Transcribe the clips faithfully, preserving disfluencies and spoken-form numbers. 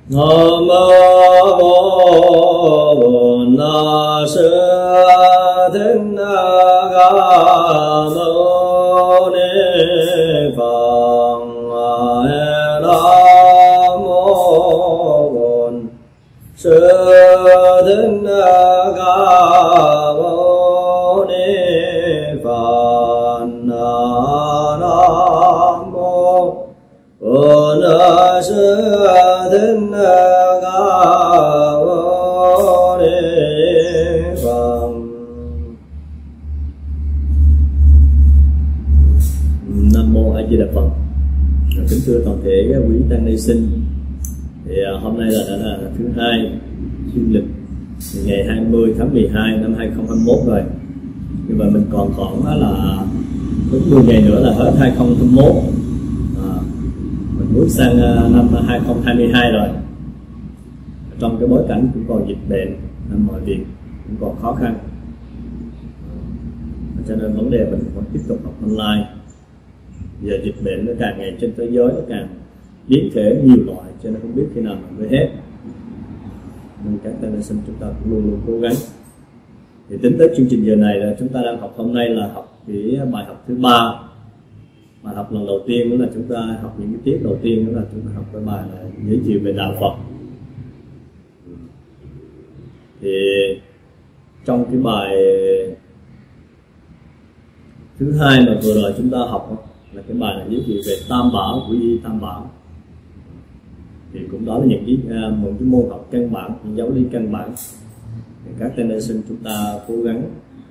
Nam mô Bổn Sư Thích Ca Mâu Ni Phật. Nam mô Bổn Sư Thích Ca Mâu Ni Phật. Nam mô Bổn Sư Thích Ca Mâu Ni Phật. Nam mô A Di Đà Phật. Kính thưa toàn thể quý tăng ni sinh, thì hôm nay là đã là thứ hai dương lịch, ngày hai mươi tháng mười hai năm hai nghìn không trăm hai mươi mốt rồi. Nhưng mà mình còn khoảng là đúng mười ngày nữa là hết hai nghìn không trăm hai mươi mốt, à, mình bước sang năm hai nghìn không trăm hai mươi hai rồi. Trong cái bối cảnh cũng còn dịch bệnh, mọi việc cũng còn khó khăn, cho nên vấn đề mình vẫn tiếp tục học online. Giờ dịch bệnh nó càng ngày trên thế giới nó càng biến thể nhiều loại, cho nên không biết khi nào mà mới hết. Nên các tăng ni sinh chúng ta cũng luôn luôn cố gắng. Thì tính tới chương trình giờ này là chúng ta đang học hôm nay là học cái bài học thứ ba. Bài học lần đầu tiên đó là chúng ta học những cái tiết đầu tiên, đó là chúng ta học cái bài là giới thiệu về đạo Phật. Thì trong cái bài thứ hai mà vừa rồi chúng ta học là cái bài là giới thiệu về Tam Bảo, Quy Y Tam Bảo. Thì cũng đó là những cái một cái môn học căn bản, những giáo lý căn bản. Thì các tăng ni sinh chúng ta cố gắng,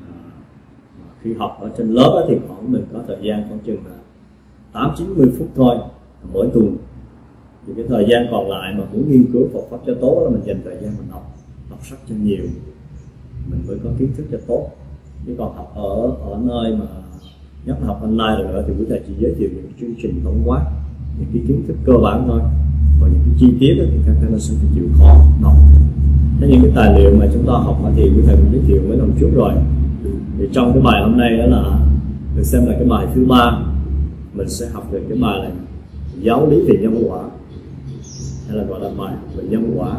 khi học ở trên lớp thì khoảng mình có thời gian khoảng chừng tám chín mươi phút thôi mỗi tuần. Thì cái thời gian còn lại mà muốn nghiên cứu Phật pháp cho tốt là mình dành thời gian mình học đọc sách cho nhiều, mình mới có kiến thức cho tốt. Chứ còn học ở ở nơi mà nhất là học online rồi nữa thì quý thầy chỉ giới thiệu những chương trình tổng quát, những cái kiến thức cơ bản thôi, còn những cái chi tiết thì các tăng ni sinh phải chịu khó đọc. Thế những cái tài liệu mà chúng ta học thì quý thầy cũng giới thiệu mấy năm trước rồi. Thì trong cái bài hôm nay đó là được xem là cái bài thứ ba, mình sẽ học về cái bài này, giáo lý về nhân quả, hay là gọi là bài về nhân quả.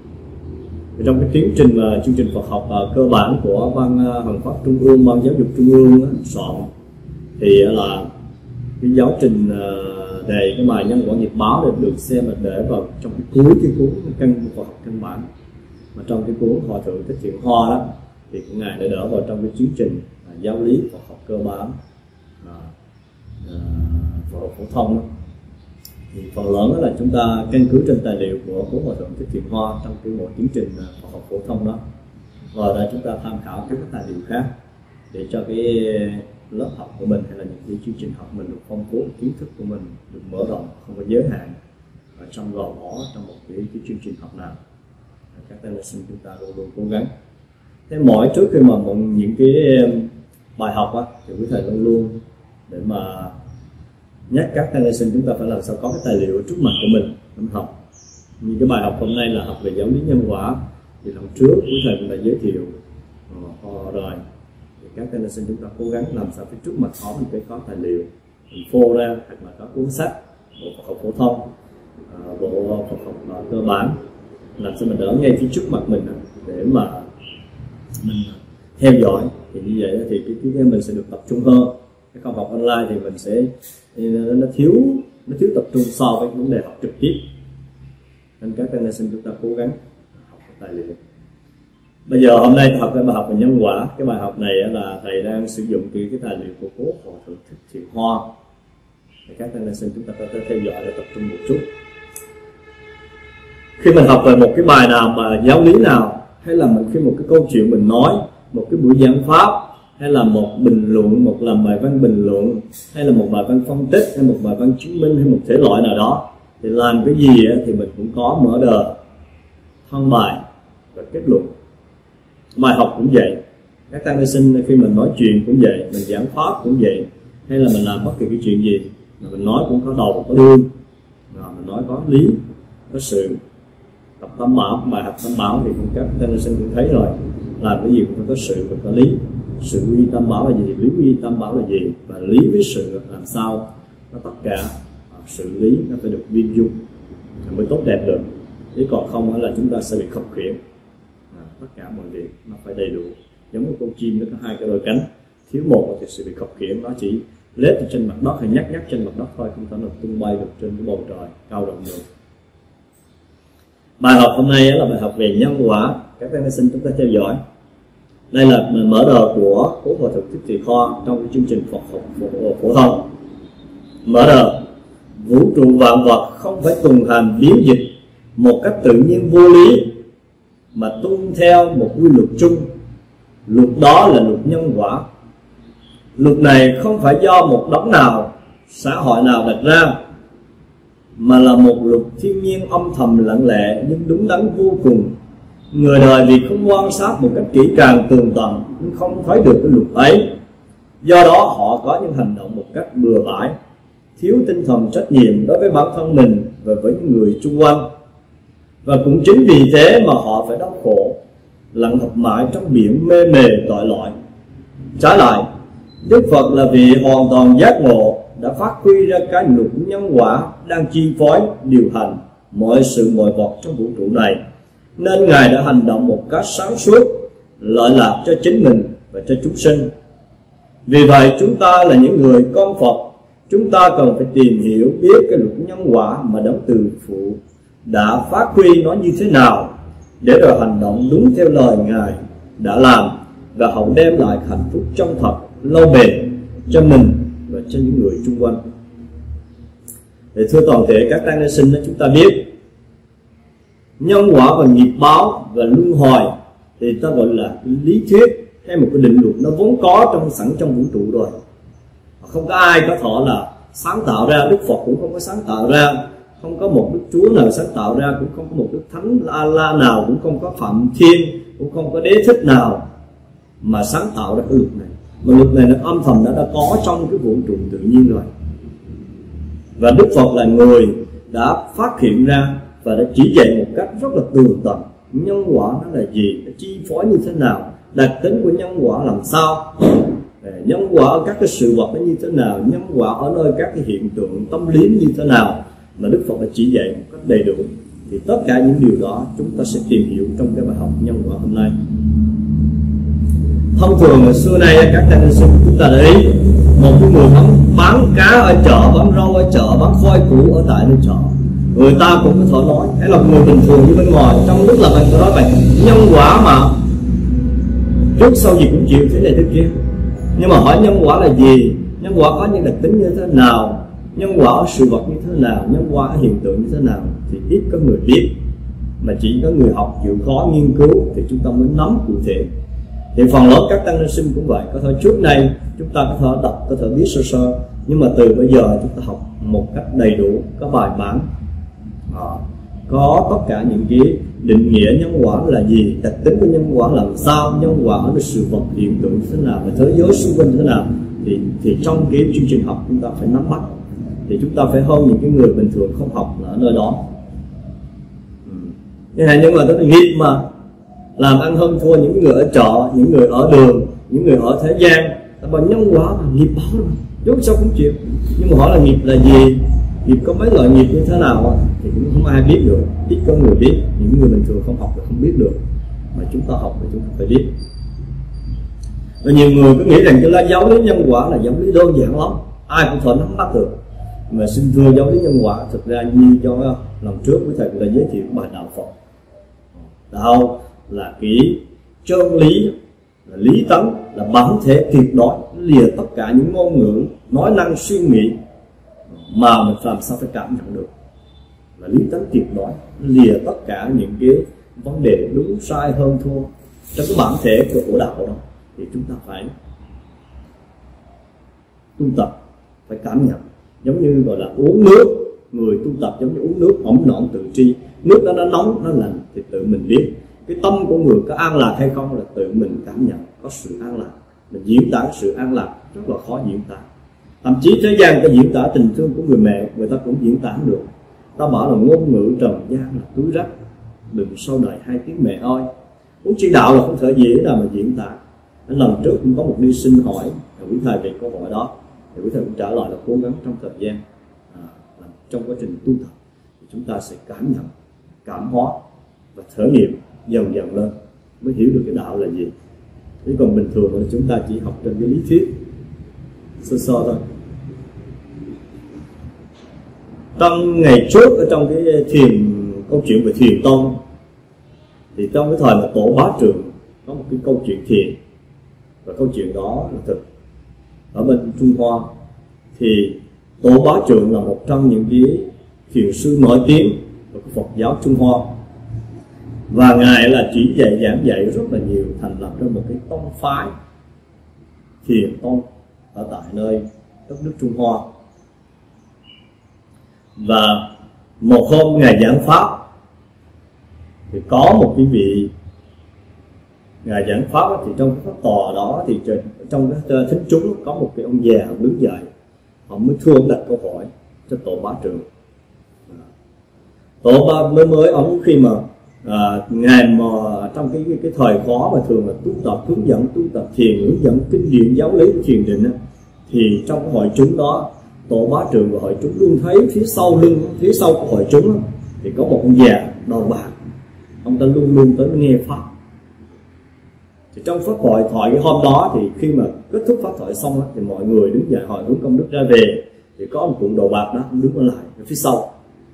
Thì trong cái tiến trình uh, chương trình Phật học uh, cơ bản của ban uh, Hoằng Pháp Trung ương, ban giáo dục Trung ương uh, soạn, thì uh, là cái giáo trình uh, đề cái bài nhân quả nghiệp báo được được xem là để vào trong cái cuối cái cuốn căn Phật học căn bản. Mà trong cái cuốn Hòa thượng Thích Thiện Hoa đó thì cũng ngài đã đỡ vào trong cái chương trình uh, giáo lý Phật học cơ bản, uh, uh, Phật học phổ thông đó. Thì phần lớn là chúng ta căn cứ trên tài liệu của cố Hòa thượng Thích Thiện Hoa trong cái bộ tiến trình Phật học phổ thông đó, và ra chúng ta tham khảo các tài liệu khác để cho cái lớp học của mình hay là những cái chương trình học mình được phong phú, kiến thức của mình được mở rộng, không có giới hạn ở trong gò bó trong một cái, cái chương trình học nào. Các tăng ni sinh chúng ta luôn luôn cố gắng. Thế mỗi trước khi mà một những cái bài học á, thì quý thầy luôn luôn để mà nhắc các tăng ni sinh chúng ta phải làm sao có cái tài liệu ở trước mặt của mình để học. Như cái bài học hôm nay là học về giáo lý nhân quả, thì lần trước quý thầy cũng đã giới thiệu uh, rồi. Thì các tăng ni sinh chúng ta cố gắng làm sao phía trước mặt có một cái có tài liệu mình phô ra, hoặc là có cuốn sách bộ Phật học phổ thông, uh, bộ Phật học uh, cơ bản, làm sao mình đỡ ngay phía trước mặt mình để mà mình theo dõi. Thì như vậy thì cái cái mình sẽ được tập trung hơn. Cái không học online thì mình sẽ nó thiếu nó thiếu tập trung so với vấn đề học trực tiếp. Nên các tăng ni sinh chúng ta cố gắng học tài liệu. Bây giờ hôm nay học cái bài học về nhân quả. Cái bài học này là thầy đang sử dụng cái cái tài liệu của cố Hòa thượng Thích Thiện Hoa. Thì các tăng ni sinh chúng ta có thể theo dõi để tập trung một chút. Khi mình học về một cái bài nào mà giáo lý nào, hay là mình khi một cái câu chuyện mình nói, một cái buổi giảng pháp, hay là một bình luận, một làm bài văn bình luận, hay là một bài văn phân tích, hay một bài văn chứng minh, hay một thể loại nào đó, thì làm cái gì thì mình cũng có mở đời, thân bài và kết luận. Bài học cũng vậy, các tăng ni sinh khi mình nói chuyện cũng vậy, mình giảng pháp cũng vậy, hay là mình làm bất kỳ cái chuyện gì mà mình nói cũng có đầu có đuôi, mình nói có lý có sự. Tập Tam Bảo, bài học Tam Bảo thì cũng các tăng ni sinh cũng thấy rồi, làm cái gì cũng có sự và có lý. Sự quy Tam Bảo là gì, lý quy Tam Bảo là gì, và lý với sự làm sao nó tất cả xử lý nó phải được viên dung mới tốt đẹp được. chứ còn không là chúng ta sẽ bị khập khiễng. À, tất cả mọi việc nó phải đầy đủ, giống như con chim nó có hai cái đôi cánh, thiếu một thì sẽ bị khập khiễng, nó chỉ lết trên mặt đất hay nhắc nhắc trên mặt đất thôi, không thể nào tung bay được trên cái bầu trời cao rộng được. Bài học hôm nay là bài học về nhân quả, các em xin chúng ta theo dõi. Đây là mở đầu của Cố Hòa Thượng Thích Trì Kho trong cái chương trình Phật học phổ, phổ thông. Mở đầu: vũ trụ vạn vật không phải tuần hành biến dịch một cách tự nhiên vô lý, mà tuân theo một quy luật chung. Luật đó là luật nhân quả. Luật này không phải do một đấng nào, xã hội nào đặt ra, mà là một luật thiên nhiên âm thầm lặng lẽ nhưng đúng đắn vô cùng. Người đời vì không quan sát một cách kỹ càng tường tận nhưng không thấy được cái luật ấy, do đó họ có những hành động một cách bừa bãi, thiếu tinh thần trách nhiệm đối với bản thân mình và với những người xung quanh. Và cũng chính vì thế mà họ phải đau khổ, lặn thập mãi trong biển mê mề tội lỗi. Trái lại, Đức Phật là vị hoàn toàn giác ngộ, đã phát huy ra cái luật nhân quả đang chi phối điều hành mọi sự mọi vật trong vũ trụ này, nên Ngài đã hành động một cách sáng suốt, lợi lạc cho chính mình và cho chúng sinh. Vì vậy chúng ta là những người con Phật, chúng ta cần phải tìm hiểu biết cái luật nhân quả mà đấng từ phụ đã phát huy nó như thế nào, để rồi hành động đúng theo lời Ngài đã làm, và hậu đem lại hạnh phúc chân thật lâu bền cho mình và cho những người xung quanh. Để thưa toàn thể các tăng ni sinh, chúng ta biết nhân quả và nghiệp báo và luân hồi thì ta gọi là lý thuyết hay một cái định luật nó vốn có trong sẵn trong vũ trụ rồi, không có ai có thể là sáng tạo ra. Đức Phật cũng không có sáng tạo ra, không có một Đức Chúa nào sáng tạo ra, cũng không có một Đức Thánh La La nào, cũng không có Phạm Thiên, cũng không có Đế Thích nào mà sáng tạo ra cái luật này. Mà luật này nó âm thầm nó đã có trong cái vũ trụ tự nhiên rồi. Và Đức Phật là người đã phát hiện ra và đã chỉ dạy một cách rất là tường tận nhân quả nó là gì, nó chi phối như thế nào, đặc tính của nhân quả làm sao, nhân quả ở các cái sự vật nó như thế nào, nhân quả ở nơi các cái hiện tượng tâm lý như thế nào, mà Đức Phật đã chỉ dạy một cách đầy đủ. Thì tất cả những điều đó chúng ta sẽ tìm hiểu trong cái bài học nhân quả hôm nay. Thông thường xưa nay các tăng ni chúng ta để ý, một cái người bán, bán cá ở chợ, bán rau ở chợ, bán khoai củ ở tại nơi chợ, người ta cũng có thể nói, hay là người bình thường như bên ngoài, trong lúc làm ăn tôi nói vậy, nhân quả mà trước sau gì cũng chịu thế này thế kia. Nhưng mà hỏi nhân quả là gì, nhân quả có những đặc tính như thế nào, nhân quả ở sự vật như thế nào, nhân quả ở hiện tượng như thế nào, thì ít có người biết, mà chỉ có người học chịu khó nghiên cứu thì chúng ta mới nắm cụ thể. Thì phần lớn các tăng ni sinh cũng vậy, có thể trước nay chúng ta có thể đọc, có thể biết sơ sơ, nhưng mà từ bây giờ chúng ta học một cách đầy đủ, có bài bản, à, có tất cả những cái định nghĩa nhân quả là gì, đặc tính của nhân quả làm sao, nhân quả ở sự vật hiện tượng như thế nào, và thế giới xung quanh như thế nào, thì thì trong cái chương trình học chúng ta phải nắm bắt, thì chúng ta phải hơn những cái người bình thường không học ở nơi đó. Thế này, nhưng mà tôi nghiệp mà làm ăn hơn thua những người ở chợ, những người ở đường, những người ở thế gian, bằng nhân quả mà nghiệp báo mà chút sao cũng chịu. Nhưng mà hỏi là nghiệp là gì, nghiệp có mấy loại nghiệp như thế nào thì cũng không ai biết được, ít có người biết, những người bình thường không học thì không biết được, mà chúng ta học thì chúng ta phải biết. Và nhiều người cứ nghĩ rằng cái lá giáo lý nhân quả là giáo lý đơn giản lắm, ai cũng thể nắm bắt được. Mà xin thưa, giáo lý nhân quả thực ra như cho lần trước với thầy cũng đã giới thiệu bài đạo Phật. Đạo là cái chân lý, là lý tấn, là bản thể tuyệt đối, lìa tất cả những ngôn ngữ, nói năng, suy nghĩ mà mình làm sao phải cảm nhận được, là lý tấn tuyệt đối, lìa tất cả những cái vấn đề đúng sai hơn thua trong cái bản thể của, của đạo đó. Thì chúng ta phải tu tập, phải cảm nhận, giống như gọi là uống nước. Người tu tập giống như uống nước, ẩm nõn tự tri, nước đó nó nóng, nó lạnh thì tự mình biết. Cái tâm của người có an lạc hay không là tự mình cảm nhận, có sự an lạc. Mình diễn tả sự an lạc rất là khó diễn tả. Thậm chí thế gian ta diễn tả tình thương của người mẹ, người ta cũng diễn tả được. Ta bảo là ngôn ngữ trần gian là túi rách, đừng sau đời hai tiếng mẹ ơi. Muốn chỉ đạo là không thể dễ nào mà diễn tả. Lần trước cũng có một ni sinh hỏi quý thầy về câu hỏi đó, thì quý thầy cũng trả lời là cố gắng trong thời gian, à, trong quá trình tu tập thì chúng ta sẽ cảm nhận cảm hóa và thử nghiệm dần dần lên mới hiểu được cái đạo là gì. Chứ còn bình thường là chúng ta chỉ học trên cái lý thuyết sơ sơ thôi. Trong ngày trước ở trong cái thiền, câu chuyện về thiền tông, thì trong cái thời mà Tổ Bá Trường có một cái câu chuyện thiền, và câu chuyện đó là thực. Ở bên Trung Hoa thì Tổ Bá Trường là một trong những cái thiền sư nổi tiếng của Phật giáo Trung Hoa, và ngài là chỉ dạy giảng dạy rất là nhiều, thành lập ra một cái tông phái thiền tông ở tại nơi đất nước Trung Hoa. Và một hôm ngài giảng pháp thì có một cái vị ngài giảng pháp thì trong cái pháp tòa đó thì trong cái thính chúng có một cái ông già đứng dậy, ông mới thưa ông đặt câu hỏi cho Tổ Bá Trường. Tổ Bá mới mới ông khi mà à, ngài mà trong cái, cái cái thời khó mà thường là tu tập hướng dẫn tu tập thiền, hướng dẫn kinh điển giáo lý thiền định á, thì trong cái hội chúng đó Tổ Bá Trường và hội chúng luôn thấy phía sau lưng, phía sau của hội chúng á, thì có một ông già đầu bạc, ông ta luôn luôn tới nghe pháp. Thì trong pháp thoại thoại cái hôm đó thì khi mà kết thúc pháp thoại xong á, thì mọi người đứng dậy hỏi hướng công đức ra về, thì có một cụ đầu bạc đó ông đứng ở lại ở phía sau.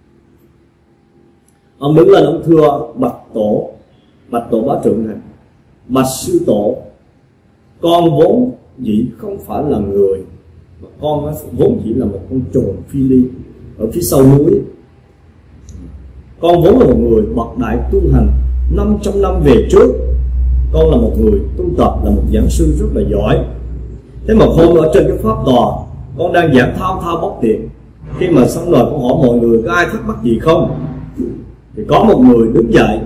Ông đứng lên ông thưa bạch tổ, bạch Tổ Bá Trường này, bạch sư tổ, con vốn dĩ không phải là người, mà con vốn chỉ là một con trồn phi ly ở phía sau núi. Con vốn là một người bậc đại tu hành, năm trăm năm về trước con là một người tu tập, là một giảng sư rất là giỏi. Thế mà hôm ở trên cái pháp tòa, con đang giảng thao thao bất tuyệt. Khi mà xong rồi con hỏi mọi người có ai thắc mắc gì không, thì có một người đứng dậy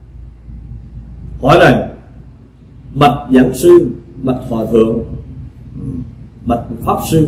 hỏi rằng: bạch giảng sư, bạch hòa thượng, bạch pháp sư,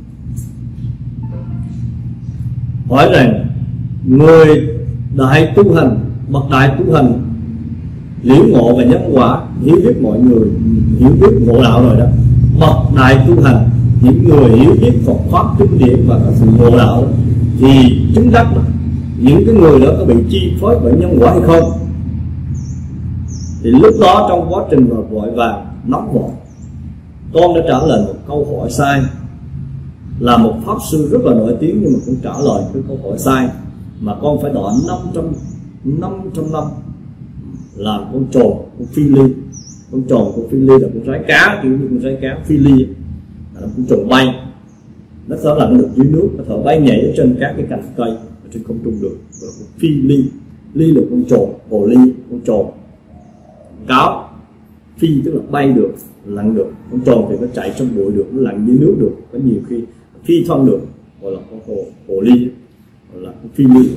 hỏi rằng người đại tu hành, bậc đại tu hành liễu ngộ và nhân quả, hiểu biết mọi người, hiểu biết ngộ đạo rồi đó. Bậc đại tu hành, những người hiểu biết Phật pháp kinh điển và có sự ngộ đạo đó, thì chứng đắc đó, những cái người đó có bị chi phối bởi nhân quả hay không? Thì lúc đó trong quá trình mà vội vàng nóng vội, con đã trả lời một câu hỏi sai. Là một pháp sư rất là nổi tiếng nhưng mà cũng trả lời cái câu hỏi sai, mà con phải đợi năm trăm năm làm con trồn, con phi ly. Con trồn, con phi ly là con rái cá, kiểu như con rái cá phi ly là con trồn bay, nó có lặn được dưới nước, nó thở bay nhảy ở trên các cái cành cây ở trên không trung được, gọi là con phi ly. Ly là con trồn, hồ ly, con trồn. Cáo, phi tức là bay được, lặn được. Con trồn thì nó chạy trong bụi được, nó lặn dưới nước được, có nhiều khi phi thân được, gọi là con hồ, hồ ly, gọi là con phi ly.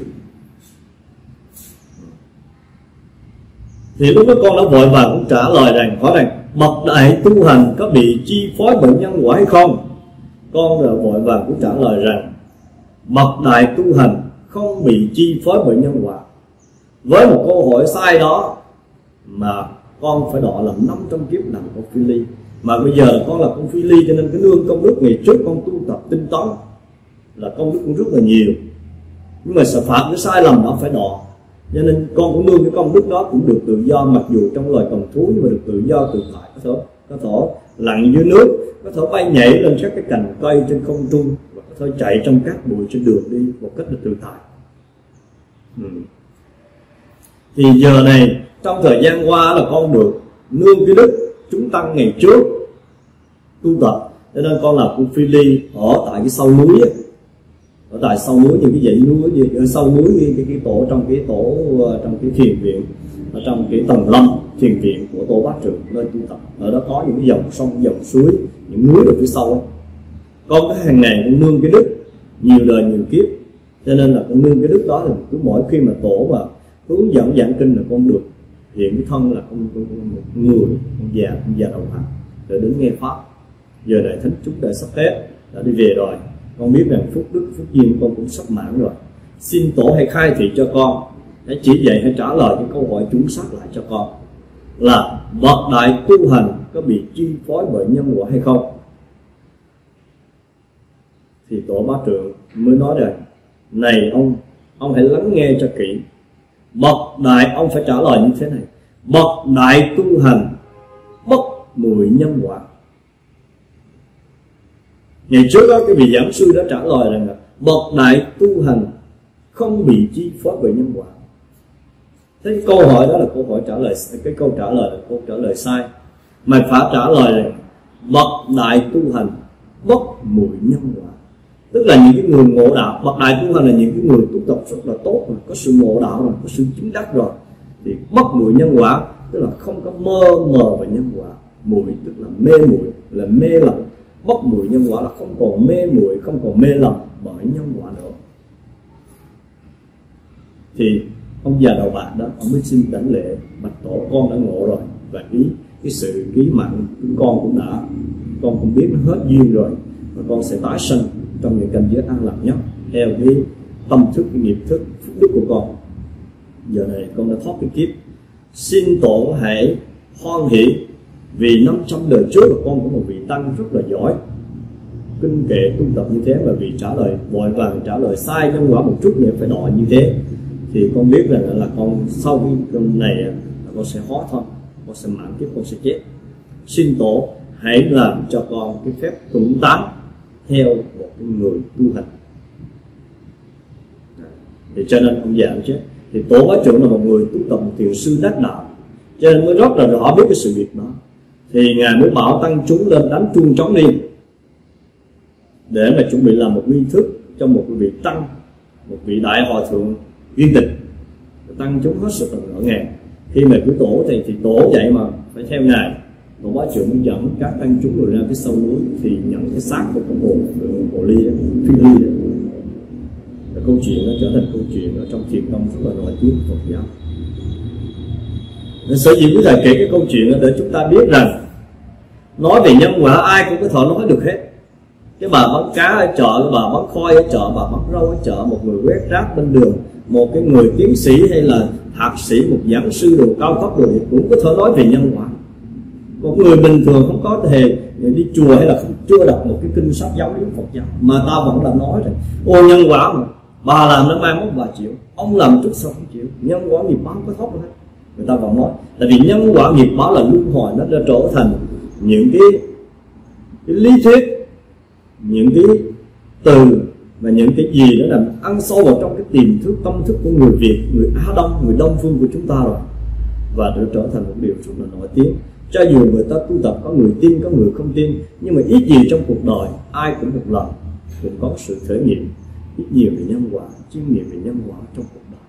Thì lúc đó con đã vội vàng cũng trả lời rằng, hỏi rằng bậc đại tu hành có bị chi phối bởi nhân quả hay không? Con đã vội vàng cũng trả lời rằng bậc đại tu hành không bị chi phối bởi nhân quả. Với một câu hỏi sai đó mà con phải đọa làm năm trăm kiếp làm con phi ly. Mà bây giờ con là con phi ly, cho nên cái nương công đức ngày trước con tu tập tinh tấn là công đức cũng rất là nhiều. Nhưng mà sợ phạm cái sai lầm đó phải đọa, cho nên con cũng nương cái công đức đó cũng được tự do, mặc dù trong loài cầm thú nhưng mà được tự do tự tại, có thể có thể lặn dưới nước, có thể bay nhảy lên các cái cành cây trên không trung, và có thể chạy trong các bụi trên đường đi một cách là tự tại. Ừ. Thì giờ này trong thời gian qua là con được nương cái đức chúng tăng ngày trước tu tập, cho nên con là con phi ly ở tại cái sau núi ấy. Ở tại sau núi, những cái dãy núi gì ở sau núi, cái, cái, cái tổ trong cái tổ trong cái thiền viện, ở trong cái tầng lâm thiền viện của Tổ Bá Trường nơi tu tập. Ở đó có những cái dòng sông, dòng suối, những núi ở phía sau ấy. Con cái hàng ngày con nương cái đức nhiều đời nhiều kiếp, cho nên là con nương cái đức đó, là cứ mỗi khi mà tổ mà hướng dẫn giảng kinh là con được hiện cái thân là con, con, con một người, con già, con già đầu hàng để đến nghe pháp. Giờ này thánh chúng đã sắp hết, đã đi về rồi. Con biết rằng phúc đức phúc duyên con cũng sắp mãn rồi. Xin tổ hãy khai thị cho con, hãy chỉ dạy, hãy trả lời những câu hỏi chúng sát lại cho con là bậc đại tu hành có bị chi phối bởi nhân quả hay không? Thì Tổ Bá Trường mới nói rằng: này ông, ông hãy lắng nghe cho kỹ. Bậc đại, ông phải trả lời như thế này: bậc đại tu hành bất mùi nhân quả. Ngày trước đó, cái vị giảng sư đã trả lời rằng là bậc đại tu hành không bị chi phối bởi nhân quả. Thế câu hỏi đó là câu hỏi trả lời, cái câu trả lời là câu trả lời sai. Mà phải trả lời là bậc đại tu hành bất mùi nhân quả. Tức là những cái người ngộ đạo. Bậc đại tu hành là những cái người tu tập rất là tốt rồi, có sự ngộ đạo rồi, có sự chứng đắc rồi, thì bất mùi nhân quả, tức là không có mơ mờ về nhân quả. Mùi tức là mê muội, là mê lầm. Bất mùi nhân quả là không còn mê muội, không còn mê lầm bởi nhân quả nữa. Thì ông già đầu bạc đó, ông mới xin đảnh lễ bạch tổ: con đã ngộ rồi, và cái cái sự ký mạng của con cũng đã, con cũng biết nó hết duyên rồi, và con sẽ tái sanh trong những cảnh giới an lạc nhất theo cái tâm thức, cái nghiệp thức, phúc đức của con. Giờ này con đã thoát cái kiếp, xin tổ hãy hoan hỷ, vì năm trăm đời trước là con có một vị tăng rất là giỏi, kinh kệ tu tập như thế, mà vì trả lời vội vàng trả lời sai nhân quả một chút nữa phải đòi như thế, thì con biết rằng là, là con sau cái con này là con sẽ hóa thân, con sẽ mãn kiếp, con sẽ chết. Xin tổ hãy làm cho con cái phép tụng tán theo một người tu hành. Thì cho nên ông già ông chết. Thì tổ bá trưởng là một người tu tập, một thiền sư đắc đạo, cho nên mới rất là rõ biết cái sự việc đó. Thì ngài mới bảo tăng chúng lên đánh chuông trống đi, để mà chuẩn bị làm một nghi thức cho một vị tăng, một vị đại hòa thượng viên tịch. Tăng chúng hết sức là ngỡ ngàng. Khi mà cứ tổ thì thì tổ vậy mà phải theo ngài. Tổ bá trưởng mới dẫn các tăng chúng rồi ra cái sâu núi, thì nhận cái xác của con hồ hồ ly đó, phi ly đó. Và câu chuyện nó trở thành câu chuyện ở trong thiền tông rất là nổi tiếng Phật giáo. Nên sở dĩ quý thầy kể cái câu chuyện đó để chúng ta biết rằng nói về nhân quả ai cũng có thể nói được hết. Cái bà bán cá ở chợ, cái bà bán khoai ở chợ, bà bán rau ở chợ, một người quét rác bên đường, một cái người tiến sĩ hay là thạc sĩ, một giảng sư đồ cao cấp rồi cũng có thể nói về nhân quả. Một người bình thường không có thể đi chùa hay là không chưa đọc một cái kinh sách giáo lý Phật giáo mà ta vẫn là nói rằng ô nhân quả mà bà làm nó mai mốt bà chịu, ông làm chút sao không chịu, nhân quả nghiệp báo có thóc hết, người ta vẫn nói. Tại vì nhân quả nghiệp báo là luân hồi, nó đã trở thành những cái, cái lý thuyết, những cái từ và những cái gì đó làm ăn sâu vào trong cái tiềm thức, tâm thức của người Việt, người Á Đông, người Đông phương của chúng ta rồi, và đã trở thành một điều rất là nổi tiếng. Cho dù người ta tu tập có người tin có người không tin, nhưng mà ít gì trong cuộc đời ai cũng một lần cũng có sự thể nghiệm ít nhiều về nhân quả, chiêm nghiệm về nhân quả trong cuộc đời.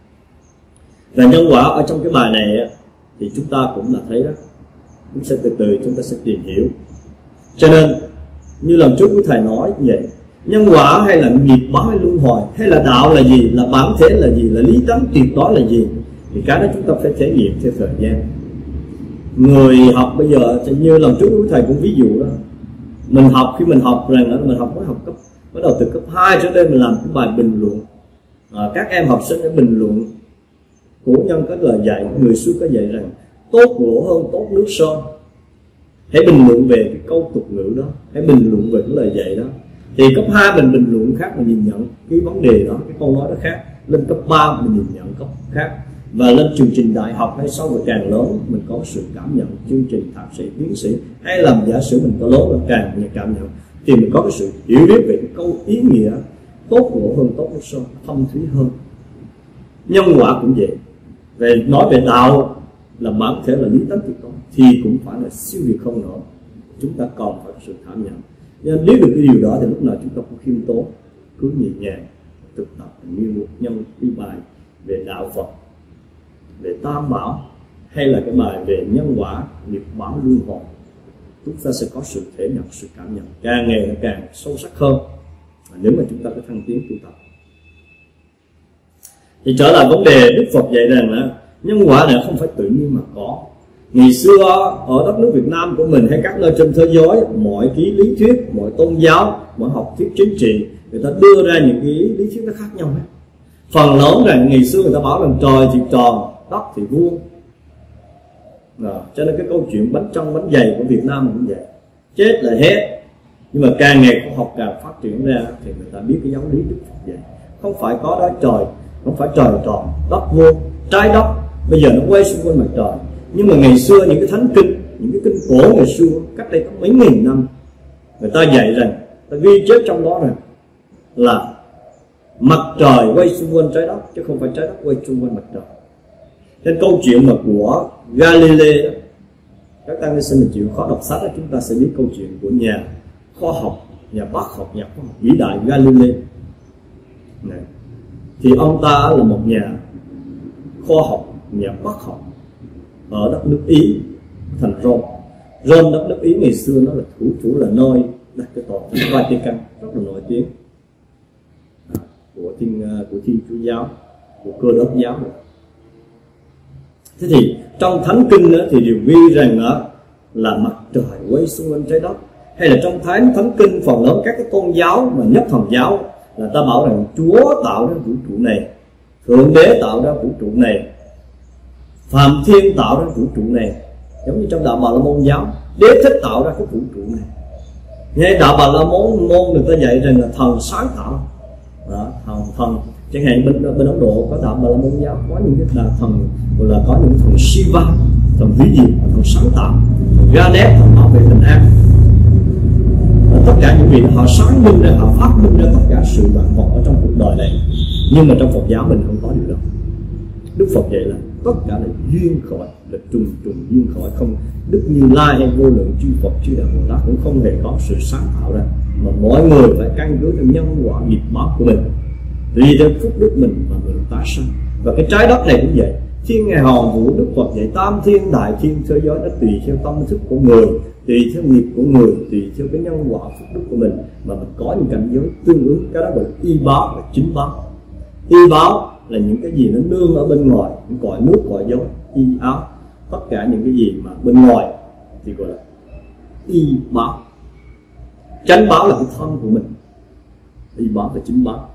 Và nhân quả ở trong cái bài này thì chúng ta cũng là thấy đó, chúng sẽ từ từ chúng ta sẽ tìm hiểu. Cho nên như lần trước của thầy nói như vậy, nhân quả hay là nghiệp báo hay luân hồi hay là đạo là gì, là bản thể là gì, là lý tánh tuyệt đối là gì, thì cái đó chúng ta phải thể nghiệm theo thời gian. Người học bây giờ như lần trước của thầy cũng ví dụ đó, mình học khi mình học rằng là mình học mới học cấp bắt đầu từ cấp hai trở lên, mình làm cái bài bình luận, à, các em học sinh để bình luận. Cổ nhân có lời dạy, người xưa có dạy rằng tốt gỗ hơn tốt nước sơn. Hãy bình luận về cái câu tục ngữ đó, hãy bình luận về cái lời dạy đó. Thì cấp hai mình bình luận khác, mình nhìn nhận cái vấn đề đó, cái câu nói đó khác. Lên cấp ba mình nhìn nhận cấp khác. Và lên chương trình đại học hay sau và càng lớn mình có sự cảm nhận, chương trình thạc sĩ, tiến sĩ, hay làm giả sử mình có lớn là càng nhiều cảm nhận, thì mình có cái sự hiểu biết về cái câu ý nghĩa tốt gỗ hơn tốt nước sơn, thâm thúy hơn. Nhân quả cũng vậy. Về nói về đạo là bản thể là lý tánh tuyệt đối thì cũng phải là siêu việt không nữa. Chúng ta còn phải có sự cảm nhận. Nên biết được cái điều đó thì lúc nào chúng ta cũng khiêm tốn, cứ nhẹ nhàng thực tập như một nhân cái bài về đạo Phật, về tam bảo, hay là cái bài về nhân quả, nghiệp báo, luân hồi, chúng ta sẽ có sự thể nhận, sự cảm nhận càng ngày nó càng sâu sắc hơn nếu mà chúng ta có thăng tiến tu tập. Thì trở lại vấn đề, Đức Phật dạy rằng là nhân quả này không phải tự nhiên mà có. Ngày xưa ở đất nước Việt Nam của mình hay các nơi trên thế giới, mọi cái lý thuyết, mọi tôn giáo, mọi học thuyết chính trị, người ta đưa ra những cái lý thuyết nó khác nhau hết. Phần lớn rằng ngày xưa người ta bảo rằng trời thì tròn, đất thì vuông. Đó, cho nên cái câu chuyện bánh trăng bánh dày của Việt Nam cũng vậy, chết là hết. Nhưng mà càng ngày khoa học càng phát triển ra thì người ta biết cái giáo lý Đức Phật vậy. Không phải có đó trời, không phải trời tròn, đất vuông, trái đất bây giờ nó quay xung quanh mặt trời. Nhưng mà ngày xưa những cái thánh kinh, những cái kinh cổ ngày xưa cách đây có mấy nghìn năm, người ta dạy rằng, ta ghi chép trong đó rằng là mặt trời quay xung quanh trái đất chứ không phải trái đất quay xung quanh mặt trời. Nên câu chuyện mà của Galilei đó, các tăng ni sinh là chịu khó đọc sách đó, chúng ta sẽ biết câu chuyện của nhà khoa học, nhà bác học, nhà khoa học vĩ đại Galilei này. Thì ông ta là một nhà khoa học, nhà bác học ở đất nước Ý, thành Rome. Rome, đất nước Ý ngày xưa nó là thủ phủ, là nơi đặt cái tòa thánh Vatican rất là nổi tiếng của thiên của Thiên Chúa giáo, của Cơ Đốc giáo này. Thế thì trong thánh kinh đó, thì đều ghi rằng đó, là mặt trời quay xung quanh trái đất. Hay là trong thánh thánh kinh phần lớn các cái tôn giáo mà nhất thần giáo là ta bảo rằng Chúa tạo ra vũ trụ này, Thượng Đế tạo ra vũ trụ này, Phạm Thiên tạo ra vũ trụ này. Giống như trong đạo Bà La Môn giáo, Đế Thích tạo ra cái vũ trụ này. Nghe đạo Bà La Môn môn người ta dạy rằng là thần sáng tạo đó, thần thần chẳng hạn bên bên Ấn Độ có đạo Bà La Môn giáo có những cái đạo thần, gọi là có những thần Shiva, thần vĩ diệu, thần sáng tạo, thần Ganesh, thần bảo vệ bình an. Tất cả những vị họ sáng minh ra, họ phát minh ra tất cả sự vạn vật ở trong cuộc đời này. Nhưng mà trong Phật giáo mình không có điều đó. Đức Phật dạy là tất cả là duyên khởi, là trùng trùng duyên khởi. Không, Đức Như Lai hay vô lượng chư Phật chư Đại Bồ Tát cũng không hề có sự sáng tạo ra, mà mỗi người phải căn cứ theo nhân quả nghiệp báo của mình, tùy theo phúc đức mình mà mình tái sanh. Và cái trái đất này cũng vậy. Thiên ngày hòn vũ Đức Phật dạy tam thiên đại thiên thế giới nó tùy theo tâm thức của người, tùy theo nghiệp của người, tùy theo cái nhân quả phúc đức của mình mà mình có những cảnh giới tương ứng. Cái đó gọi là y báo và chính báo. Y báo là những cái gì nó nương ở bên ngoài, những cõi nước, cõi gió, y áo. Tất cả những cái gì mà bên ngoài thì gọi là y báo. Chánh báo là cái thân của mình, y báo và chính báo.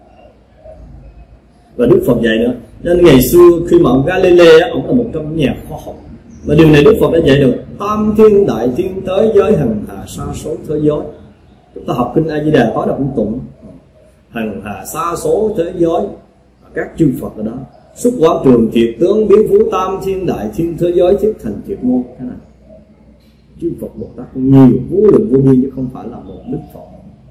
Và Đức Phật dạy nữa, nên ngày xưa khi mà ông Galilei ông là một trong những nhà khoa học, và điều này Đức Phật đã dạy được tam thiên đại thiên thế giới hằng hà sa số thế giới. Chúng ta học kinh A Di Đà có đọc cũng tụng hằng hà sa số thế giới, các chư Phật ở đó xúc quán trường thiệt tướng biến phú tam thiên đại thiên thế giới thiết thành thiệt môn. Thế này chư Phật Bồ Tát nhiều vô lượng vô biên chứ không phải là một Đức Phật.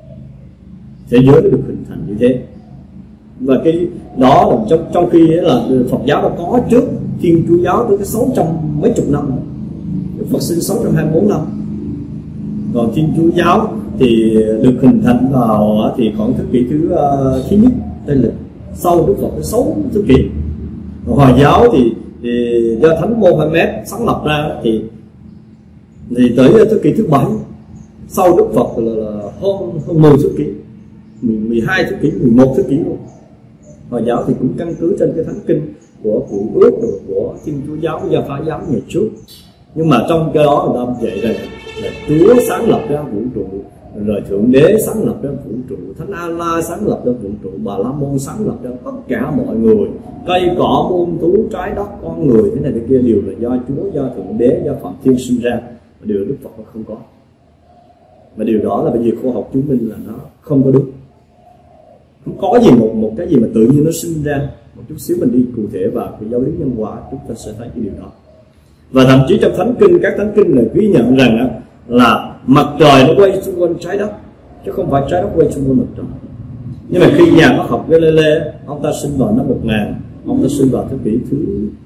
Thế giới nó được hình thành như thế. Và cái đó là trong trong khi là Phật giáo đã có trước Thiên Chúa giáo tới cái sáu trăm mấy chục năm. Đức Phật sinh sáu trăm hai mươi bốn năm. Còn Thiên Chúa giáo thì được hình thành vào thì khoảng thế kỷ thứ uh, thứ nhất Tây lịch, sau Đức Phật tới sáu thế kỷ. Còn Hồi giáo thì, thì do Thánh Mohammed sáng lập ra thì thì tới thế kỷ thứ bảy sau Đức Phật là, là hơn hơn mười thế kỷ, mười hai thế kỷ, mười một thế kỷ luôn. Hồi giáo thì cũng căn cứ trên cái thánh kinh của Cụ Ước rồi của Thiên Chúa giáo, Gia Phá giáo ngày trước. Nhưng mà trong cái đó người ta dạy rằng là Chúa sáng lập ra vũ trụ, rồi Thượng Đế sáng lập ra vũ trụ, Thánh A-la sáng lập ra vũ trụ, Bà La Môn sáng lập ra tất cả mọi người, cây cỏ muôn thú, trái đất, con người, thế này thế kia đều là do Chúa, do Thượng Đế, do Phạm Thiên sinh ra. Và điều Đức Phật nó không có. Và điều đó là bởi vì khoa học chứng minh là nó không có đúng. Không có gì một một cái gì mà tự nhiên nó sinh ra. Một chút xíu mình đi cụ thể vào cái giáo lý nhân quả, chúng ta sẽ thấy cái điều đó. Và thậm chí trong thánh kinh, các thánh kinh này ghi nhận rằng là mặt trời nó quay xung quanh trái đất chứ không phải trái đất quay xung quanh mặt trời. Nhưng mà khi nhà bác học Galilei, ông ta sinh vào năm một nghìn, ông ta sinh vào thế kỷ thứ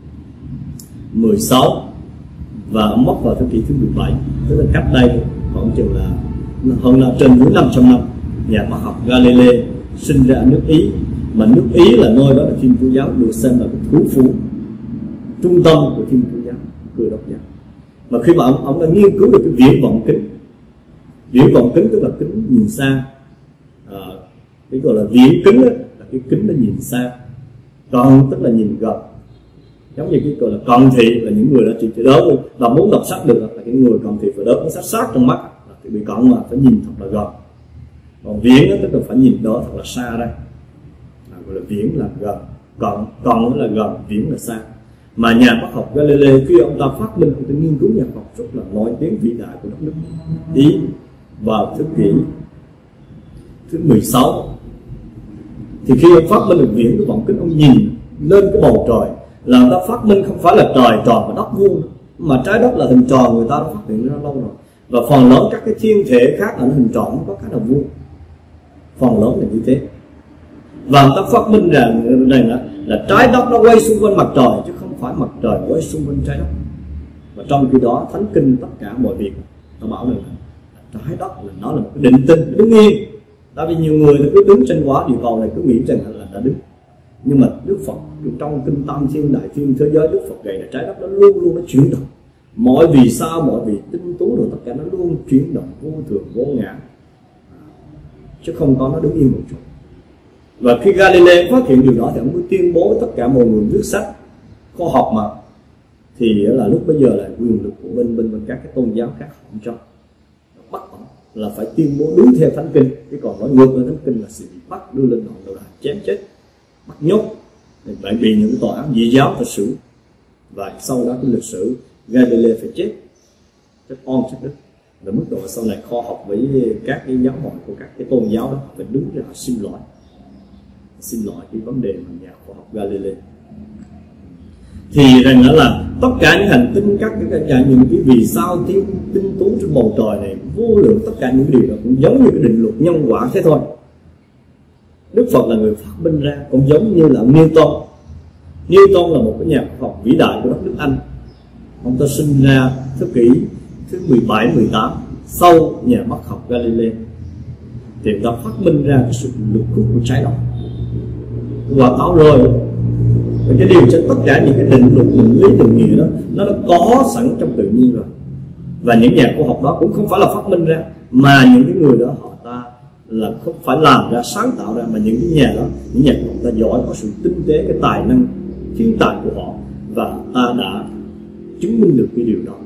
mười sáu và ông mất vào thế kỷ thứ mười bảy, tức là cách đây khoảng chừng là hơn là trên dưới năm trăm năm. Nhà bác học Galilei sinh ra ở nước Ý, mà nước Ý là nơi đó là Thiên Chúa giáo được xem là cái thủ phủ, trung tâm của Thiên Chúa giáo, Cơ Đốc giáo. Mà khi mà ông, ông đã nghiên cứu được cái viễn vọng kính, viễn vọng kính tức là kính nhìn xa, à, cái gọi là viễn kính đó, là cái kính nó nhìn xa, còn tức là nhìn gần. Giống như cái gọi là cận thị là những người đã chỉ đỡ và muốn đọc sách được là cái người cận thị phải đỡ cái sách sát trong mắt thì bị cận mà phải nhìn thật là gần. Còn viễn đó tức là phải nhìn đó thật là xa đây, à, gọi là viễn là gần, cận cận là gần, viễn là xa. Mà nhà bác học Galilei khi ông ta phát minh, ông ta nghiên cứu nhạc học rất là nổi tiếng vĩ đại của đất nước Ý vào thế kỷ thứ mười sáu. Thì khi ông phát minh được viễn cái vọng kính, ông nhìn lên cái bầu trời, là người ta phát minh không phải là trời tròn và đất vuông, mà trái đất là hình tròn người ta đã phát hiện ra lâu rồi. Và phần lớn các cái thiên thể khác là hình tròn, không có cái nào vuông, phần lớn là như thế. Và người ta phát minh rằng rằng là, là trái đất nó quay xung quanh mặt trời chứ không phải mặt trời quay xung quanh trái đất. Và trong khi đó thánh kinh tất cả mọi việc ta bảo rằng là trái đất là nó là một cái định tinh đứng yên. Tại vì nhiều người cứ đứng trên quả địa cầu này cứ nghĩ rằng là đã đứng, nhưng mà Đức Phật trong kinh Tam Thiên Đại Thiên Thế Giới, Đức Phật dạy là trái đất nó luôn luôn nó chuyển động, mọi vì sao mọi vì tinh tú rồi tất cả nó luôn chuyển động vô thường vô ngã, chứ không có nó đứng yên một chỗ. Và khi Galileo phát hiện điều đó thì ông mới tuyên bố với tất cả mọi người viết sách khoa học mà, thì là lúc bây giờ là quyền lực của bên bên bên các cái tôn giáo khác không cho, bắt ông là phải tuyên bố đúng theo thánh kinh, chứ còn nói ngược với thánh kinh là sẽ bị bắt đưa lên ngọn đầu đài chém chết, bắt nhốt, phải bị những cái tòa án dị giáo phải xử. Và sau đó cái lịch sử Galileo phải chết, chết on chết đức. Và mức độ sau này khoa học với các cái giáo hội của các cái tôn giáo đó phải đứng ra xin lỗi, xin lỗi cái vấn đề mà nhà khoa học Galileo. Thì rằng đó là tất cả những hành tinh, các cái cả những cái vì sao thiên tinh tú trên bầu trời này, vô lượng tất cả những điều đó cũng giống như cái định luật nhân quả thế thôi. Đức Phật là người phát minh ra, cũng giống như là Newton. Newton là một cái nhà khoa học vĩ đại của đất nước Anh. Ông ta sinh ra thế kỷ thứ mười bảy mười tám sau nhà bác học Galileo. Thì ông ta phát minh ra cái sự lực hút của trái đất, quả táo rơi. Và cái điều trên tất cả những cái định luật, định lý, định nghĩa đó nó đã có sẵn trong tự nhiên rồi. Và những nhà khoa học đó cũng không phải là phát minh ra, mà những cái người đó họ ta là không phải làm ra, sáng tạo ra, mà những cái nhà đó, những nhà khoa học ta giỏi, có sự tinh tế, cái tài năng thiên tài của họ, và ta đã chứng minh được cái điều đó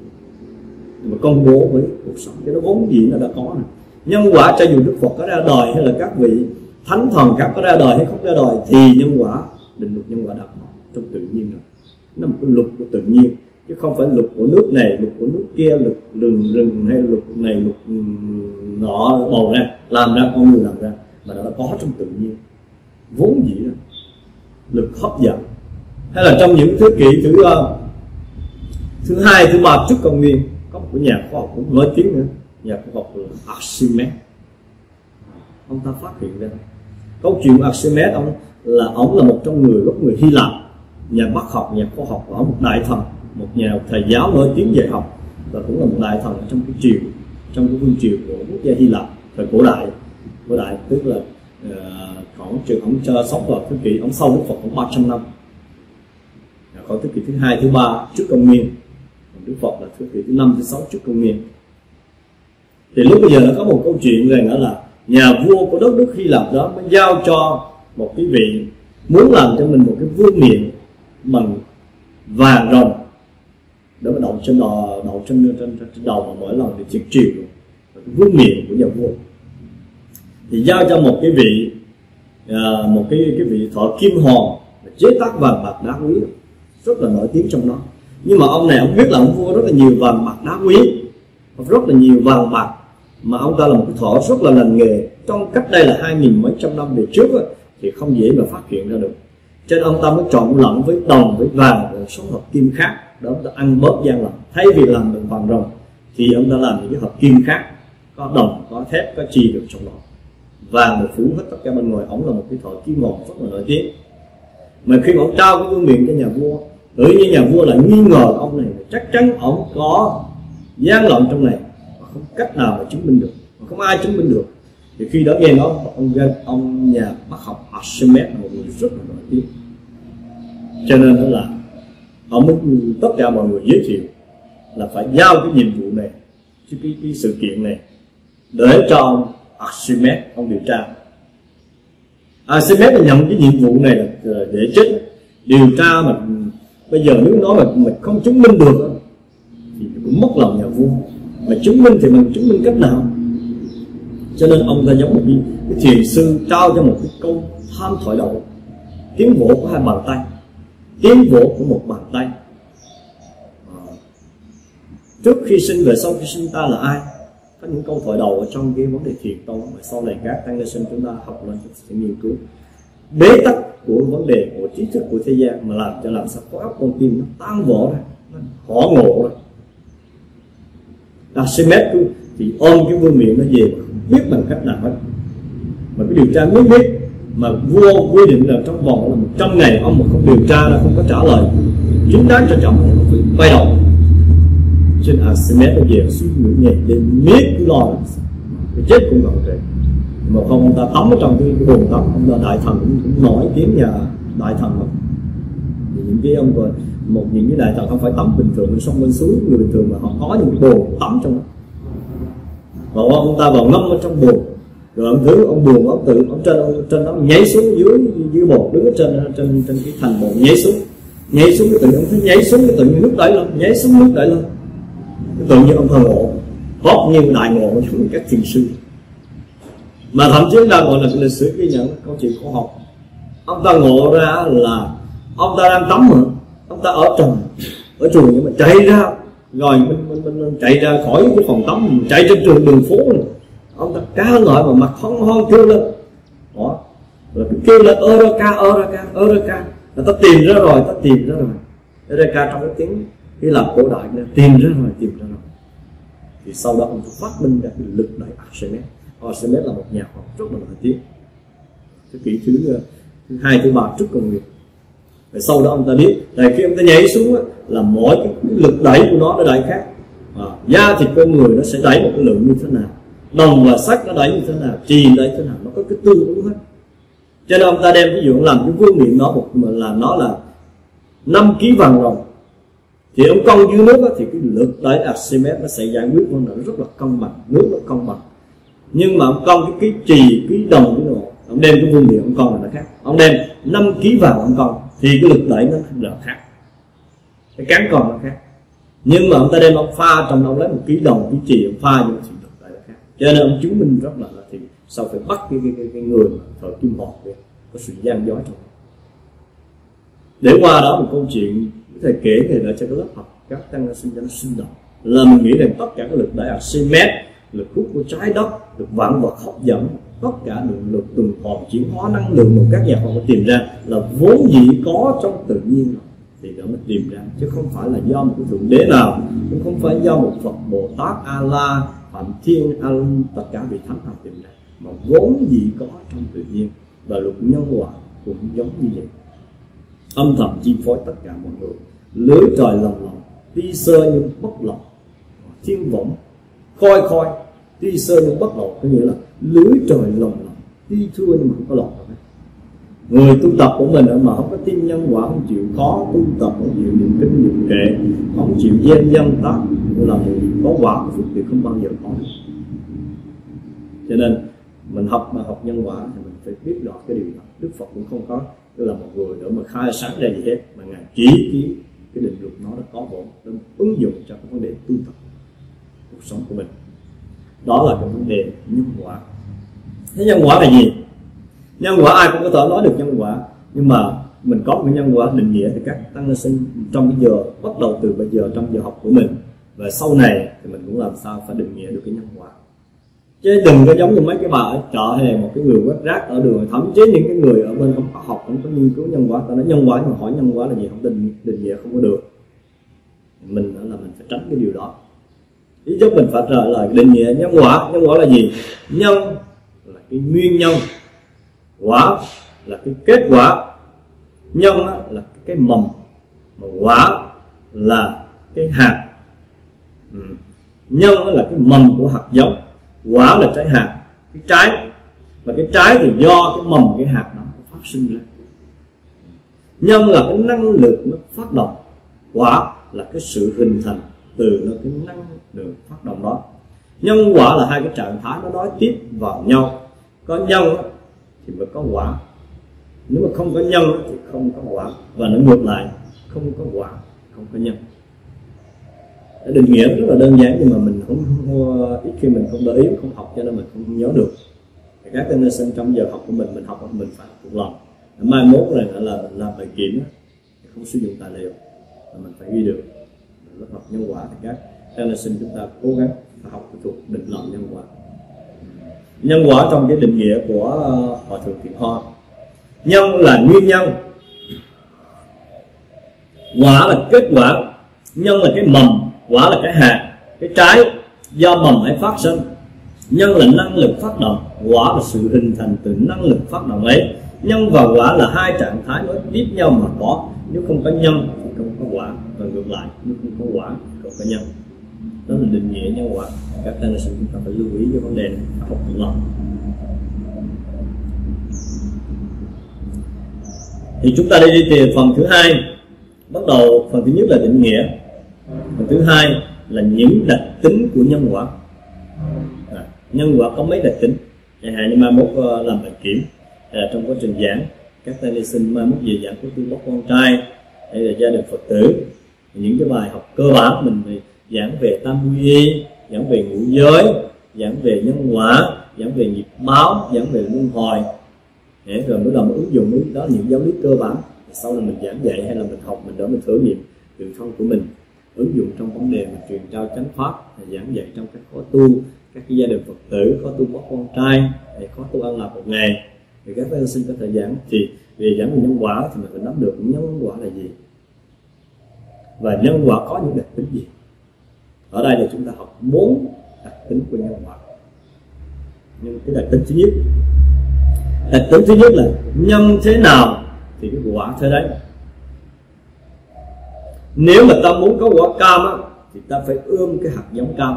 mà công bố với cuộc sống. Cái đó vốn dĩ nó đã có này. Nhân quả cho dù Đức Phật có ra đời hay là các vị thánh thần khác có ra đời hay không ra đời, thì nhân quả, định luật nhân quả đã có trong tự nhiên rồi. Nó là một cái luật của tự nhiên, chứ không phải luật của nước này, luật của nước kia, luật rừng rừng hay luật này, luật nọ bầu ra, làm ra, con người làm ra, mà nó đã có trong tự nhiên vốn dĩ rồi. Lực hấp dẫn. Hay là trong những thế kỷ thứ uh, thứ hai, thứ ba trước công nguyên, có một cái nhà khoa học cũng nổi tiếng nữa, nhà khoa học là Archimedes. Ông ta phát hiện ra câu chuyện Archimedes, ông là ông là một trong người gốc người Hy Lạp, nhà bác học, nhà khoa học, ở một đại thần, một nhà thầy giáo nổi tiếng dạy học, và cũng là một đại thần trong cái triều, trong cái vương triều của quốc gia Hy Lạp thời cổ đại. Cổ đại tức là uh, khoảng trường ông cho sống vào thế kỷ ông sau Đức Phật khoảng ba trăm năm, khoảng thế kỷ thứ hai, thứ ba trước công nguyên. Đức Phật là thế kỷ thứ năm, thứ sáu trước công nguyên. Thì lúc bây giờ nó có một câu chuyện rằng đó là nhà vua của đất nước Hy Lạp đó mới giao cho một cái vị muốn làm cho mình một cái vương miện bằng vàng rồng để mà đậu trên đầu, đậu trên, trên, trên, trên đầu mà mỗi lần thì chiếc triều, cái vương miện của nhà vua. Thì giao cho một cái vị à, một cái cái vị thợ kim hòn chế tác vàng bạc đá quý rất là nổi tiếng trong đó. Nhưng mà ông này ông biết là ông vua rất là nhiều vàng bạc đá quý, rất là nhiều vàng bạc, mà ông ta là một cái thợ rất là lành nghề. Trong cách đây là hai nghìn mấy trăm năm về trước ấy, thì không dễ mà phát hiện ra được. Cho nên ông ta mới trộn lẫn với đồng, với vàng và số hợp kim khác để ông ta ăn bớt gian lận. Thay vì làm được vàng rồng thì ông ta làm những cái hợp kim khác, có đồng, có thép, có chì được trong đó. Vàng được phủ hết tất cả bên ngoài. Ông là một cái thợ kim ngọc rất là nổi tiếng. Mà khi mà ông trao cái vương miện cho nhà vua, tự nhiên nhà vua lại nghi ngờ ông này, chắc chắn ông có gian lận trong này, không cách nào mà chứng minh được, không ai chứng minh được. Thì khi đó nghe nói ông ông nhà bác học Archimedes là một người rất là nổi tiếng, cho nên đó là ông mới tất cả mọi người giới thiệu là phải giao cái nhiệm vụ này, cái, cái, cái sự kiện này để cho ông Archimedes ông điều tra. Archimedes nhận cái nhiệm vụ này là để chết điều tra, mà bây giờ nếu nói mà mình không chứng minh được thì cũng mất lòng nhà vua. Mà chứng minh thì mình chứng minh cách nào? Cho nên ông ta giống một cái, cái thiền sư trao cho một cái câu tham thoại đầu, tiếng vỗ của hai bàn tay, tiếng vỗ của một bàn tay. À, trước khi sinh và sau khi sinh ta là ai? Có những câu thoại đầu ở trong cái vấn đề thiền tông mà sau này các tăng ni sinh chúng ta học lên sẽ nghiên cứu. bế tắc của vấn đề của trí thức của thế gian, mà làm cho làm sao có óc con tim nó tan vỡ ra, nó họ ngộ ra. Archimedes thì ôm cái vương miện nó về mà không biết bằng cách nào hết, mà cái điều tra mới biết, mà vua quy định là trong vòng là một trăm ngày ông mà không điều tra là không có trả lời chính đáng cho chồng, ông phải quay đầu. Trên Archimedes nó về suy nghĩ nhẹ đến miết cứ lo là cái chết cũng còn vậy. Mà không ông ta tắm ở trong cái, cái bồn tắm, ông ta đại thần cũng, cũng nổi tiếng nhà đại thần lắm. Thì những cái ông rồi một những cái đại thần không phải tắm bình thường bên sông bên suối người bình thường, mà họ có những bồn tắm trong đó. Và ông ta vào ngâm ở trong bồn, rồi ông thứ ông buồn ông tự ông trên ông trên đó nhảy xuống dưới dưới bồn, đứng ở trên trên trên cái thành bồn nhảy xuống nhảy xuống cái tự ông thấy nhảy xuống cái tự nhiên nước đẩy lên, nhảy xuống nước đẩy lên, cái tự nhiên ông thờ ngộ, hót như đại ngộ trong các thiền sư. Mà thậm chí là gọi là lịch sử ghi nhận câu chuyện khoa học, ông ta ngộ ra là ông ta đang tắm mà ông ta ở trong ở chuồng, nhưng mà chạy ra rồi mình, mình, mình, mình chạy ra khỏi cái phòng tắm, mình chạy trên trường đường phố này. Ông ta ca ngợi mà mặt hon hon kêu lên, đó rồi cứ kêu lên Eureka Eureka Eureka, người ta tìm ra rồi, ta tìm ra rồi Eureka trong cái tiếng Hy Lạp cổ đại này, tìm ra rồi tìm ra rồi. Thì sau đó ông ta phát minh ra cái lực đẩy Archimedes. Archimedes là một nhà khoa học rất là nổi tiếng, thế kỷ thứ thứ hai thứ ba trước công nguyên. Rồi sau đó ông ta biết là khi ông ta nhảy xuống á, là mỗi cái lực đẩy của nó nó đẩy khác. À, da thịt con người nó sẽ đẩy một cái lượng như thế nào, đồng và sắt nó đẩy như thế nào, trì đẩy thế nào, nó có cái tương ứng hết. Cho nên ông ta đem ví dụ làm cái vương miện nó một là nó là năm ký vàng ròng, thì ông cong dưới nước á, thì cái lực đẩy Archimedes nó sẽ giải quyết vấn đề nó rất là công bằng, nước nó công bằng. Nhưng mà ông cong cái ký trì, ký đồng, cái đồ, ông đem cái vương miện ông cong là nó khác. Ông đem năm ký vàng ông cong thì cái lực đẩy nó là khác, cái cán còn nó khác. Nhưng mà ông ta đem ông pha trong ông lấy một ký đồng, ký trì ông pha vô thì lực đẩy nó khác. Cho nên ông chứng minh rất là thì sau phải bắt cái cái cái, cái người mà thợ kim hoạt kia có sự gian dối trong đó. Để qua đó một câu chuyện thầy kể về lại cho cái lớp học các tăng sinh cho nó sinh động, là mình nghĩ rằng tất cả các lực đẩy Archimedes, lực hút của trái đất, lực vạn vật hấp dẫn, tất cả được lực tuần hoàn chuyển hóa năng lượng một các nhà khoa học tìm ra là vốn dĩ có trong tự nhiên, thì đó mình tìm ra, chứ không phải là do một cái thượng đế nào, cũng không phải do một Phật Bồ Tát A La Phạm Thiên A Linh, tất cả vị thánh nào tìm ra, mà vốn dĩ có trong tự nhiên. Và luật nhân quả cũng giống như vậy, âm thầm chi phối tất cả mọi người. Lưới trời lồng lộng, ti sơ nhưng bất lộng, thiên võng khôi khôi, ti sơ nhưng bất lộng, có nghĩa là lưới trời lồng lộng, ti thưa nhưng mà không có lọt. Người tu tập của mình mà không có tin nhân quả, không chịu khó tu tập, không chịu niệm kinh niệm kệ, không chịu gian dân tác, là người có quả của phước thì không bao giờ có được. Cho nên mình học mà học nhân quả thì mình phải biết rõ cái điều đó. Đức Phật cũng không có tức là một người để mà khai sáng ra gì hết, mà ngài chỉ ký cái định luật nó đã có bổn để ứng dụng cho cái vấn đề tu tập cuộc sống của mình. Đó là cái vấn đề nhân quả. Thế nhân quả là gì? Nhân quả ai cũng có thể nói được nhân quả, nhưng mà mình có một nhân quả định nghĩa thì các tăng ni sinh trong bây giờ, bắt đầu từ bây giờ trong giờ học của mình và sau này thì mình cũng làm sao phải định nghĩa được cái nhân quả. Chứ đừng có giống như mấy cái bà ở chợ hay một cái người quét rác ở đường, thậm chí những cái người ở bên không có học, không có nghiên cứu nhân quả, ta nói nhân quả nhưng mà hỏi nhân quả là gì không định định nghĩa không có được. Mình là mình phải tránh cái điều đó. Ý giúp mình phải trả lời định nghĩa nhân quả. Nhân quả là gì? Nhân là cái nguyên nhân, quả là cái kết quả. Nhân là cái mầm, mà quả là cái hạt. Nhân là cái mầm của hạt giống, quả là trái hạt, cái trái. Và cái trái thì do cái mầm cái hạt đó phát sinh ra. Nhân là cái năng lượng nó phát động, quả là cái sự hình thành từ nó cái năng lượng phát động đó. Nhân quả là hai cái trạng thái nó nói tiếp vào nhau. Có nhân thì mới có quả, nếu mà không có nhân thì không có quả, và nó ngược lại, không có quả không có nhân. Định nghĩa rất là đơn giản nhưng mà mình không, không ít khi mình không để ý, không học cho nên mình không nhớ được. Các tên nên sinh trong giờ học của mình mình học mình phải một lần. Mai mốt này là làm bài kiểm không sử dụng tài liệu mà mình phải ghi được. Lớp học nhân quả thì các tên nên sinh chúng ta cố gắng phải học thuộc định lòng nhân quả. Nhân quả trong cái định nghĩa của Hòa thượng Thiện Hoa nhân là nguyên nhân, quả là kết quả. Nhân là cái mầm, quả là cái hạt, cái trái do mầm ấy phát sinh. Nhân là năng lực phát động, quả là sự hình thành từ năng lực phát động ấy. Nhân và quả là hai trạng thái nối tiếp nhau mà có. Nếu không có nhân thì không có quả, và ngược lại, nếu không có quả thì không có nhân. Đó là định nghĩa nhân quả. Các tên là sự chúng ta phải lưu ý với vấn đề này, học từng lần. Thì chúng ta đi tìm phần thứ hai. Bắt đầu phần thứ nhất là định nghĩa, phần thứ hai là những đặc tính của nhân quả. À, nhân quả có mấy đặc tính, chẳng hạn như mai mốt uh, làm bài kiểm, à, trong quá trình giảng các tên ni sinh mai mốt về giảng của tu bốc con trai hay là gia đình Phật tử, những cái bài học cơ bản mình thì giảng về tam quy y, giảng về ngũ giới, giảng về nhân quả, giảng về nghiệp báo, giảng về luân hồi, để rồi mới đầu mình ứng dụng đó những giáo lý cơ bản. Sau này mình giảng dạy hay là mình học, mình đỡ mình thử nghiệm tự thân của mình, ứng dụng trong vấn đề mình truyền trao chánh pháp, giảng dạy trong các khóa tu, các cái gia đình Phật tử, khóa tu bốc con trai, khóa tu ăn lạc một ngày, thì các bạn sinh có thể giảng. Thì về giảng về nhân quả thì mình phải nắm được nhân quả là gì và nhân quả có những đặc tính gì. Ở đây là chúng ta học bốn đặc tính của nhân quả. Nhưng cái đặc tính thứ nhất, đặc tính thứ nhất là nhân thế nào thì cái quả thế đấy. Nếu mà ta muốn có quả cam á, thì ta phải ươm cái hạt giống cam.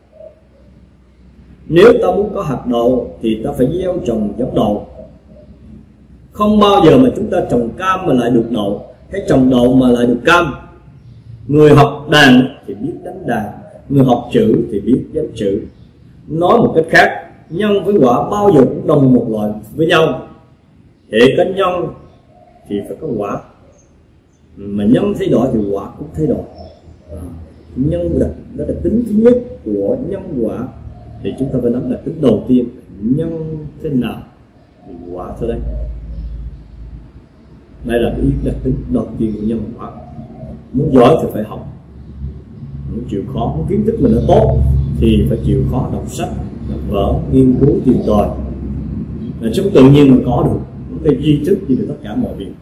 Nếu ta muốn có hạt đậu thì ta phải gieo trồng giống đậu. Không bao giờ mà chúng ta trồng cam mà lại được đậu, hay trồng đậu mà lại được cam. Người học đàn thì biết đánh đàn, người học chữ thì biết đánh chữ. Nói một cách khác, nhân với quả bao giờ cũng đồng một loại với nhau. Hệ có nhân thì phải có quả, mà nhân thay đổi thì quả cũng thay đổi. Nhân là đó là tính thứ nhất của nhân quả. Thì chúng ta phải nắm đặc tính đầu tiên, nhân thế nào thì quả thôi đấy. Đây là cái đặc tính đầu tiên của nhân quả. Muốn giỏi thì phải học, muốn chịu khó, muốn kiến thức mình nó tốt thì phải chịu khó đọc sách, đọc vở, nghiên cứu tìm tòi. Là chúng tự nhiên mà có được cái duy thức gì được tất cả mọi việc,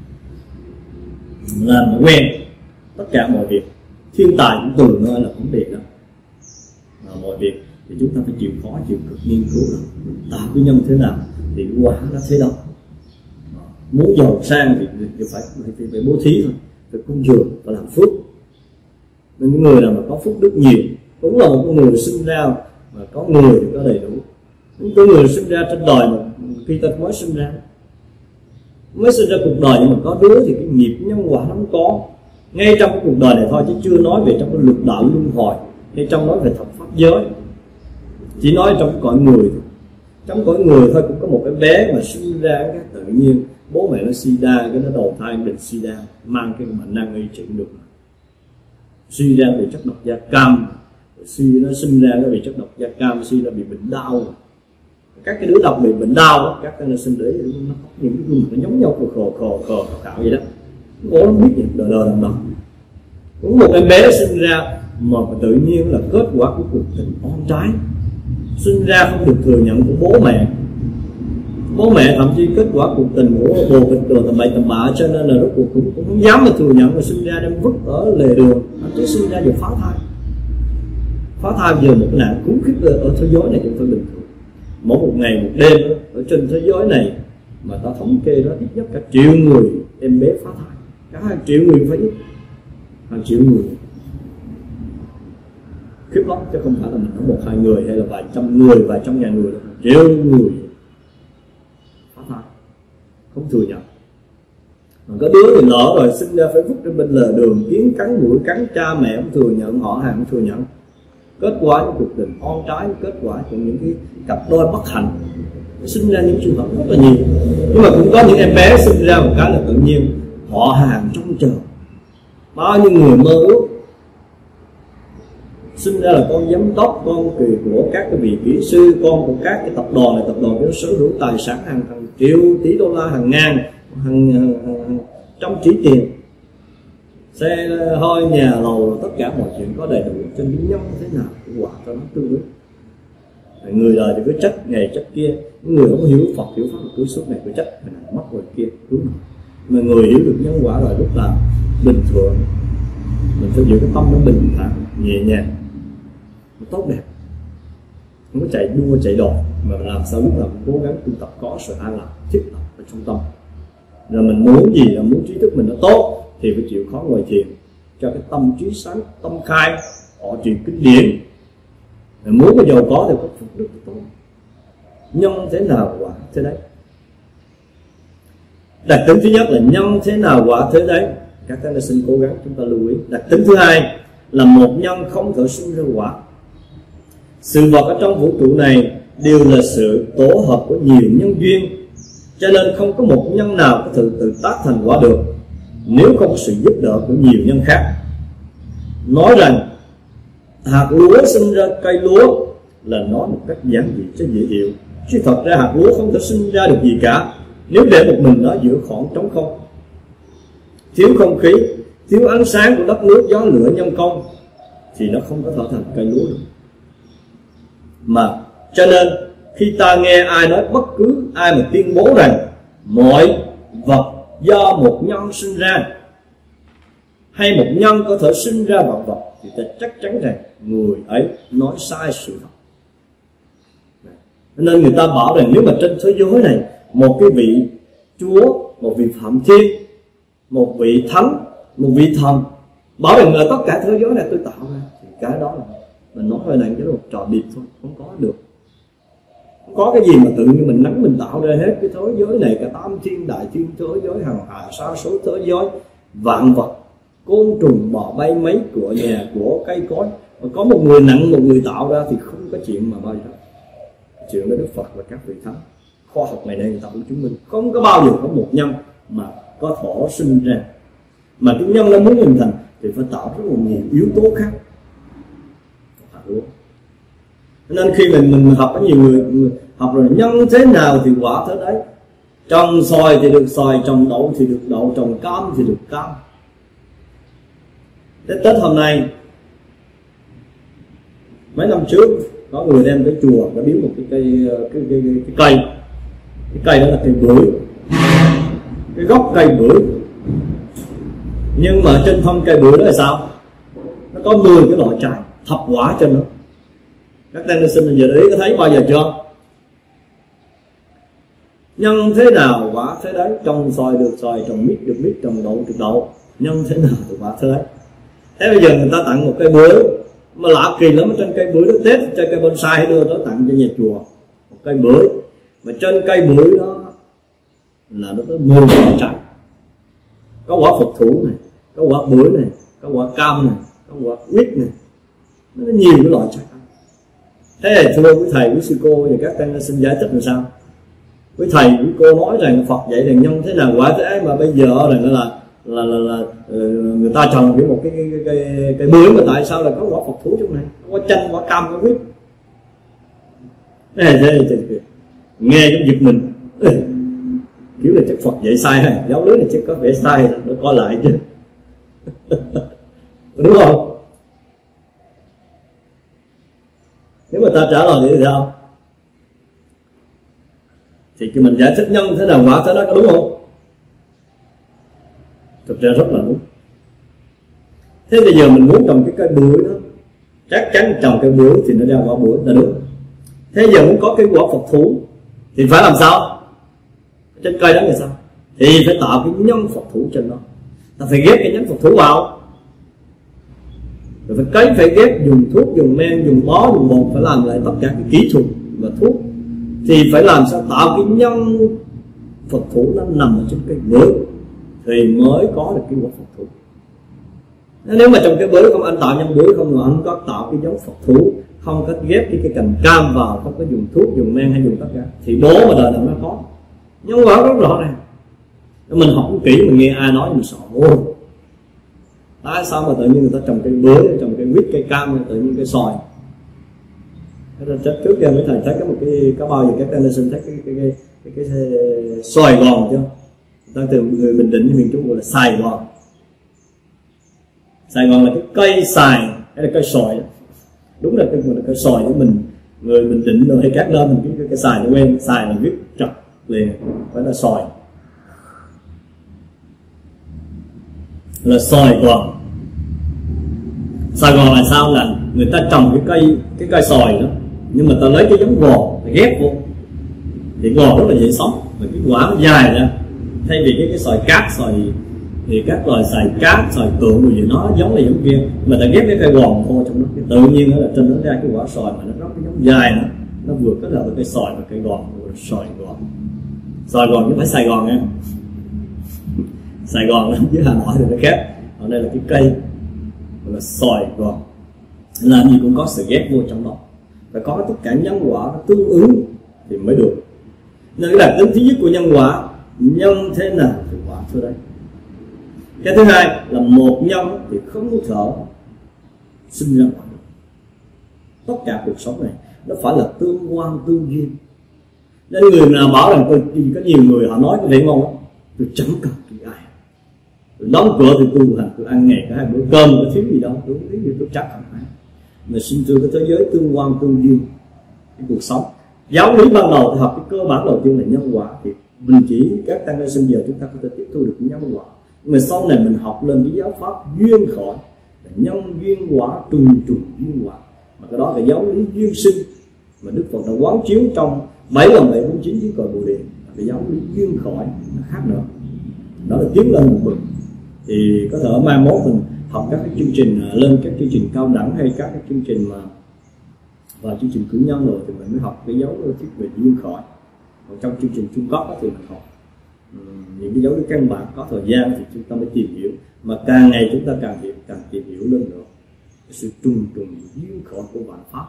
làm quen tất cả mọi việc. Thiên tài cũng từ nơi là vấn đề đó. Mà mọi việc thì chúng ta phải chịu khó, chịu cực nghiên cứu đó. Tạo cái nhân thế nào thì quả nó thế đó. Muốn giàu sang thì, thì phải, phải phải bố thí thôi, phải cúng dường, phải làm phước. Nên những người nào mà có phước đức nhiều cũng là một con người sinh ra mà có người thì có đầy đủ. Những con người sinh ra trên đời mà khi ta mới sinh ra mới sinh ra cuộc đời nhưng mà có đứa thì cái nghiệp nhân quả nó không có. Ngay trong cái cuộc đời này thôi, chứ chưa nói về trong cái luật đạo luân hồi hay trong nói về thập pháp giới, chỉ nói trong cái cõi người thôi. Trong cõi người thôi cũng có một cái bé mà sinh ra cái tự nhiên bố mẹ nó sida, cái nó đầu thai bệnh sida, mang cái bệnh nan y trị được, suy ra bị chất độc da cam, suy nó sinh ra nó bị chất độc da cam, suy nó bị bệnh đau. Các cái đứa đọc bị bệnh đau, các cái nó sinh để nó có những cái gương mặt nó giống nhau, khờ khờ khờ khờ khảo vậy đó, bố nó biết gì đời đời làm đó. Cũng một em bé sinh ra mà tự nhiên là kết quả của cuộc tình con trái, sinh ra không được thừa nhận của bố mẹ. Bố mẹ thậm chí kết quả cuộc tình của bồ bịch đồ tầm bậy tầm bạ, cho nên là rốt cuộc cũng, cũng không dám mà thừa nhận, mà sinh ra đem vứt ở lề đường, thậm chí sinh ra được phá thai. Phá thai giờ một nạn khủng khiếp ở, ở thế giới này chúng tôi bình thường. Mỗi một ngày một đêm ở trên thế giới này mà ta thống kê đó ít nhất cả triệu người em bé phá thai, cả hàng triệu người phải ít, hàng triệu người khiếp lắm, chứ không phải là mình có một hai người hay là vài trăm người, vài trăm ngàn người, triệu người phá thai không thừa nhận. Mà có đứa thì lỡ rồi sinh ra phải vứt trên bên lề đường, kiến cắn mũi cắn, cha mẹ không thừa nhận, họ hàng không thừa nhận. Kết quả những cuộc tình on trái, kết quả của những cái cặp đôi bất hạnh, sinh ra những trường hợp rất là nhiều. Nhưng mà cũng có những em bé sinh ra một cái là tự nhiên họ hàng trông chờ, bao nhiêu người mơ ước sinh ra là con giám đốc, con kỳ của các cái vị kỹ sư, con của các cái tập đoàn này, tập đoàn cái sở hữu tài sản hàng, hàng triệu tỷ đô la, hàng ngàn, hàng, hàng, hàng, hàng trăm tỷ tiền, xe hơi, nhà lầu, tất cả mọi chuyện có đầy đủ. Trên cái nhân thế nào, cái quả cho nó tương ứng. Người đời thì cứ trách ngày trách kia, những người không hiểu Phật hiểu pháp cứ suốt ngày cứ trách người này mất rồi kia đúng rồi. Mà người hiểu được nhân quả rồi lúc nào bình thường, mình phải giữ cái tâm nó bình thản nhẹ nhàng, nó tốt đẹp, không có chạy đua chạy đòi, mà làm sao lúc nào cũng cố gắng tu tập có sự an lạc thiết lập ở trong tâm. Rồi mình muốn gì là muốn trí thức mình nó tốt thì phải chịu khó ngồi thiền cho cái tâm trí sáng, tâm khai, họ truyền kinh điển. Rồi muốn cái giàu có thì có phúc đức tốt, nhân thế nào quả thế đấy. Đặc tính thứ nhất là nhân thế nào quả thế đấy, các thánh xin cố gắng chúng ta lưu ý. Đặc tính thứ hai là một nhân không thể sinh ra quả. Sự vật ở trong vũ trụ này đều là sự tổ hợp của nhiều nhân duyên, cho nên không có một nhân nào có thể tự tác thành quả được nếu không có sự giúp đỡ của nhiều nhân khác. Nói rằng hạt lúa sinh ra cây lúa là nói một cách giản dị cho dễ hiểu, chứ thật ra hạt lúa không thể sinh ra được gì cả nếu để một mình nó giữa khoảng trống không. Thiếu không khí, thiếu ánh sáng của đất nước gió lửa nhân công thì nó không có thể thành cây lúa được. Mà cho nên khi ta nghe ai nói, bất cứ ai mà tuyên bố rằng mọi vật do một nhân sinh ra, hay một nhân có thể sinh ra vạn vật, thì ta chắc chắn rằng người ấy nói sai sự thật. Nên người ta bảo rằng nếu mà trên thế giới này một cái vị Chúa, một vị Phạm Thiên, một vị Thánh, một vị Thần bảo rằng là tất cả thế giới này tôi tạo ra, thì cái đó là mình nói hơi này cái một trò điệp thôi, không có được. Không có cái gì mà tự nhiên mình nắng mình tạo ra hết cái thế giới này, cả tam thiên đại thiên, thế giới hàng hà sa số thế giới vạn vật, côn trùng bò bay mấy, của nhà của cây cối, mà có một người nặng một người tạo ra thì không có chuyện mà bao giờ. Chuyện đó Đức Phật và các vị thánh khoa học ngày nay người ta cũng chứng minh không có bao giờ có một nhân mà có thổ sinh ra, mà cái nhân nó muốn hình thành thì phải tạo rất là nhiều yếu tố khác. Nên khi mình mình học có nhiều người, người học rồi nhân thế nào thì quả thế đấy, trồng xoài thì được xoài, trồng đậu thì được đậu, trồng cam thì được cam. Tết Tết hôm nay mấy năm trước có người đem tới chùa đã biếu một cái cây cái, cái, cái, cái cây cái cây đó là cây bưởi, cái gốc cây bưởi, nhưng mà trên thân cây bưởi đó là sao, nó có mười cái loại trái thập quả trên nó. Các tên sinh giờ đấy có thấy bao giờ chưa? Nhân thế nào quả thế đấy, trồng xoài được xoài, trồng mít được mít, trồng đậu được đậu, nhân thế nào thì quả thế đấy. Thế bây giờ người ta tặng một cây bưởi mà lạ kỳ lắm, trên cây bưởi đó Tết trên cây bonsai đưa tới tặng cho nhà chùa một cây bưởi, mà trên cây bưởi đó là nó có mười quả trái, có quả Phật thủ này, có quả bưởi này, có quả cam này, có quả mít này, nó nhiều cái loại trái. Thế là thưa quý thầy, quý sư cô và các tăng xin giải thích làm sao? Quý thầy, quý cô nói rằng Phật dạy rằng nhân thế nào quả thế ấy, mà bây giờ rằng là là là, là, là người ta trồng cái một cái cái cái, cái bưởi mà tại sao là có quả Phật thủ trong này, có quả chanh, quả cam, quả quýt. Thế là thế, thế, thế, nghe trong giật mình, kiểu là chắc Phật dạy sai hay giáo lý này chắc có vẻ sai, nó coi lại chứ. Đúng không? Nếu mà ta trả lời thì sao? Thì khi mình giải thích nhân thế nào quả thế đó có đúng không? Thực ra rất là đúng. Thế bây giờ mình muốn trồng cái cây bưởi đó, chắc chắn trồng cây bưởi thì nó ra quả bưởi là đúng. Thế giờ muốn có cái quả Phật thủ thì phải làm sao? Trên cây đó là sao? Thì phải tạo cái nhân Phật thủ trên đó. Ta phải ghép cái nhân Phật thủ vào, rồi phải cấy, phải ghép, dùng thuốc, dùng men, dùng bó, dùng bột, phải làm lại tất cả cái kỹ thuật và thuốc. Thì phải làm sao tạo cái nhân Phật thủ nó nằm ở trên cây bưởi thì mới có được cái quả Phật thủ. Nếu mà trong cái bưởi không anh tạo nhân bưởi không, mà anh có tạo cái giống Phật thủ, không có ghép cái, cái cành cam vào, không có dùng thuốc, dùng men hay dùng tất cả, thì đố mà đời nào nó có. Nhưng quả rất rõ ràng. Mình học kỹ, mình nghe ai nói mình sợ ô, tại sao mà tự nhiên người ta trồng cây bưởi, trồng cây quýt, cây cam, tự nhiên cây xoài. Thế là trước kia mấy thầy thấy có một cái, có bao giờ các tên sinh thấy cái cái cái cái, cái, cái xoài gòn chưa? Ta từ người Bình Định miền Trung gọi là Sài Gòn. Sài Gòn là cái cây xài hay là cây xoài đó. Đúng là cái, là cây xoài của mình Người Bình Định rồi hay các nơi mình cái, cái xài nó quen, xài là viết trật liền, phải là sòi, là sòi gòn. Sòi gòn là sao? Là người ta trồng cái cây cái cây sòi đó, nhưng mà ta lấy cái giống gòn ghép vô thì gòn rất là dễ sống, và cái quả nó dài ra. Thay vì cái cái sòi cát, sòi thì các loài sòi cát, sòi tượng gì nó giống là giống kia, mà ta ghép cái cây gòn vô trong đó, tự nhiên nó là trên nó ra cái quả sòi mà nó rất cái giống dài nữa, nó vừa kết hợp với cây sòi và cây gòn, sòi gòn. Sòi gòn chứ phải Sài Gòn nha. Sài Gòn với Hà Nội thì nó khác. Ở đây là cái cây gọi là sòi gòn, làm gì cũng có sự ghép vô trong đó, phải có tất cả nhân quả tương ứng thì mới được. Nên cái đặc tính thứ nhất của nhân quả, nhân thế nào thì quả thôi đấy. Cái thứ hai là một nhân thì không có thở sinh ra quả. Tất cả cuộc sống này nó phải là tương quan tương duyên. Nên người nào bảo rằng tôi, có nhiều người họ nói cái vẻ ngon lắm, tôi chẳng cần cái ai, tôi đóng cửa thì tu hành, tôi ăn ngày cả hai bữa cơm, tôi thiếu gì đâu, tôi không thiếu gì, tôi chắc không ai. Mà sinh ra cái thế giới tương quan tương duyên cái cuộc sống. Giáo lý ban đầu thì học cái cơ bản đầu tiên là nhân quả, thì mình chỉ các tăng ni sinh giờ chúng ta có thể tiếp thu được nhân quả. Nhưng mà sau này mình học lên cái giáo pháp duyên khởi, nhân duyên quả, trùng trùng duyên quả, mà cái đó là giáo lý duyên sinh mà Đức Phật đã quán chiếu trong bảy lần bảy bốn chín tiếng còi Bồ Đề. Cái giáo lý duyên khởi nó khác nữa, đó là tiến lên một bậc. Thì có thể mai mốt mình học các cái chương trình lên các chương trình cao đẳng hay các cái chương trình mà và chương trình cử nhân rồi thì mình mới học cái giáo lý thuyết về duyên khởi. Còn trong chương trình trung cấp thì mình học um, những cái giáo lý căn bản, có thời gian thì chúng ta mới tìm hiểu, mà càng ngày chúng ta càng hiểu càng tìm hiểu lên nữa cái sự trùng trùng duyên khởi của vạn pháp.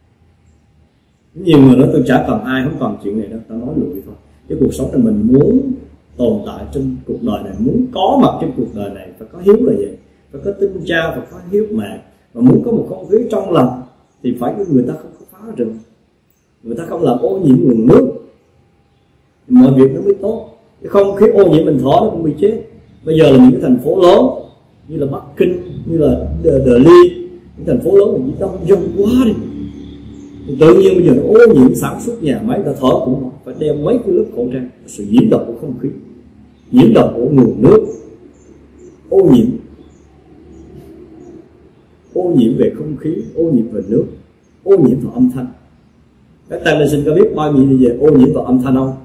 Nhiều người nói tôi chả cần ai, không cần chuyện này đâu, ta nói lụi thôi. Cái cuộc sống này mình muốn tồn tại trên cuộc đời này, muốn có mặt trên cuộc đời này, phải có hiếu là vậy, phải có tin cha, phải có hiếu mẹ, và muốn có một không khí trong lành thì phải có người ta không có phá rừng, người ta không làm ô nhiễm nguồn nước, mọi việc nó mới tốt. Cái không khí ô nhiễm mình thở nó cũng bị chết. Bây giờ là những cái thành phố lớn như là Bắc Kinh, như là Delhi, những thành phố lớn là chỉ đông dân quá đi, thì tự nhiên bây giờ nó ô nhiễm sản xuất nhà máy, ta thở cũng phải đeo mấy cái lớp khẩu trang. Sự nhiễm độc của không khí, nhiễm độc của nguồn nước, ô nhiễm ô nhiễm về không khí, ô nhiễm về nước, ô nhiễm vào âm thanh. Các tăng ni sinh có biết bao nhiêu về ô nhiễm vào âm thanh không?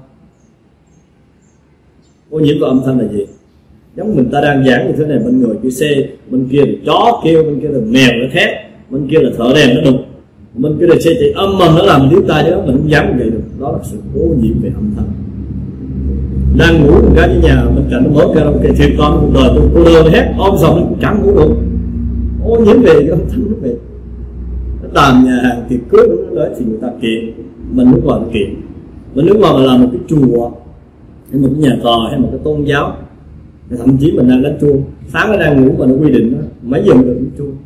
Ô nhiễm vào âm thanh là gì? Giống mình ta đang giảng như thế này, bên người kêu xe, bên kia thì chó kêu, bên kia là mèo nó thét, bên kia là thợ đèn nó đục, bên kia là xe chạy âm mà nó làm tiếng tai, chứ đó mình không dám vậy được. Đó là sự ô nhiễm về âm thanh. Đang ngủ một cái nhà bên cạnh nó mở karaoke thiệt con cuộc đời tôi cô đơn hét ôm sòng nó cũng chẳng ngủ được, ô nhiễm về cái âm thanh nó về. Nó tàn nhà hàng tiệc cưới nó nói thì người ta kiện, mình nước ngoài kiện, mình nước ngoài mà làm một cái chùa hay một cái nhà thờ hay một cái tôn giáo, thậm chí mình đang đánh chuông, sáng nó đang ngủ mà nó quy định đó, mấy giờ được đánh chuông,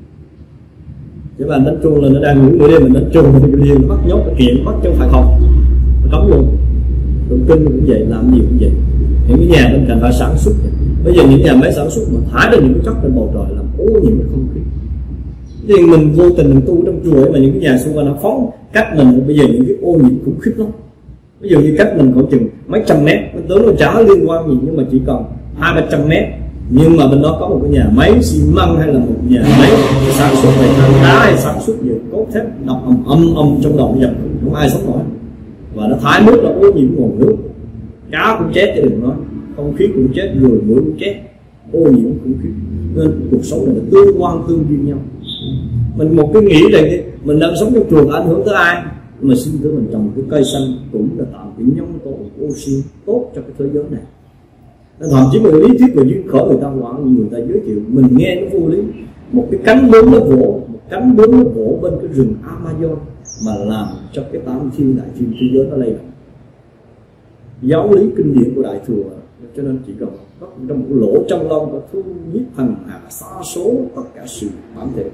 chứ bạn đánh chuông là nó đang ngủ nửa đêm mình đánh chuông thì cái đêm nó bắt nhốt cái kiện bắt chứ không phải không, nó cấm luôn. Tụng kinh cũng vậy, làm gì cũng vậy. Những cái nhà bên cạnh phải sản xuất. Bây giờ những nhà máy sản xuất mà thải ra những cái chất lên bầu trời làm ô nhiễm cái không khí. Thì mình vô tình mình tu trong chùa mà những cái nhà xung quanh nó phóng cách mình, bây giờ những cái ô nhiễm khủng khiếp lắm. Ví dụ như cách mình khoảng chừng mấy trăm mét, mình tưởng nó chả liên quan gì, nhưng mà chỉ còn hai ba trăm mét, nhưng mà bên đó có một cái nhà máy xi măng hay là một nhà máy sản xuất về than đá hay sản xuất về cốt thép, đập ầm ầm ầm trong đầu dập không ai sống nổi. Và nó thải nước là ô nhiễm nguồn nước, cá cũng chết chứ đừng nói, không khí cũng chết, người mũi cũng chết, ô nhiễm khủng khiếp. Nên cuộc sống này là tương quan tương duyên nhau. Mình một cái nghĩ rằng mình đang sống trong chùa ảnh hưởng tới ai, mà xin tới mình trồng cái cây xanh cũng là tạo cái nhân tố oxy tốt cho cái thế giới này. Nên thậm chí một lý thuyết về duyên khởi người ta hoảng, người ta giới thiệu mình nghe nó vô lý. Một cái cánh bướm nó vỗ, một cánh bướm nó vỗ bên cái rừng Amazon mà làm cho cái tám thiên đại thiên thế giới nó lây lan. Giáo lý kinh điển của Đại Thừa, cho nên chỉ cần có trong một lỗ trong lông có thu nhiếp hành hạ xa số tất cả sự bản thể.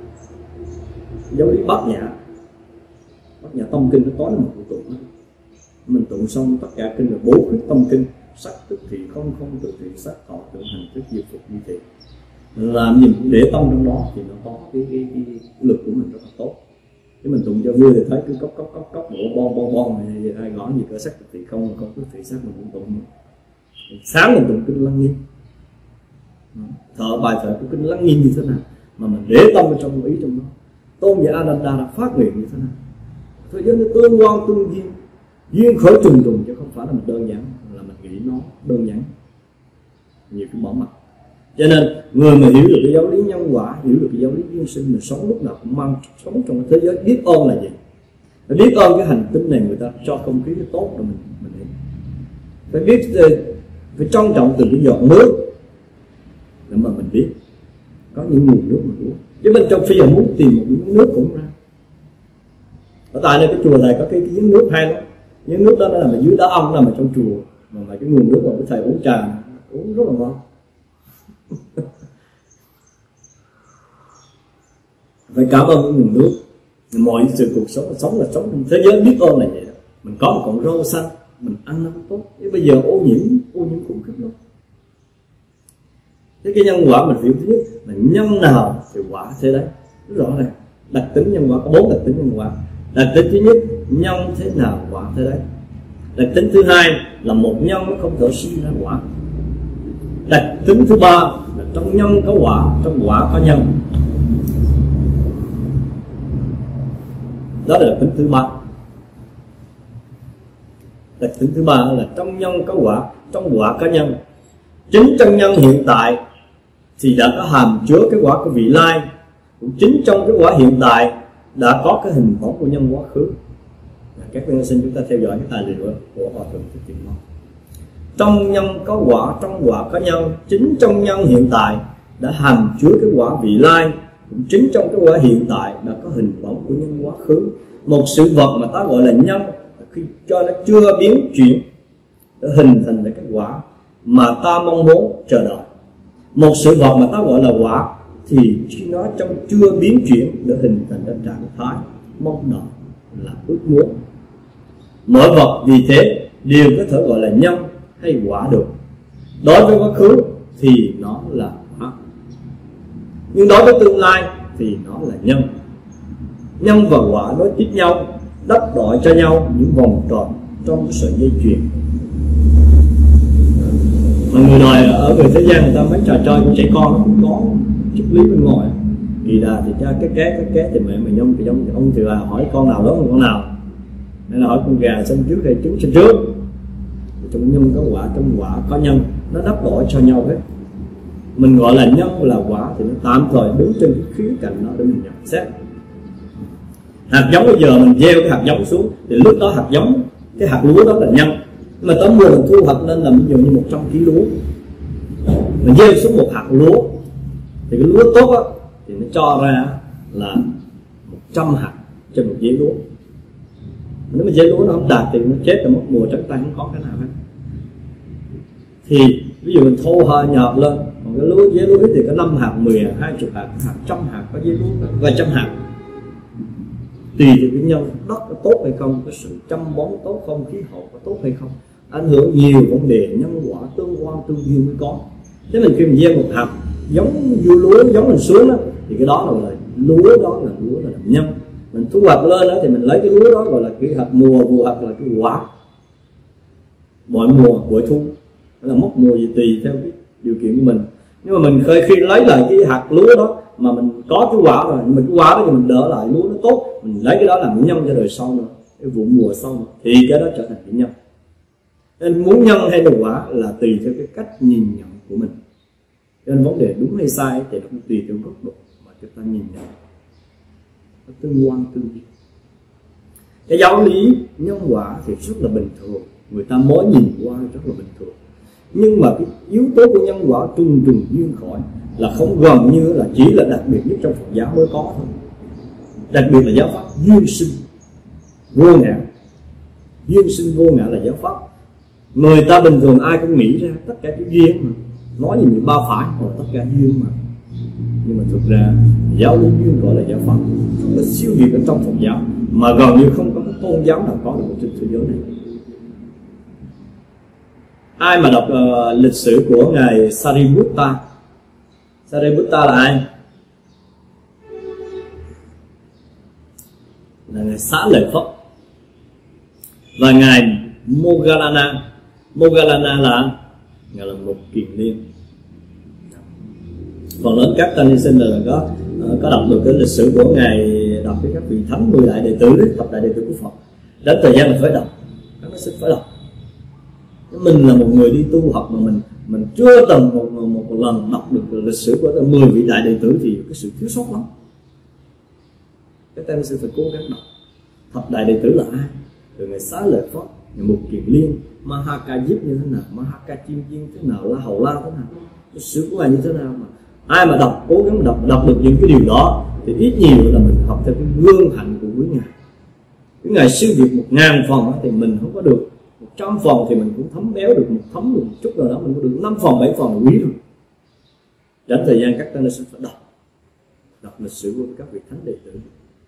Giáo lý Bát Nhã, Bát Nhã tâm kinh nó có một cụ tụng, mình tụng xong tất cả kinh là bố khuyết tâm kinh, sắc tức thị không không tự thị sắc thọ tưởng hành thức diệt phục như thị. Làm gì để tâm trong đó thì nó có cái, cái, cái lực của mình rất là tốt. Chứ mình tụng cho vui thì thấy cứ cốc cốc cốc cốc bộ bon bon bon này, ai gõ gì cửa sắc thì không, không có thị sắc mình cũng tụng. Sáng mình tụng kinh Lăng Nghiêm, thợ bài thợ của kinh Lăng Nghiêm như thế nào mà mình để tâm trong ý trong đó. Tôn giả Ananda đã phát nguyện như thế nào, thế giới nó tương quan tương duyên, duyên khởi trùng trùng, chứ không phải là mình đơn giản là mình nghĩ nó đơn giản, nhiều cái bỏ mặt. Cho nên người mà hiểu được cái giáo lý nhân quả, hiểu được cái giáo lý duyên sinh, mình sống lúc nào cũng mang sống trong cái thế giới biết ơn là gì. Biết ơn cái hành tinh này người ta cho không khí tốt rồi mình mình hiểu. Phải biết phải trân trọng từng cái giọt nước để mà mình biết có những nguồn nước mình uống. Chứ bên trong phi giờ muốn tìm một miếng nước cũng ra. Ở tại đây cái chùa này có cái, cái giếng nước hay lắm. Giếng nước đó nó nằm ở dưới đá ông, nằm ở trong chùa, mà, mà cái nguồn nước mà cái thầy uống trà uống rất là ngon. Phải cảm ơn cái nguồn nước. Mọi sự cuộc sống sống là sống trong thế giới biết ơn là vậy đó. Mình có một cọng rau xanh mình ăn nó cũng tốt. Chứ bây giờ ô nhiễm ô nhiễm khủng khiếp lắm. Thế cái nhân quả mình phải biết là nhân nào thì quả thế đấy, rất rõ ràng. Đặc tính nhân quả có bốn đặc tính nhân quả. Đặc tính thứ nhất, nhân thế nào quả thế đấy. Đặc tính thứ hai là một nhân nó không thể sinh ra quả. Đặc tính thứ ba là trong nhân có quả, trong quả có nhân. Đó là đặc tính thứ ba. Đặc tính thứ ba là trong nhân có quả, trong quả có nhân. Chính trong nhân hiện tại thì đã có hàm chứa cái quả của vị lai. Cũng chính trong cái quả hiện tại đã có cái hình bóng của nhân quá khứ. Các bạn xin chúng ta theo dõi cái tài liệu của Hòa Thượng Thích Thiện Môn. Trong nhân có quả, trong quả có nhân. Chính trong nhân hiện tại đã hàm chứa cái quả vị lai. Cũng chính trong cái quả hiện tại đã có hình bóng của nhân quá khứ. Một sự vật mà ta gọi là nhân, khi cho nó chưa biến chuyển để hình thành cái quả mà ta mong muốn chờ đợi. Một sự vật mà ta gọi là quả thì khi nó trong chưa biến chuyển để hình thành ra trạng thái mong đợi là ước muốn. Mỗi vật vì thế đều có thể gọi là nhân hay quả được. Đối với quá khứ thì nó là quả, nhưng đối với tương lai thì nó là nhân. Nhân và quả nối tiếp nhau, đắp đổi cho nhau những vòng tròn trong sợi dây chuyền. Mà người đời ở người thế gian người ta mấy trò chơi của trẻ con nó cũng có triết lý bên ngoài. Kỳ đà thì cha cái ké cái ké thì mẹ mày nhông thì nhông, thì ông thì là hỏi con nào lớn hơn con nào, nên là hỏi con gà sinh trước hay trứng sinh trước. Trong nhân có quả, trong quả có nhân, nó đắp đổi cho nhau hết. Mình gọi là nhân là quả thì nó tạm thời đứng trên cái khía cạnh đó để mình nhận xét. Hạt giống bây giờ mình gieo cái hạt giống xuống thì lúc đó hạt giống, cái hạt lúa đó là nhân. Mà tới mùa mình thu hoạch lên là ví dụ như một trăm ki lô lúa, mình gieo xuống một hạt lúa thì cái lúa tốt á thì nó cho ra là một trăm hạt trên một giấy lúa. Nếu mà giấy lúa nó không đạt thì nó chết rồi, mất mùa trắng tay không có cái nào hết. Thì ví dụ mình thu hoa nhọt lên, còn cái lúa giấy lúa thì có năm hạt, mười hạt, hai chục hạt, hạt trăm hạt, có giấy lúa vài trăm hạt. Tùy từ cái nhân đất có tốt hay không, cái sự chăm bón tốt không, khí hậu có tốt hay không, ảnh hưởng nhiều vấn đề nhân quả tương quan tương duyên mới có. Thế mình khi mình gieo một hạt giống dưa lúa giống mình xuống đó, thì cái đó là lúa, đó là lúa là nhân. Mình thu hoạch lên đó thì mình lấy cái lúa đó gọi là cái hạt mùa, vụ hạt là cái quả. Mọi mùa mỗi thu là mất mùa gì tùy theo cái điều kiện của mình. Nhưng mà mình khi lấy lại cái hạt lúa đó mà mình có cái quả rồi, mình cái quả đó thì mình đỡ lại lúa nó tốt, mình lấy cái đó làm nhân cho đời sau nữa, cái vụ mùa sau nữa, thì cái đó trở thành cái nhân. Nên muốn nhân hay là quả là tùy theo cái cách nhìn nhận của mình. Nên vấn đề đúng hay sai thì nó cũng tùy theo góc độ mà chúng ta nhìn nhận. Nó tương quan tương duyên. Cái giáo lý nhân quả thì rất là bình thường, người ta mới nhìn qua rất là bình thường. Nhưng mà cái yếu tố của nhân quả trùng trùng duyên khởi là không, gần như là chỉ là đặc biệt nhất trong Phật giáo mới có thôi. Đặc biệt là giáo pháp duyên sinh vô ngã. Duyên sinh vô ngã là giáo pháp. Người ta bình thường ai cũng nghĩ ra tất cả cái duyên mà, nói gì mình ba phải, còn tất cả duyên mà. Nhưng mà thực ra giáo lý duyên gọi là giáo pháp, rất là siêu việt ở trong Phật giáo, mà gần như không có tôn giáo nào có được trên thế giới này. Ai mà đọc uh, lịch sử của ngài Sariputta, Sariputta là ai? là ngài Xá Lợi Phất, và ngài Moggallana. Moggallana là ngài là một kiền liên. Phần lớn các tăng ni sinh là có có đọc được cái lịch sử của ngài, đọc với các vị thánh mười đại đệ tử đấy, thập đại đệ tử của Phật. Đến thời gian mình phải đọc, các nó sinh phải đọc. Mình là một người đi tu học mà mình mình chưa từng một, một, một lần đọc được lịch sử của mười vị đại đệ tử thì cái sự thiếu sót lắm. Các tăng ni phải cố gắng đọc. Thập đại đệ tử là ai? Từ ngài Xá Lợi Phất, ngài Mục Kiền Liên, Mahakajip như thế nào, Mahakachim Viên thế nào, La Hầu La thế nào, lịch sử của ngài như thế nào mà ai mà đọc, cố gắng đọc đọc được những cái điều đó thì ít nhiều là mình học theo cái gương hạnh của quý ngài. Cái ngài siêu việt một ngàn phần thì mình không có được, một trăm phần thì mình cũng thấm béo được, một thấm được một chút rồi đó mình có được năm phần bảy phần là quý rồi. Đến thời gian các tăng ni phải đọc đọc lịch sử của các vị thánh đệ tử.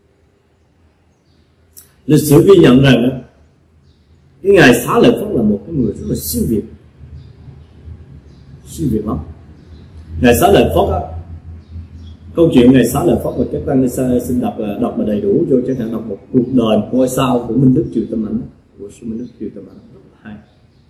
Lịch sử ghi nhận rằng đó, cái ngài Xá Lợi Phất là một cái người rất là siêu việt, siêu việt lắm. Ngài Xá Lợi Phất á, câu chuyện ngài Xá Lợi Phất và các tăng ni xin đọc đọc mà đầy đủ vô, chẳng hạn đọc một cuộc đời một ngôi sao của Minh Đức Triều Tâm Ảnh, của sư Minh Đức Triều Tâm Ảnh rất là hay.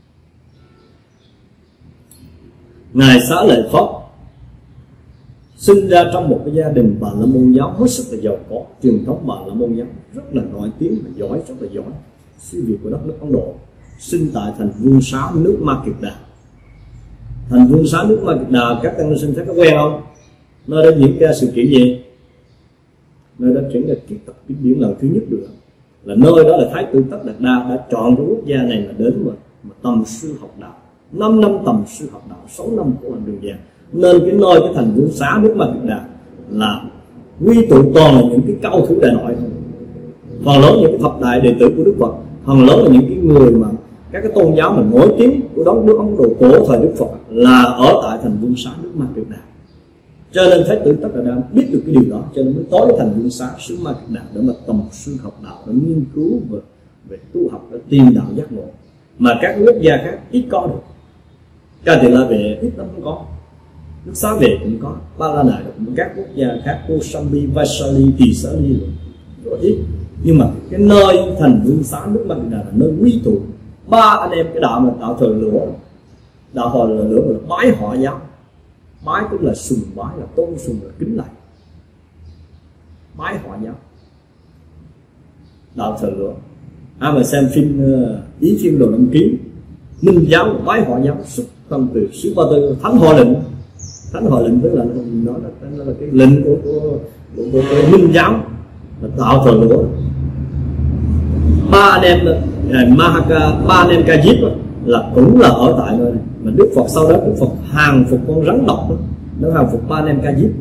Ngài Xá Lợi Phất sinh ra trong một cái gia đình Bà La Môn giáo hết sức là giàu có, truyền thống Bà La Môn giáo rất là nổi tiếng và giỏi, rất là giỏi, siêu việt của đất nước Ấn Độ. Sinh tại thành Vương Xá nước Ma Kiệt Đà. Thành Vương Xá nước Ma Kiệt Đà các tăng ni sinh thấy có quen không? Nơi đó diễn ra sự kiện gì? Nơi đó chuyển ra kiết tập kinh điển lần thứ nhất được, là nơi đó là Thái tử Tất Đạt Đa đã chọn cái quốc gia này mà đến mà, mà tầm sư học đạo. Năm năm tầm sư học đạo, sáu năm của làm đường vàng. Nên cái nơi cái thành Vương Xá nước Ma Kiệt Đà là quy tụ toàn là những cái cao thủ đại nội thôi. Phần lớn những cái thập đại đệ tử của Đức Phật, phần lớn là những cái người mà các cái tôn giáo mà nổi tiếng của đất nước Ấn Độ cổ thời Đức Phật là ở tại thành Vương Xá nước Ma Kiệt Đà. Cho nên Thái tử Tất Đạt Đa biết được cái điều đó, cho nên mới tối thành Vương Xá xứ Ma Kiệt Đà để mà tầm sư học đạo, để nghiên cứu về, về tu học, để tìm đạo giác ngộ mà các quốc gia khác ít có được. Ca Tỳ La về ít lắm không có, nước Xá về cũng có, Ba La Nại cũng các quốc gia khác, Kosambi, Vaishali, Tỳ Xá Ly rất ít. Nhưng mà cái nơi thành Vương Xá nước Ma Kiệt Đà là nơi quy tụ ba anh em cái đạo mà đạo thời lửa, đạo thời lửa là bái họ giáo. Bái tức là sùng bái, là tôn sùng, là kính lạy. Bái họ giáo, đạo thời lửa. Ai mà xem phim Ý Phim Đồ Lâm Ký, Minh giáo bái họ giáo xuất thân từ xứ Ba Tư, Thánh Họ Lệnh. Thánh Họ Lệnh tức là nó là, nó là cái lệnh của, của, của, của, của Minh giáo, là đạo thời lửa. Ba anh em Mahaka, ba anh em Ca Diếp là cũng là ở tại nơi này. Mà Đức Phật sau đó Đức Phật hàng phục con rắn độc đó, nó hàng phục ba anh em Ca Diếp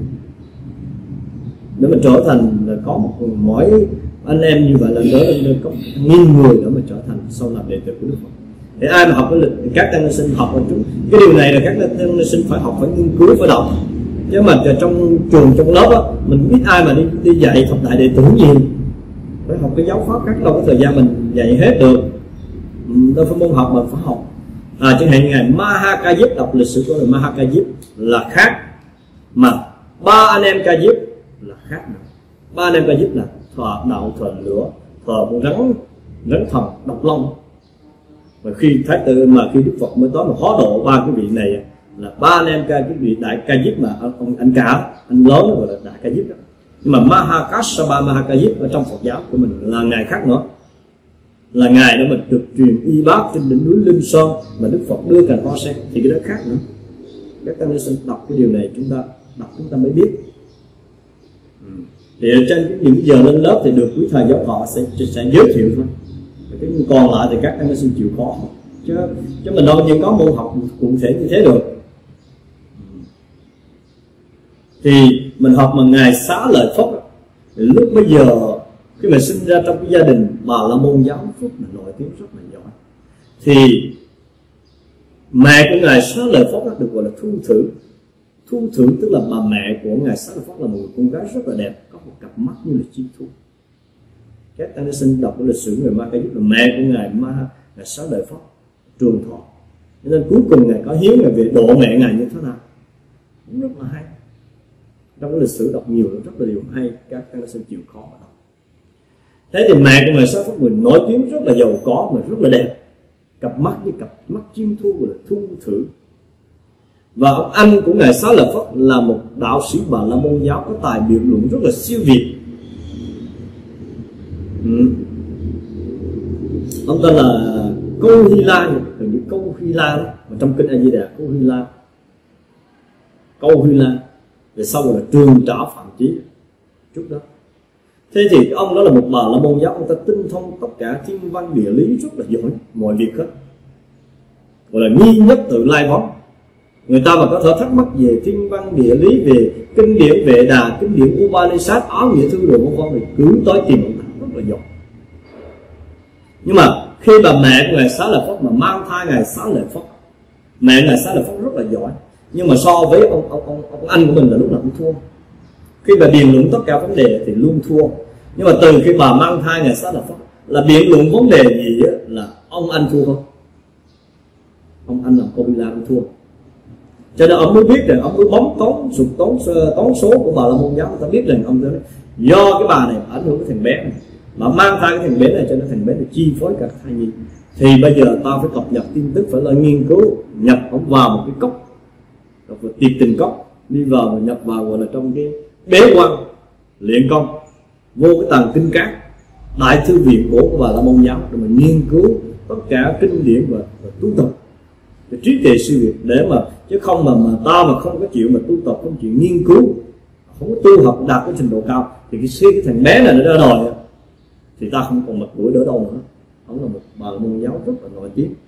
để mà trở thành là có một mỗi anh em như vậy là đỡ có nghìn người để mà trở thành sau làm đệ tử của Đức Phật. Để ai mà học cái lịch các tăng ni sinh học một chút, cái điều này là các tăng ni sinh phải học, phải nghiên cứu, phải đọc. Chứ mà trong trường trong lớp á, mình biết ai mà đi đi dạy thập đại đệ tử nhiều, phải học cái giáo pháp khác, đâu có thời gian mình dạy hết được. Đâu phải môn học mà phải học. À, chẳng hạn như ngài Mahakajip, đọc lịch sử của người Mahakajip là khác, mà ba anh em Ca Diếp là khác nữa. Ba anh em Ca Diếp là thờ đạo thờ lửa, thờ con rắn rắn thần độc long. Và khi thái tử mà khi Đức Phật mới tới mà hóa độ ba cái vị này là ba anh em Ca, cái vị đại Ca Diếp mà ông anh cả anh lớn gọi là đại Ca Diếp đó. Nhưng mà Mahakasapa Mahakajip ở trong Phật giáo của mình là ngài khác nữa, là ngài đã mình được truyền y bác trên đỉnh núi Linh Sơn mà Đức Phật đưa cành hoa sen, thì cái đó khác nữa. Các tăng ni sinh đọc cái điều này, chúng ta đọc chúng ta mới biết. Ừ. Thì ở trên những giờ lên lớp thì được quý thầy giáo họ sẽ, sẽ giới thiệu thôi. Cái còn lại thì các tăng ni sinh chịu khó, chứ chứ mình đâu nhưng có môn học cụ thể như thế được. Ừ. Thì mình học mà ngài Xá Lợi Phất thì lúc bây giờ khi mà sinh ra trong cái gia đình Bà La Môn giáo rất là nổi tiếng, rất là giỏi, thì mẹ của ngài Xá Lợi Phất được gọi là Thu Thử. Thu Thử tức là bà mẹ của ngài Xá Lợi Phất là một người con gái rất là đẹp, có một cặp mắt như là chim thu. Các tăng ni sinh đọc cái lịch sử người Ma Ca Diếp là mẹ của ngài Ma ngài Xá Lợi Phất trường thọ, cho nên cuối cùng ngài có hiếu ngài về độ mẹ ngài như thế nào cũng rất là hay. Trong cái lịch sử đọc nhiều rất là điều hay, các tăng ni sinh chịu khó mà đọc. Thế thì mẹ của ngài Xá Lợi Phất người nổi tiếng rất là giàu có mà rất là đẹp, cặp mắt như cặp mắt chim thu gọi là thu thử. Và ông anh của ngài Xá Lợi Phất là một đạo sĩ Bà La Môn giáo có tài biện luận rất là siêu việt. ừ. Ông tên là Câu Hy La, hình như Câu Hy La đó, mà trong kinh A Di Đà Câu Hy La, Câu Hy La, về sau là Trường Trả Phạm Chí trước đó. Thế thì ông đó là một Bà La Môn giáo, ông ta tinh thông tất cả thiên văn địa lý rất là giỏi mọi việc hết, gọi là nghi nhất tự lai vấn. Người ta mà có thể thắc mắc về thiên văn địa lý, về kinh điển Vệ Đà, kinh điển Upanishad, áo nghĩa thư đồ vân vân thì cứ tới tìm ông ta, rất là giỏi. Nhưng mà khi bà mẹ của ngài Xá Lợi Phất mà mang thai ngài Xá Lợi Phất, mẹ ngài Xá Lợi Phất rất là giỏi, nhưng mà so với ông ông ông, ông anh của mình là lúc nào cũng thua. Khi bà biện luận tất cả vấn đề thì luôn thua. Nhưng mà từ khi bà mang thai ngài Xá Lợi Phất là biện luận vấn đề gì á, là ông anh thua không? Ông anh làm Câu Hy La cũng thua. Cho nên ông mới biết rằng ông mới bấm toán sụt toán toán số của Bà La Môn giáo, người ta biết rằng ông đó do cái bà này ảnh hưởng cái thằng bé này, mà mang thai cái thằng bé này, cho nên thằng bé này chi phối cả thai nhi. Thì bây giờ ta phải cập nhật tin tức, phải là nghiên cứu, nhập ông vào một cái cốc, rồi tiệt tình cốc, đi vào và nhập vào gọi là trong cái bế quan luyện công, vô cái tầng kinh cát đại thư viện của Bà La Môn giáo, rồi mình nghiên cứu tất cả kinh điển và, và tu tập để trí tuệ siêu việt, để mà chứ không mà, mà ta mà không có chịu mà tu tập, không chịu nghiên cứu, không có tu học đạt cái trình độ cao, thì cái, cái thằng bé này nó ra đời thì ta không còn mặt mũi đỡ đâu nữa. Ông là một Bà La Môn giáo rất là nổi tiếng.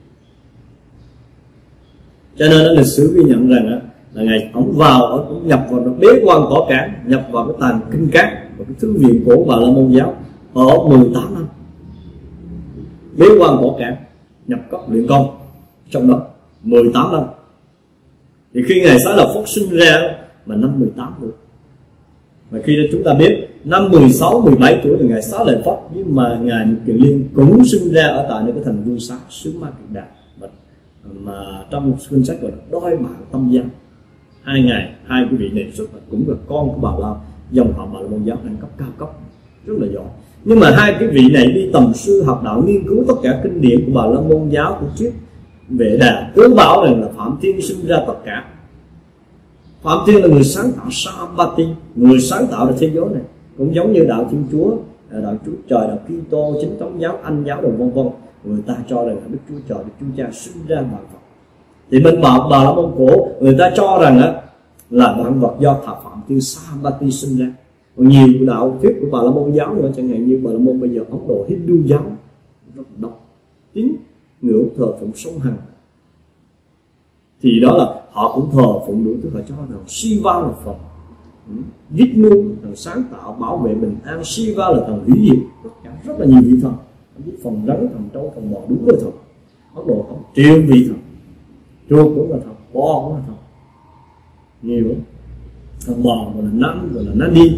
Cho nên ở lịch sử ghi nhận rằng á, là ngày ông vào, ông nhập vào nó bế quan cỏ cảng, nhập vào cái tàn kinh cát và cái thư viện của Bà La Môn giáo ở mười tám năm, bế quan cỏ cảng, nhập cốc luyện công trong đó mười tám năm. Thì khi ngài Xá Lợi Phất sinh ra mà năm mười tám tuổi, mà khi đó chúng ta biết năm mười sáu, mười bảy tuổi thì ngài Xá Lợi Phất với mà ngài Kiền Liên cũng sinh ra ở tại nơi cái thành Vương Xá xứ Ma Kiệt Đà, mà, mà trong kinh sách gọi là đôi mạng tâm danh. Hai ngày hai cái vị này rất là cũng là con của Bà La, dòng họ Bà La Môn giáo đẳng cấp cao cấp rất là giỏi. Nhưng mà hai cái vị này đi tầm sư học đạo, nghiên cứu tất cả kinh điển của Bà La Môn giáo của triết Vệ Đà, cứ bảo rằng là Phạm Thiên sinh ra tất cả. Phạm Thiên là người sáng tạo Sambati, người sáng tạo ra thế giới này, cũng giống như đạo Thiên Chúa, đạo Chúa Trời, đạo Kitô, chính thống giáo, Anh giáo, đồ vân vân. Người ta cho rằng là Đức Chúa Trời, Đức Chúa Cha sinh ra vạn vật. Thì bên Bà Bà La Môn cổ người ta cho rằng á là vạn vật do thà Phạm Thiên Sambati sinh ra. Còn nhiều đạo thuyết của Bà La Môn giáo nữa, chẳng hạn như Bà La Môn bây giờ Ấn Độ Hindu giáo rất là đông, tín ngưỡng thờ phụng sông Hằng, thì đó là họ cũng thờ phụng đủ thứ. Họ cho rằng Shiva là Phật, Vishnu thần sáng tạo bảo vệ bình an, Shiva là thần hủy diệt, tất cả rất là nhiều vị thần, phần rắn, thần trâu, thần bò, đúng là thần. Ấn Độ có triệu vị thần, chuột cũng là thần, bò cũng là thần, nhiều lắm. Thần bò gọi là Nam, gọi là Nandi,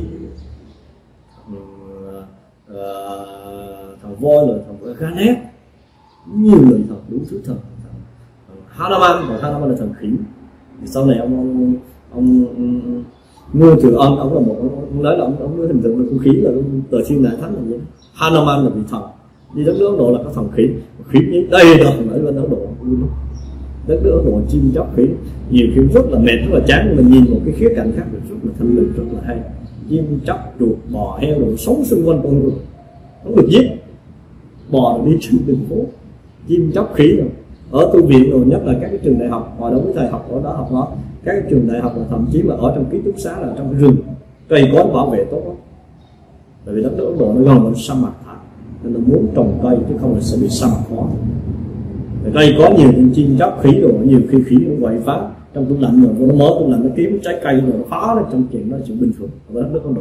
thằng voi là thằng Ganesh, nhiều loại thần, đủ thứ thần. Hanuman, còn Hanuman là thần khỉ. Thì sau này ông ông ông, ông Ngô Thừa Ân, ông là một ông, ông nói là ông ông nói hình tượng là con khỉ, là tờ thiên đại thánh là vậy. Hanuman là vị thần. Đi đất nước Ấn Độ là có thần khỉ, khỉ như đây rồi ở bên Ấn Độ. Đất nước Ấn Độ chim chóc khỉ, nhiều khi rất là mệt, rất là chán, nhưng mà nhìn một cái khía cạnh khác thì rất là thanh lịch, rất là hay. Chim chóc, chuột, bò, heo rồi sống xung quanh con người, không được giết. Bò đi trên đường phố, chim chóc khỉ rồi. Ở tu viện rồi, nhất là các cái trường đại học, hồi đó với thầy học ở đó học đó, các cái trường đại học là thậm chí là ở trong ký túc xá là trong cái rừng, cây cối bảo vệ tốt lắm. Tại vì đất nước Ấn Độ nó gần với sa mạc thả, nên nó muốn trồng cây chứ không là sẽ bị sa mạc khó. Cây có nhiều những chim chóc khỉ rồi, nhiều khi khỉ nó quậy phá trong tủ lạnh, rồi nó mở tủ lạnh nó kiếm trái cây rồi nó phá nó, trong chuyện đó là chuyện bình thường ở đất nước Ấn Độ.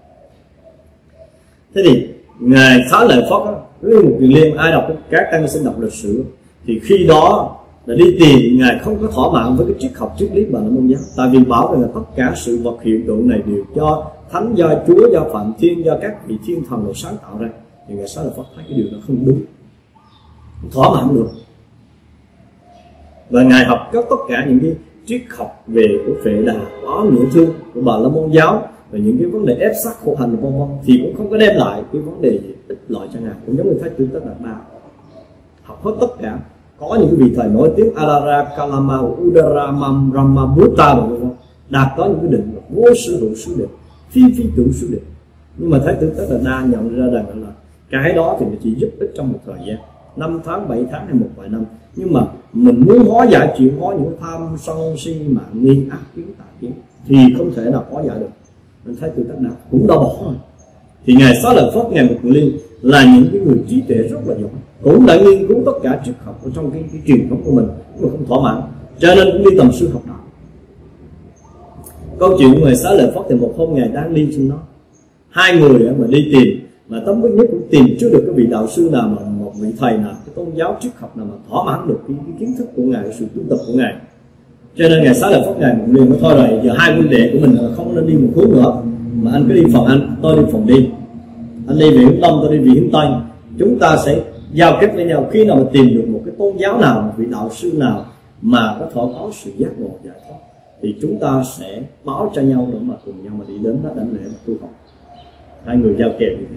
Thế thì ngài Xá Lợi Phất với một Kiền Liên, ai đọc các tăng sinh đọc lịch sử thì khi đó là đi tìm ngài không có thỏa mãn với cái triết học triết lý Bà La Môn giáo, tại vì bảo rằng là tất cả sự vật hiện tượng này đều do thánh, do Chúa, do Phạm Thiên, do các vị thiên thần đều sáng tạo ra. Thì ngài Xá Lợi Phất thấy cái điều đó không đúng, không thỏa mãn được, và ngài học các tất cả những cái triết học về của Vệ Đà, Áo Nghĩa Thư của Bà La Môn giáo, và những cái vấn đề ép sát khổ hành vân vân, thì cũng không có đem lại cái vấn đề gì ích lợi cho ngài. Cũng giống như Thái tử Tất Đạt Đa học hết tất cả. Có những cái vị thầy nổi tiếng Alara, Kalama, Udara, Mam, Rama, Buddha vân vân, đạt tới những cái định vô sự hữu sự định, phi phi tưởng sự định. Nhưng mà Thái tử Tất Đạt Đa nhận ra rằng là cái đó thì nó chỉ giúp ích trong một thời gian, năm tháng, bảy tháng hay một vài năm. Nhưng mà mình muốn hóa giải, chuyển hóa những tham sân si mạng nghi ác kiến tà kiến thì không thể nào hóa giải được. Nên Thái tử Tất Đạt cũng đã bỏ rồi. Thì ngài Xá Lợi Phất, ngài Mục Kiền Liên là những cái người trí tuệ rất là giỏi, cũng đã nghiên cứu tất cả triết học ở trong cái, cái truyền thống của mình, nhưng mà không thỏa mãn, cho nên cũng đi tầm sư học đạo. Câu chuyện của ngài Xá Lợi Phất thì một hôm ngài đang đi trên nó, hai người mà đi tìm, mà Tấm Quyết Nhất cũng tìm chưa được cái vị đạo sư nào, mà một vị thầy nào, cái tôn giáo triết học nào mà thỏa mãn được cái, cái kiến thức của ngài, sự tu tập của ngài. Cho nên ngài Xá Lợi Phất ngài Mục Kiền Liên mới thôi rồi, giờ hai huynh đệ của mình không nên đi một hướng nữa, mà anh cứ đi phòng anh, tôi đi phòng đi, anh đi về hướng đông, tôi đi về hướng tây, chúng ta sẽ giao kết với nhau. Khi nào mà tìm được một cái tôn giáo nào, một vị đạo sư nào mà có thể có sự giác ngộ giải thoát, thì chúng ta sẽ báo cho nhau để mà cùng nhau mà đi đến đó đảnh lễ và tu học. Hai người giao kèo như thế.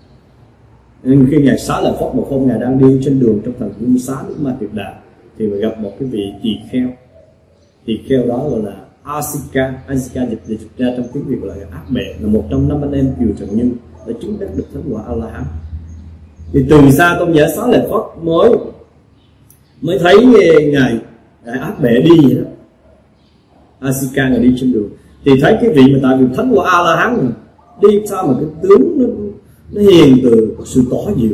Nên khi ngài Xá Lợi Phất một hôm ngài đang đi trên đường trong thành Vương Xá nước Ma Tuyệt Đà, thì mà gặp một cái vị tỳ kheo. Tỳ kheo đó gọi là Asika. Asika dịch dịch ra trong tiếng Việt gọi là ác bệ, là một trong năm anh em Kiều Trần Nhân đã chứng đắc được thánh quả A La Hán. Thì từ xa tôn giả Xá Lợi Phất mới mới thấy ngài ngài ác bệ đi vậy đó. Asika ngài đi trên đường thì thấy cái vị mà tại vì thánh quả A La Hán đi sao mà cái tướng nó nó hiền từ, có sự tỏ dịu,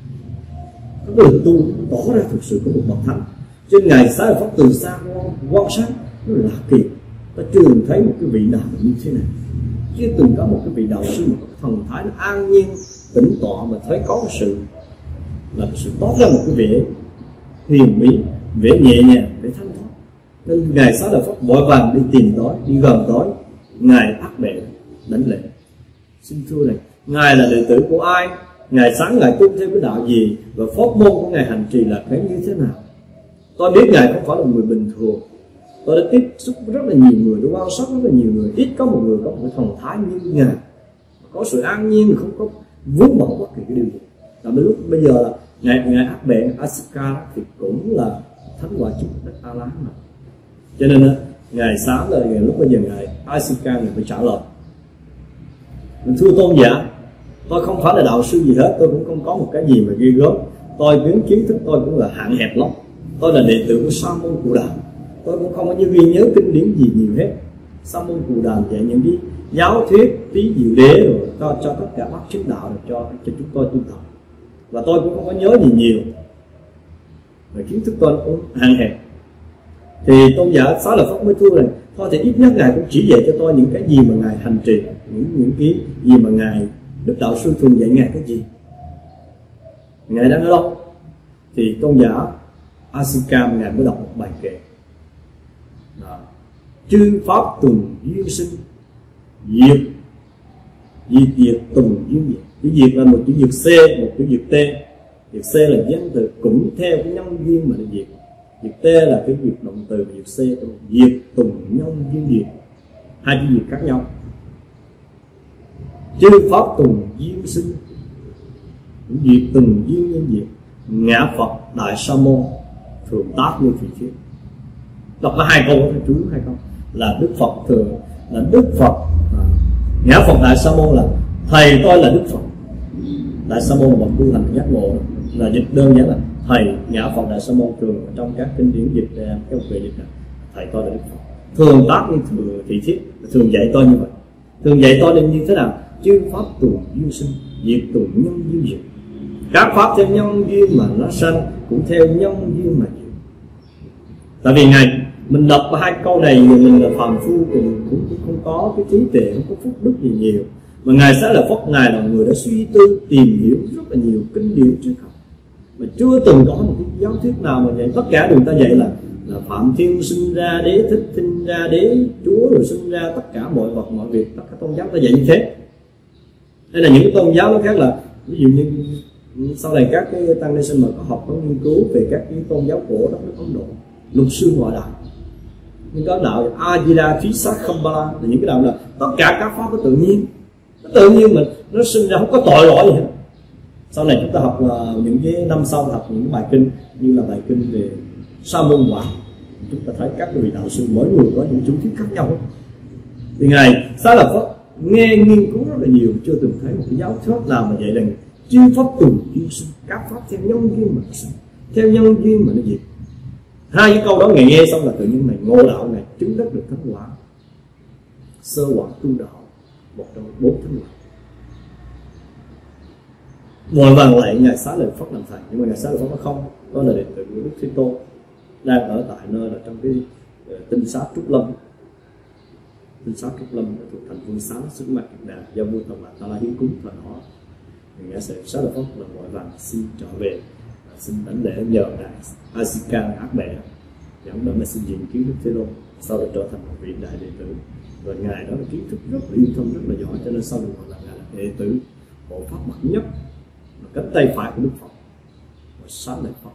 có cái tu tỏ ra thực sự có một bậc thánh. Trên ngài Xá Lợi Phất từ xa quan sát nó lạ kỳ, ta chưa từng thấy một cái vị nào như thế này, chưa từng có một cái vị đạo sư mà có thần thái nó an nhiên tĩnh tọa, mà thấy có sự là sự tốt ra một cái vẻ huyền bí, vẻ nhẹ nhàng, vẻ thanh thoát. Nên ngài Xá Lợi Phất vội vàng đi tìm tới, đi gần tới ngài ác bệ đảnh lễ, xin thưa này, ngài là đệ tử của ai, ngài sáng ngài tu theo cái đạo gì, và pháp môn của ngài hành trì là cái như thế nào. Tôi biết ngài không phải là người bình thường, tôi đã tiếp xúc rất là nhiều người, tôi quan sát rất là nhiều người, ít có một người có một cái thần thái như ngài, có sự an nhiên, không có vướng bận bất kỳ cái điều gì. Và lúc bây giờ là ngài ngài ác bệ Asika thì cũng là thánh quả chứng đắc A La Hán mà. Cho nên ngài Xá Lợi ngài lúc bây giờ ngài Asika ngài phải trả lời: thưa tôn giả, tôi không phải là đạo sư gì hết, tôi cũng không có một cái gì mà ghê gớm, tôi kiến kiến thức tôi cũng là hạn hẹp lắm, tôi là đệ tử của Sa môn Cù Đàm, tôi cũng không có ghi nhớ kinh điển gì nhiều hết. Sa môn Cù Đàm dạy những cái giáo thuyết tí diệu đế rồi cho, cho tất cả bác chứng đạo rồi cho cho chúng tôi tu tập, và tôi cũng không có nhớ gì nhiều, và kiến thức tôi cũng hạn hẹp. Thì tôn giả Xá Lợi Phất mới thưa rằng thôi thì ít nhất ngài cũng chỉ dạy cho tôi những cái gì mà ngài hành trì, những những cái gì mà ngài đức đạo sư thường dạy ngài cái gì, ngài đang ở đâu. Thì tôn giả Asika ngài mới đọc một bài kệ: chư pháp tùng duyên sinh, diệt diệt diệt tùng duyên diệt. Chữ diệt là một chữ diệt C, một chữ diệt T. Diệt C là danh từ, cũng theo cái nhân duyên mà để diệt. Diệt T là cái diệt động từ, diệt C diệt tùng nhân duyên diệt, hai chữ diệt khác nhau. Chư pháp tùng duyên sinh, diệt tùng duyên nhân diệt, ngã Phật Đại Sa môn thường tác như thị thiết. Đọc có hai câu đó, chú hai câu là Đức Phật thường là Đức Phật, à, ngã Phật Đại Sa môn là thầy tôi là Đức Phật. Đại Sa môn là bậc tu hành giác ngộ, là dịch đơn giản là thầy ngã Phật Đại Sa môn. Thường trong các kinh điển dịch cái ông về dịch là thầy tôi là Đức Phật, thường tác như thường thị thiết, thường dạy tôi như vậy. Thường dạy tôi nên như thế nào? Chư pháp tùng duyên sinh, diệt tùng nhân duyên diệt. Các pháp theo nhân duyên mà nó sanh, cũng theo nhân duyên mà diệt. Tại vì ngài mình đọc hai câu này, mình là phàm phu cũng, cũng, cũng không có cái trí tuệ, không có phúc đức gì nhiều, mà ngài Xá Lợi Phất ngài là người đã suy tư tìm hiểu rất là nhiều kinh điển triết học, mà chưa từng có một cái giáo thuyết nào mà dạy. Tất cả người ta dạy là là Phạm Thiên sinh ra đế, Thích sinh ra đế, Chúa rồi sinh ra tất cả mọi vật mọi việc, tất cả tôn giáo ta dạy như thế. Đây là những cái tôn giáo nó khác, là ví dụ như sau này các cái tăng ni sinh mà có học có nghiên cứu về các cái tôn giáo cổ đó, nó Ấn Độ, luật sư ngoại đạo, Nhưng có đạo Ajita Thisa Khambala là những cái đạo là tất cả các pháp nó tự nhiên, nó tự nhiên mình nó sinh ra không có tội lỗi gì hết. Sau này chúng ta học uh, những cái năm sau học những cái bài kinh như là bài kinh về sa môn quả, chúng ta thấy các vị đạo sư mỗi người có những chủ thuyết khác nhau. Thì ngài Xá Lợi Phất nghe nghiên cứu rất là nhiều, chưa từng thấy một cái giáo thuyết nào mà dạy rằng chư pháp tùy duyên sinh, các pháp theo nhân duyên mà nó sinh, theo nhân duyên mà nó diệt. Hai cái câu đó ngài nghe xong là tự nhiên này ngộ đạo, này chứng đắc được thánh quả sơ quả tu đạo, một trong bốn thánh quả. Vội vàng lại ngài Xá Lợi Phất làm thầy, nhưng mà ngài Xá Lợi Phất nó không, đó là đệ tử của Đức Thế Tôn, đang ở tại nơi là trong cái uh, tinh xá Trúc Lâm. Tinh xá Trúc Lâm thuộc thành Vương Xá xứ Mạc Kiệt Đà, do vua Tần Lạc Ta La hiến cúng thời đó. Thì ngài Xá Lợi Phất là vội vàng xin trở về, xin đảnh lễ nhờ ngài Asika Ác Bệ dẫn đến mà xin diện kiến Đức Thế Tôn, sau đó trở thành một vị đại đệ tử. Và ngài đó là kiến thức rất là uyên thâm, rất là giỏi, cho nên sau được gọi là ngài là đệ tử hộ pháp bậc nhất, là cánh tay phải của Đức Phật và Xá Lợi Phất.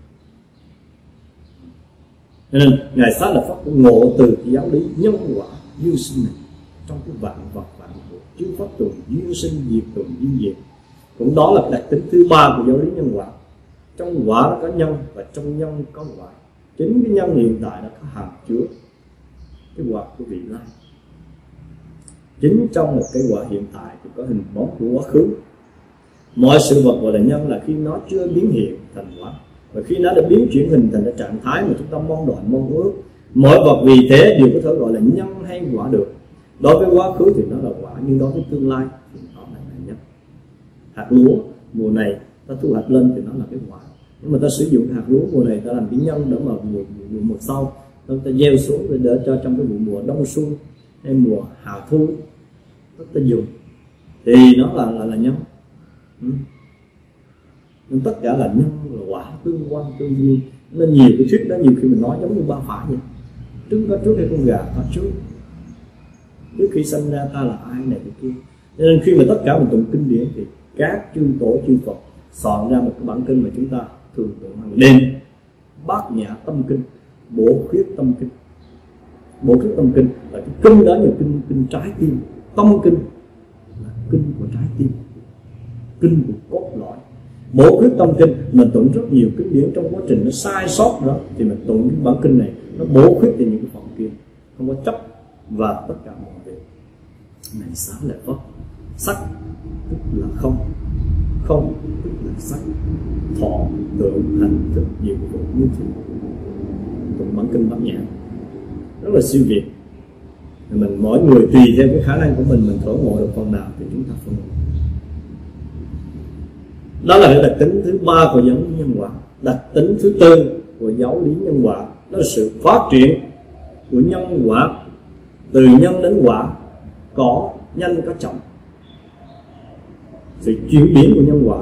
Cho nên ngài Xá Lợi Phất cũng ngộ từ cái giáo lý nhân quả duyên sinh này trong cái vạn vật vạn vật chư pháp tuần duyên sinh diệt tuần duyên diệt. Cũng đó là đặc tính thứ ba của giáo lý nhân quả. Trong quả nó có nhân và trong nhân có quả. Chính cái nhân hiện tại nó có hàm chứa cái quả của vị lai. Chính trong một cái quả hiện tại thì có hình bóng của quá khứ. Mọi sự vật gọi là nhân là khi nó chưa biến hiện thành quả, và khi nó đã biến chuyển hình thành cái trạng thái mà chúng ta mong đợi mong ước. Mọi vật vì thế đều có thể gọi là nhân hay quả được. Đối với quá khứ thì nó là quả, nhưng đối với tương lai thì nó lại là nhân. Hạt lúa mùa này ta thu hoạch lên thì nó là cái quả, nhưng mà ta sử dụng hạt lúa mùa này ta làm cái nhân để mà mùa, mùa, mùa sau ta, ta gieo xuống để cho trong cái vụ mùa đông xuân hay mùa hạ thu ta dùng thì nó là là, là nhân. Ừ. Nên tất cả là nhân là quả, tương quan tương duyên. Nên nhiều cái thuyết đó nhiều khi mình nói giống như ba phải vậy. Trứng có trước hay con gà có trước, trước khi sinh ra ta là ai này cái kia. Nên khi mà tất cả mình tụng kinh điển thì các chư tổ chư Phật soạn ra một cái bản kinh mà chúng ta thường tụng hàng đêm, Bát Nhã Tâm Kinh, Bổ Khuyết Tâm Kinh. Bổ Khuyết Tâm Kinh là cái kinh đó, nhiều kinh kinh trái tim. Tâm Kinh là kinh của trái tim, kinh của cốt lõi. Bổ Khuyết Tâm Kinh mình tụng rất nhiều kinh điển, trong quá trình nó sai sót đó thì mình tụng cái bản kinh này, nó bổ khuyết từ những cái phần kia, không có chấp và tất cả mọi việc. Này Xá Lợi Phất, sắc tức là không, không tức là sắc, thọ tượng hành thức diệu vụ như thế. Tụng bản kinh Bát Nhã rất là siêu việt. Mình mỗi người tùy theo cái khả năng của mình, mình thổ ngộ được phần nào thì chúng ta phân ngộ. Đó là cái đặc tính thứ ba của giáo lý nhân quả. Đặc tính thứ tư của giáo lý nhân quả đó là sự phát triển của nhân quả. Từ nhân đến quả có nhanh có chậm, sự chuyển biến của nhân quả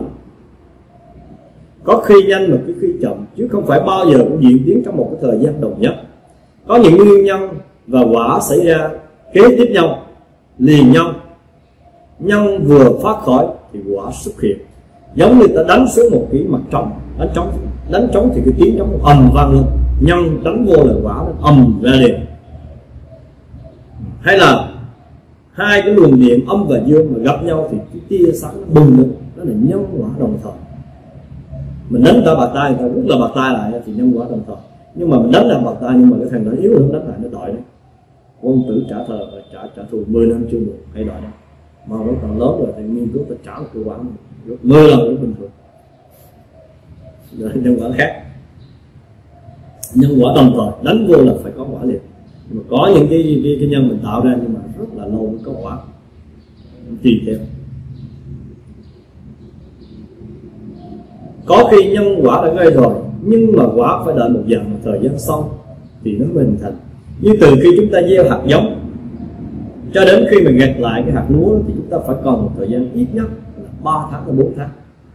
có khi nhanh mà có khi chậm, chứ không phải bao giờ cũng diễn tiến trong một cái thời gian đồng nhất. Có những nguyên nhân và quả xảy ra kế tiếp nhau, liền nhau. Nhân vừa phát khởi thì quả xuất hiện. Giống như ta đánh xuống một cái mặt trống, đánh trống, đánh trống thì cái tiếng trống ầm vang lên, nhân đánh vô là quả nó ầm ra liền. Hay là hai cái luồng điện âm và dương mà gặp nhau thì cái tia sáng nó bùng lên, đó là nhân quả đồng thời. Mình đánh ta bạc tay, ta rất là bạc tay lại thì nhân quả đồng thời. Nhưng mà mình đánh là bạc tay, nhưng mà cái thằng đó yếu hơn đánh lại nó đòi đấy. Quân tử trả thờ và trả trả thù mười năm chưa được hay đòi đấy. Mà nó còn lớn rồi thì nghiên cứu ta trả một cái quả mười lần cũng bình thường. Đó là nhân quả khác. Nhân quả đồng thời, đánh vô là phải có quả liền. Nhưng mà có những cái, cái, cái nhân mình tạo ra nhưng mà rất là lâu mới có quả, tùy theo. Có khi nhân quả đã gây rồi, nhưng mà quả phải đợi một dần một thời gian sau thì nó mới hình thành. Như từ khi chúng ta gieo hạt giống cho đến khi mình gặt lại cái hạt lúa thì chúng ta phải còn một thời gian ít nhất là ba tháng đến bốn tháng.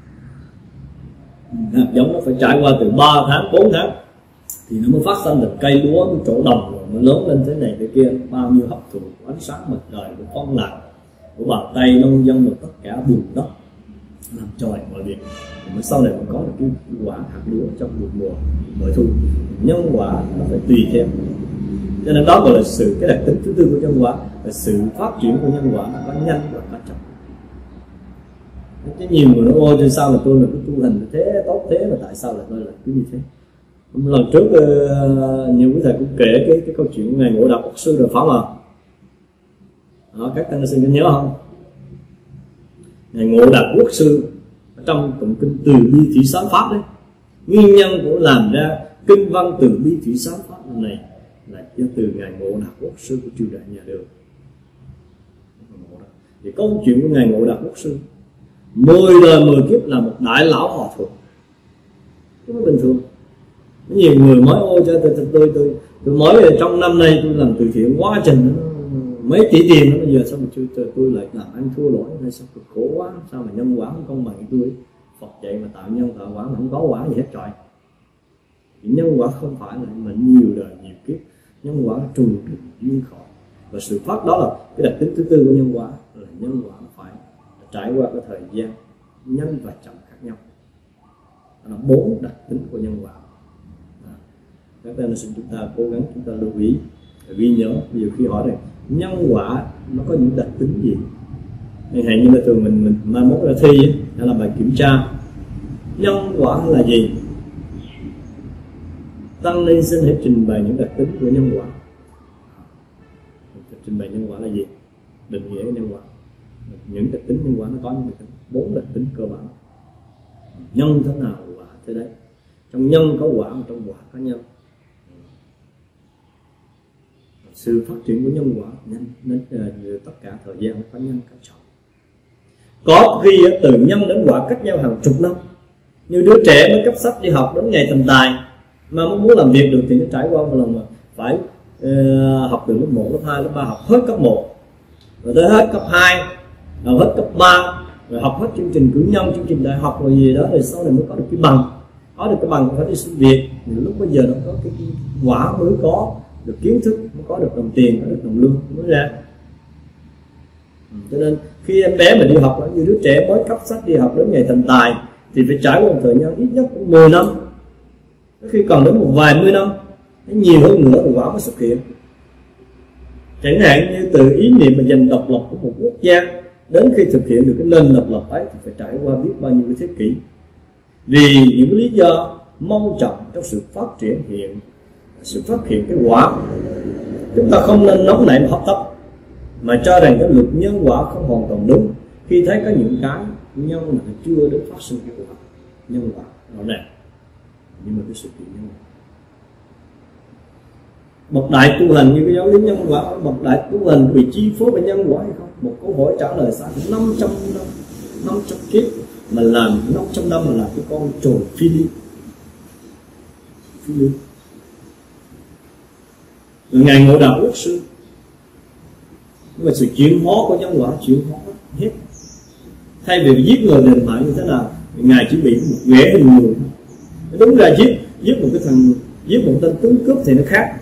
Hạt giống nó phải trải qua từ ba tháng, bốn tháng thì nó mới phát sinh được cây lúa, cái chỗ đồng rồi nó lớn lên thế này thế kia. Bao nhiêu hấp thụ của ánh sáng mặt trời, của phong lạc, của bàn tay nông dân, và tất cả bùn đất làm tròi mọi việc, mới sau này mới có được cái quả hạt lúa trong một mùa bội thu. Nhân quả nó phải tùy theo Cho nên đó gọi là sự cái đặc tính thứ tư của nhân quả, là sự phát triển của nhân quả nó có nhanh và có chậm. Chứ nhiều người nói ôi trên sao là tôi là cái tu hành thế tốt thế mà tại sao lại tôi lại cứ như thế. Lần trước uh, nhiều quý thầy cũng kể cái cái câu chuyện của ngài Ngộ Đạo Quốc Sư rồi phải không ạ? Đó, các tăng sinh có nhớ không? Ngài Ngộ Đạo Quốc Sư trong tụng kinh Từ Bi Thủy Xá Pháp đấy, nguyên nhân của làm ra kinh văn Từ Bi Thủy Xá Pháp này là do từ ngài Ngộ Đạo Quốc Sư của triều đại nhà Đường. Thì câu chuyện của ngài Ngộ Đạo Quốc Sư mười đời mười kiếp là một đại lão hòa thượng, không bình thường. Nhiều người nói ôi cho tôi tôi tôi tôi, tôi mới trong năm nay tôi làm từ thiện quá trình mấy tỷ tiền đó, bây giờ sao mà tôi, tôi, tôi lại làm ăn thua lỗi hay sao cực khổ quá, sao mà nhân quả không công bằng tôi. Phật dạy mà tạo nhân tạo quả mà không có quả gì hết trời. Thì nhân quả không phải là mình nhiều đời nhiều kiếp, nhân quả trùng trùng duyên khổ, và sự phát đó là cái đặc tính thứ tư của nhân quả, là nhân quả phải trải qua cái thời gian nhanh và chậm khác nhau. Đó là bốn đặc tính của nhân quả. Các ta xin chúng ta cố gắng chúng ta lưu ý ghi nhớ. Ví dụ khi hỏi này nhân quả nó có những đặc tính gì, hay hạn như là thường mình mình mai mốt ra thi ấy, hay là bài kiểm tra, nhân quả là gì, tăng ni xin hãy trình bày những đặc tính của nhân quả. Trình bày nhân quả là gì, định nghĩa nhân quả, những đặc tính nhân quả nó có những đặc tính, bốn đặc tính cơ bản. Nhân thế nào quả thế đấy, trong nhân có quả, trong quả có nhân. Sự phát triển của nhân quả nhân nên uh, tất cả thời gian có nhân có chọn. Có khi uh, từ nhân đến quả cách nhau hàng chục năm. Như đứa trẻ mới cấp sách đi học đến ngày thành tài mà muốn làm việc được thì nó trải qua một lần mà phải uh, học từ lớp một, lớp hai, lớp ba, học hết cấp một, rồi tới hết cấp hai, rồi hết cấp ba, rồi học hết chương trình cử nhân, chương trình đại học rồi gì đó, rồi sau này mới có được cái bằng. Có được cái bằng phải đi xin việc. Thì lúc bây giờ nó có cái quả mới có được kiến thức, mới có được đồng tiền, có được đồng lương mới ra. Cho nên khi em bé mình đi học, như đứa trẻ mới cấp sách đi học đến ngày thành tài thì phải trải qua một thời gian ít nhất cũng mười năm, khi còn đến một vài mươi năm, nhiều hơn nữa thì quả mới xuất hiện. Chẳng hạn như từ ý niệm mà giành độc lập của một quốc gia đến khi thực hiện được cái nền độc lập ấy thì phải trải qua biết bao nhiêu cái thế kỷ. Vì những lý do mong trọng trong sự phát triển hiện sự phát hiện cái quả, chúng ta không nên nóng nảy mà hấp tấp, mà cho rằng cái luật nhân quả không hoàn toàn đúng khi thấy có những cái nhân mà chưa đến phát sinh cái quả nhân quả rõ ràng, nhưng mà cái sự kiện nhân quả. Bậc đại tu hành như cái giáo lý nhân quả, bậc đại tu hành bị chi phối bởi nhân quả hay không? Một câu hỏi trả lời xa năm trăm năm, năm trăm kiếp mà làm năm trăm năm mà làm cái con trồn phi đi, phi đi. Ngài Ngộ Đạo Quốc Sư, nhưng mà sự chuyển hóa của nhân quả chuyển hóa hết. Thay vì giết người đền mạng như thế nào, Ngài chỉ bị một ghẻ hình người. Đúng ra giết giết một cái thằng giết một tên tướng cướp thì nó khác,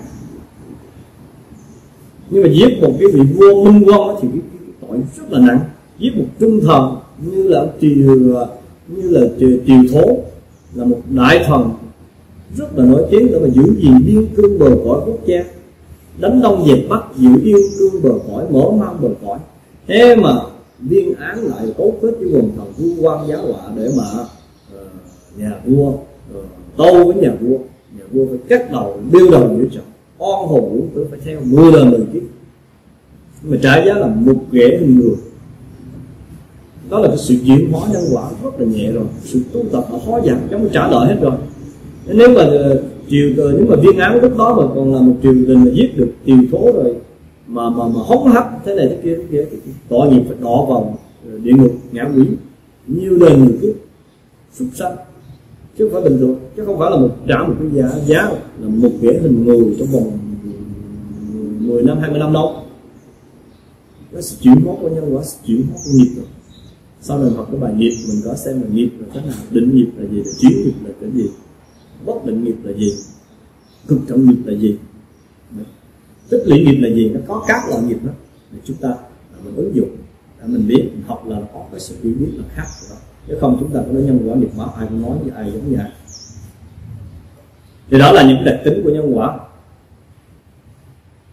nhưng mà giết một cái vị vua minh quân thì cái, cái, cái tội rất là nặng. Giết một trung thần như là triều như là triều, triều thố là một đại thần rất là nổi tiếng để mà giữ gìn biên cương bờ cõi quốc gia, đánh đông dẹp bắc, giữ yên cương bờ cõi, mở mang bờ cõi. Thế mà viên án lại cấu kết với quần thần vua quan giáo họa để mà uh, nhà vua uh, tâu với nhà vua, nhà vua phải cắt đầu điêu đầu giữa chồng, oan hồn uổng tử phải theo mười đời mười kiếp, mà trả giá là một ghẻ hình người. Đó là cái sự chuyển hóa nhân quả rất là nhẹ rồi, sự tu tập nó khó dằn, giống như trả lời hết rồi. Nếu mà triều nếu mà viên án lúc đó mà còn là một triều đình mà giết được triều thố rồi mà mà mà hống hách thế này thế kia thế kia, thì tội nghiệp phải đọa vào địa ngục ngạ quỷ nhiều đời nhiều kiếp súc sanh, chứ không phải bình thường, chứ không phải là một trả một cái giá giá là một ghẻ hình người trong vòng mười năm hai mươi năm đâu. Nó sẽ chuyển hóa của nhân quả, sẽ chuyển hóa của nghiệp rồi. Sau này học cái bài nghiệp mình có xem là nghiệp là thế nào, định nghiệp là gì, là chuyển nghiệp là cái gì, bất định nghiệp là gì, cực trọng nghiệp là gì, tích lũy nghiệp là gì, nó có các loại nghiệp đó để chúng ta mình ứng dụng để mình biết, mình học là có cái sự hiểu biết là khác của nó, chứ không chúng ta có nói nhân quả nghiệp báo ai cũng nói với ai giống như ai. Thì đó là những đặc tính của nhân quả.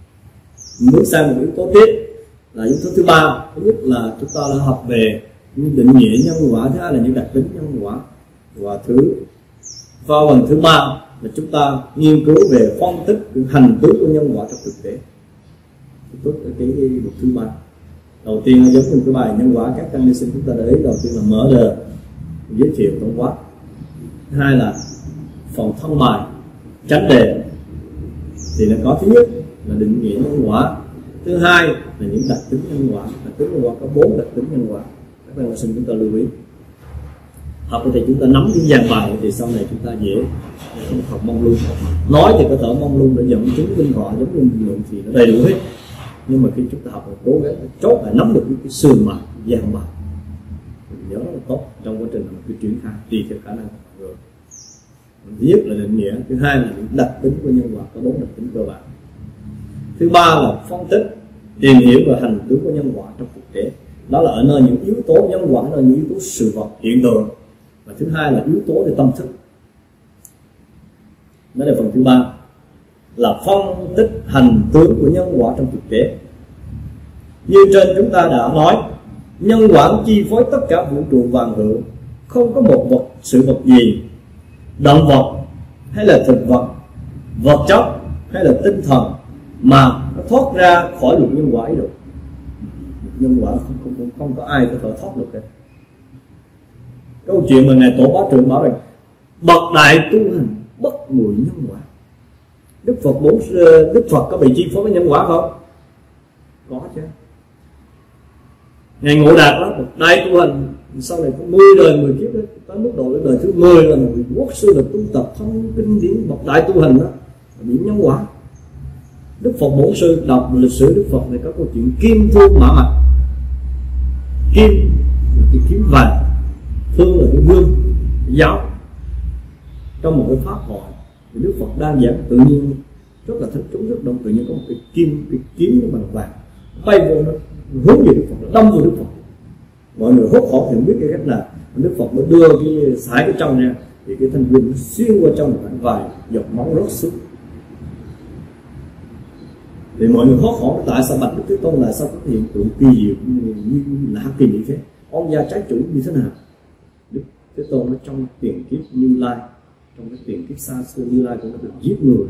Bước sang một yếu tố tiếp là yếu tố thứ ba. Thứ nhất là chúng ta đã học về những định nghĩa nhân quả, thứ hai là những đặc tính nhân quả, và thứ và phần thứ ba là chúng ta nghiên cứu về phân tích hành tướng của nhân quả trong thực tế. Tốt cái cái mục thứ ba. Đầu tiên giống như cái bài nhân quả, các tăng ni sinh chúng ta để ý đầu tiên là mở đề, giới thiệu tổng quát. Thứ hai là phần thân bài, tránh đề, thì nó có thứ nhất là định nghĩa nhân quả, thứ hai là những đặc tính nhân quả. Đặc tính nhân quả có bốn đặc tính nhân quả, các tăng ni sinh chúng ta lưu ý. Học thì chúng ta nắm cái dàn bài thì sau này chúng ta dễ không học mông lung. Nói thì có thể mông lung để dẫn chứng minh họa giống như lượng thì nó đầy đủ hết, nhưng mà khi chúng ta học thì cố gắng chốt phải nắm được cái, cái sườn bài, dàn bài, nhớ rất là tốt trong quá trình cái triển khai tùy theo khả năng của mọi người. Thứ nhất là định nghĩa, thứ hai là những đặc tính của nhân quả, có bốn đặc tính cơ bản. Thứ ba là phân tích, tìm hiểu về hành tướng của nhân quả trong thực tế, đó là ở nơi những yếu tố nhân quả, ở những yếu tố sự vật hiện tượng. Và thứ hai là yếu tố về tâm thức. Đó là phần thứ ba, là phân tích hành tướng của nhân quả trong thực tế. Như trên chúng ta đã nói, nhân quả chi phối tất cả vũ trụ vạn hữu, không có một vật sự vật gì, động vật hay là thực vật, vật chất hay là tinh thần mà nó thoát ra khỏi luật nhân quả ấy được. Nhân quả không, không, không, không có ai có thể thoát được hết. Câu chuyện mà ngài Tổ Bá Trượng bảo rằng bậc đại tu hành bất mùi nhân quả. Đức Phật bốn Đức Phật có bị chi phối với nhân quả không? Có chứ. Ngài Ngộ Đạt đó, bậc đại tu hành sau này có mười đời mười kiếp đó, tới mức độ đến đời thứ mười là một quốc sư được tu tập thông kinh điển bậc đại tu hành đó, bị nhân quả. Đức Phật Bổn Sư đọc lịch sử Đức Phật này có câu chuyện kim thương mã mạch. Kim là cái kiếm vàng, thương là cái gương, cái giáo. Trong một cái pháp hội thì Đức Phật đang giảng tự nhiên rất là thích chúng, rất đông, tự nhiên có một cái kim, cái kiếm nó bằng vàng bay vô, nó hướng về Đức Phật, nó đâm vào Đức Phật. Mọi người hốt hoảng thì không biết cái cách nào. Đức Phật mới đưa cái sải cái trong ra thì cái thanh kim nó xuyên qua trong một khoảng vài giọt máu rớt xuống. Thì mọi người hốt hoảng tại sao bạch Đức Thế Tôn là sao có hiện tượng kỳ diệu như, như lạ kỳ như thế, ông gia trái chủ như thế nào? Đức Thế Tôn nó trong tiền kiếp Như Lai, trong cái tiền kiếp xa xưa Như Lai cũng đã được giết người.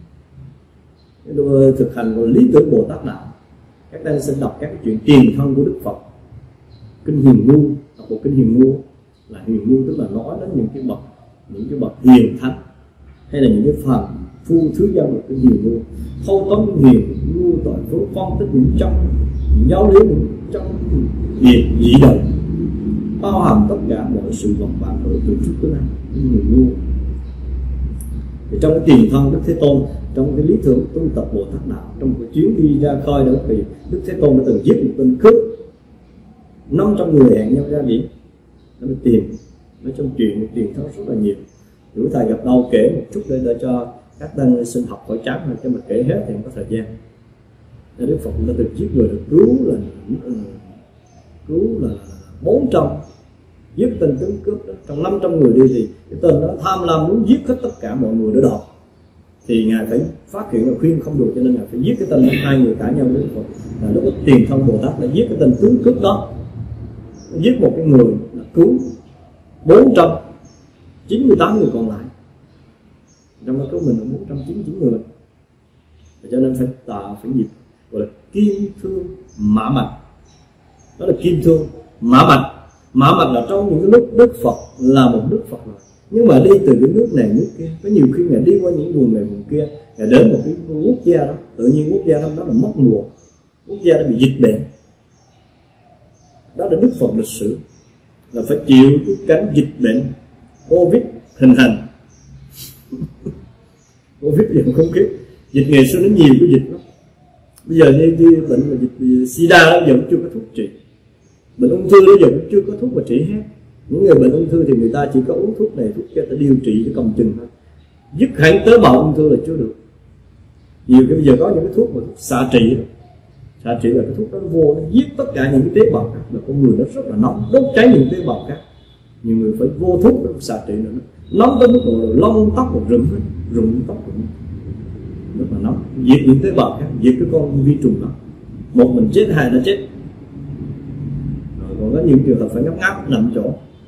Cái thực hành của lý tưởng Bồ Tát đạo, các ta sẽ đọc các cái chuyện tiền thân của Đức Phật. Kinh Hiền Ngu, đọc bộ Kinh Hiền Ngu là Hiền Ngu tức là nói đến những cái bậc những cái bậc hiền thánh hay là những cái phàm phu thứ giao được cái Hiền Ngu, thâu tóm hiền ngu tội phước, phân tích những trong những giáo lý những trong việc dị đời, bao hàm tất cả mọi sự vật vạn hữu từ trước tới nay. Hiền Ngu thì trong cái tiền thân Đức Thế Tôn, trong cái lý tưởng tu tập Bồ Tát đạo, trong cái chuyến đi ra khơi đó thì Đức Thế Tôn đã từng giết một tên cướp, năm trăm người hẹn nhau ra biển nó mới tìm. Nói trong chuyện tiền thân rất là nhiều, nếu thầy gặp đâu kể một chút để, để cho các tăng sinh học khỏi chán, mà cho mà kể hết thì không có thời gian. Nên Đức Phật đã từng giết người được cứu là cứu là bốn trăm, giết tên tướng cướp đó. Trong năm trăm người đi thì cái tên đó tham lam muốn giết hết tất cả mọi người để đòi, thì ngài phải phát hiện và khuyên không được, cho nên ngài phải giết cái tên đó. Hai người cãi nhau với Đức Phật là lúc đó tiền thân Bồ Tát đã giết cái tên tướng cướp đó, giết một cái người là cứu bốn trăm chín mươi tám người còn lại, trong đó có mình là bốn trăm chín mươi chín người. Cho nên phải tạo phải nhịp gọi là kim thương mã mạch. Đó là kim thương mã mạch. Mã mạch là trong những cái lúc Đức Phật là một Đức Phật rồi, nhưng mà đi từ cái nước này nước kia, có nhiều khi ngài đi qua những vùng này vùng kia, ngài đến một cái quốc gia đó, tự nhiên quốc gia đó, đó là mất mùa, quốc gia đó bị dịch bệnh. Đó là Đức Phật lịch sử, là phải chịu cái cảnh dịch bệnh Covid hình thành. Covid thì không biết, dịch ngày xưa nó nhiều cái dịch lắm. Bây giờ như, như bệnh là dịch sida đó giờ cũng chưa có thuốc trị, bệnh ung thư bây giờ cũng chưa có thuốc mà trị hết. Những người bệnh ung thư thì người ta chỉ có uống thuốc này thuốc kia để điều trị cho cầm chừng thôi, dứt hẳn tế bào ung thư là chưa được. Nhiều cái bây giờ có những cái thuốc mà thuốc xạ trị đó. Xạ trị là cái thuốc đó nó vô, nó giết tất cả những cái tế bào khác, là con người nó rất là nóng, đốt cháy những tế bào khác. Nhiều người phải vô thuốc đó xạ trị nữa, nóng tới mức độ là lông tóc một rụng hết, rụng tóc rụng. rất là nóng, diệt những tế bào khác, diệt cái con vi trùng đó. Một mình chết, hai đã chết. Rồi còn có những trường hợp phải ngáp ngáp nằm chỗ.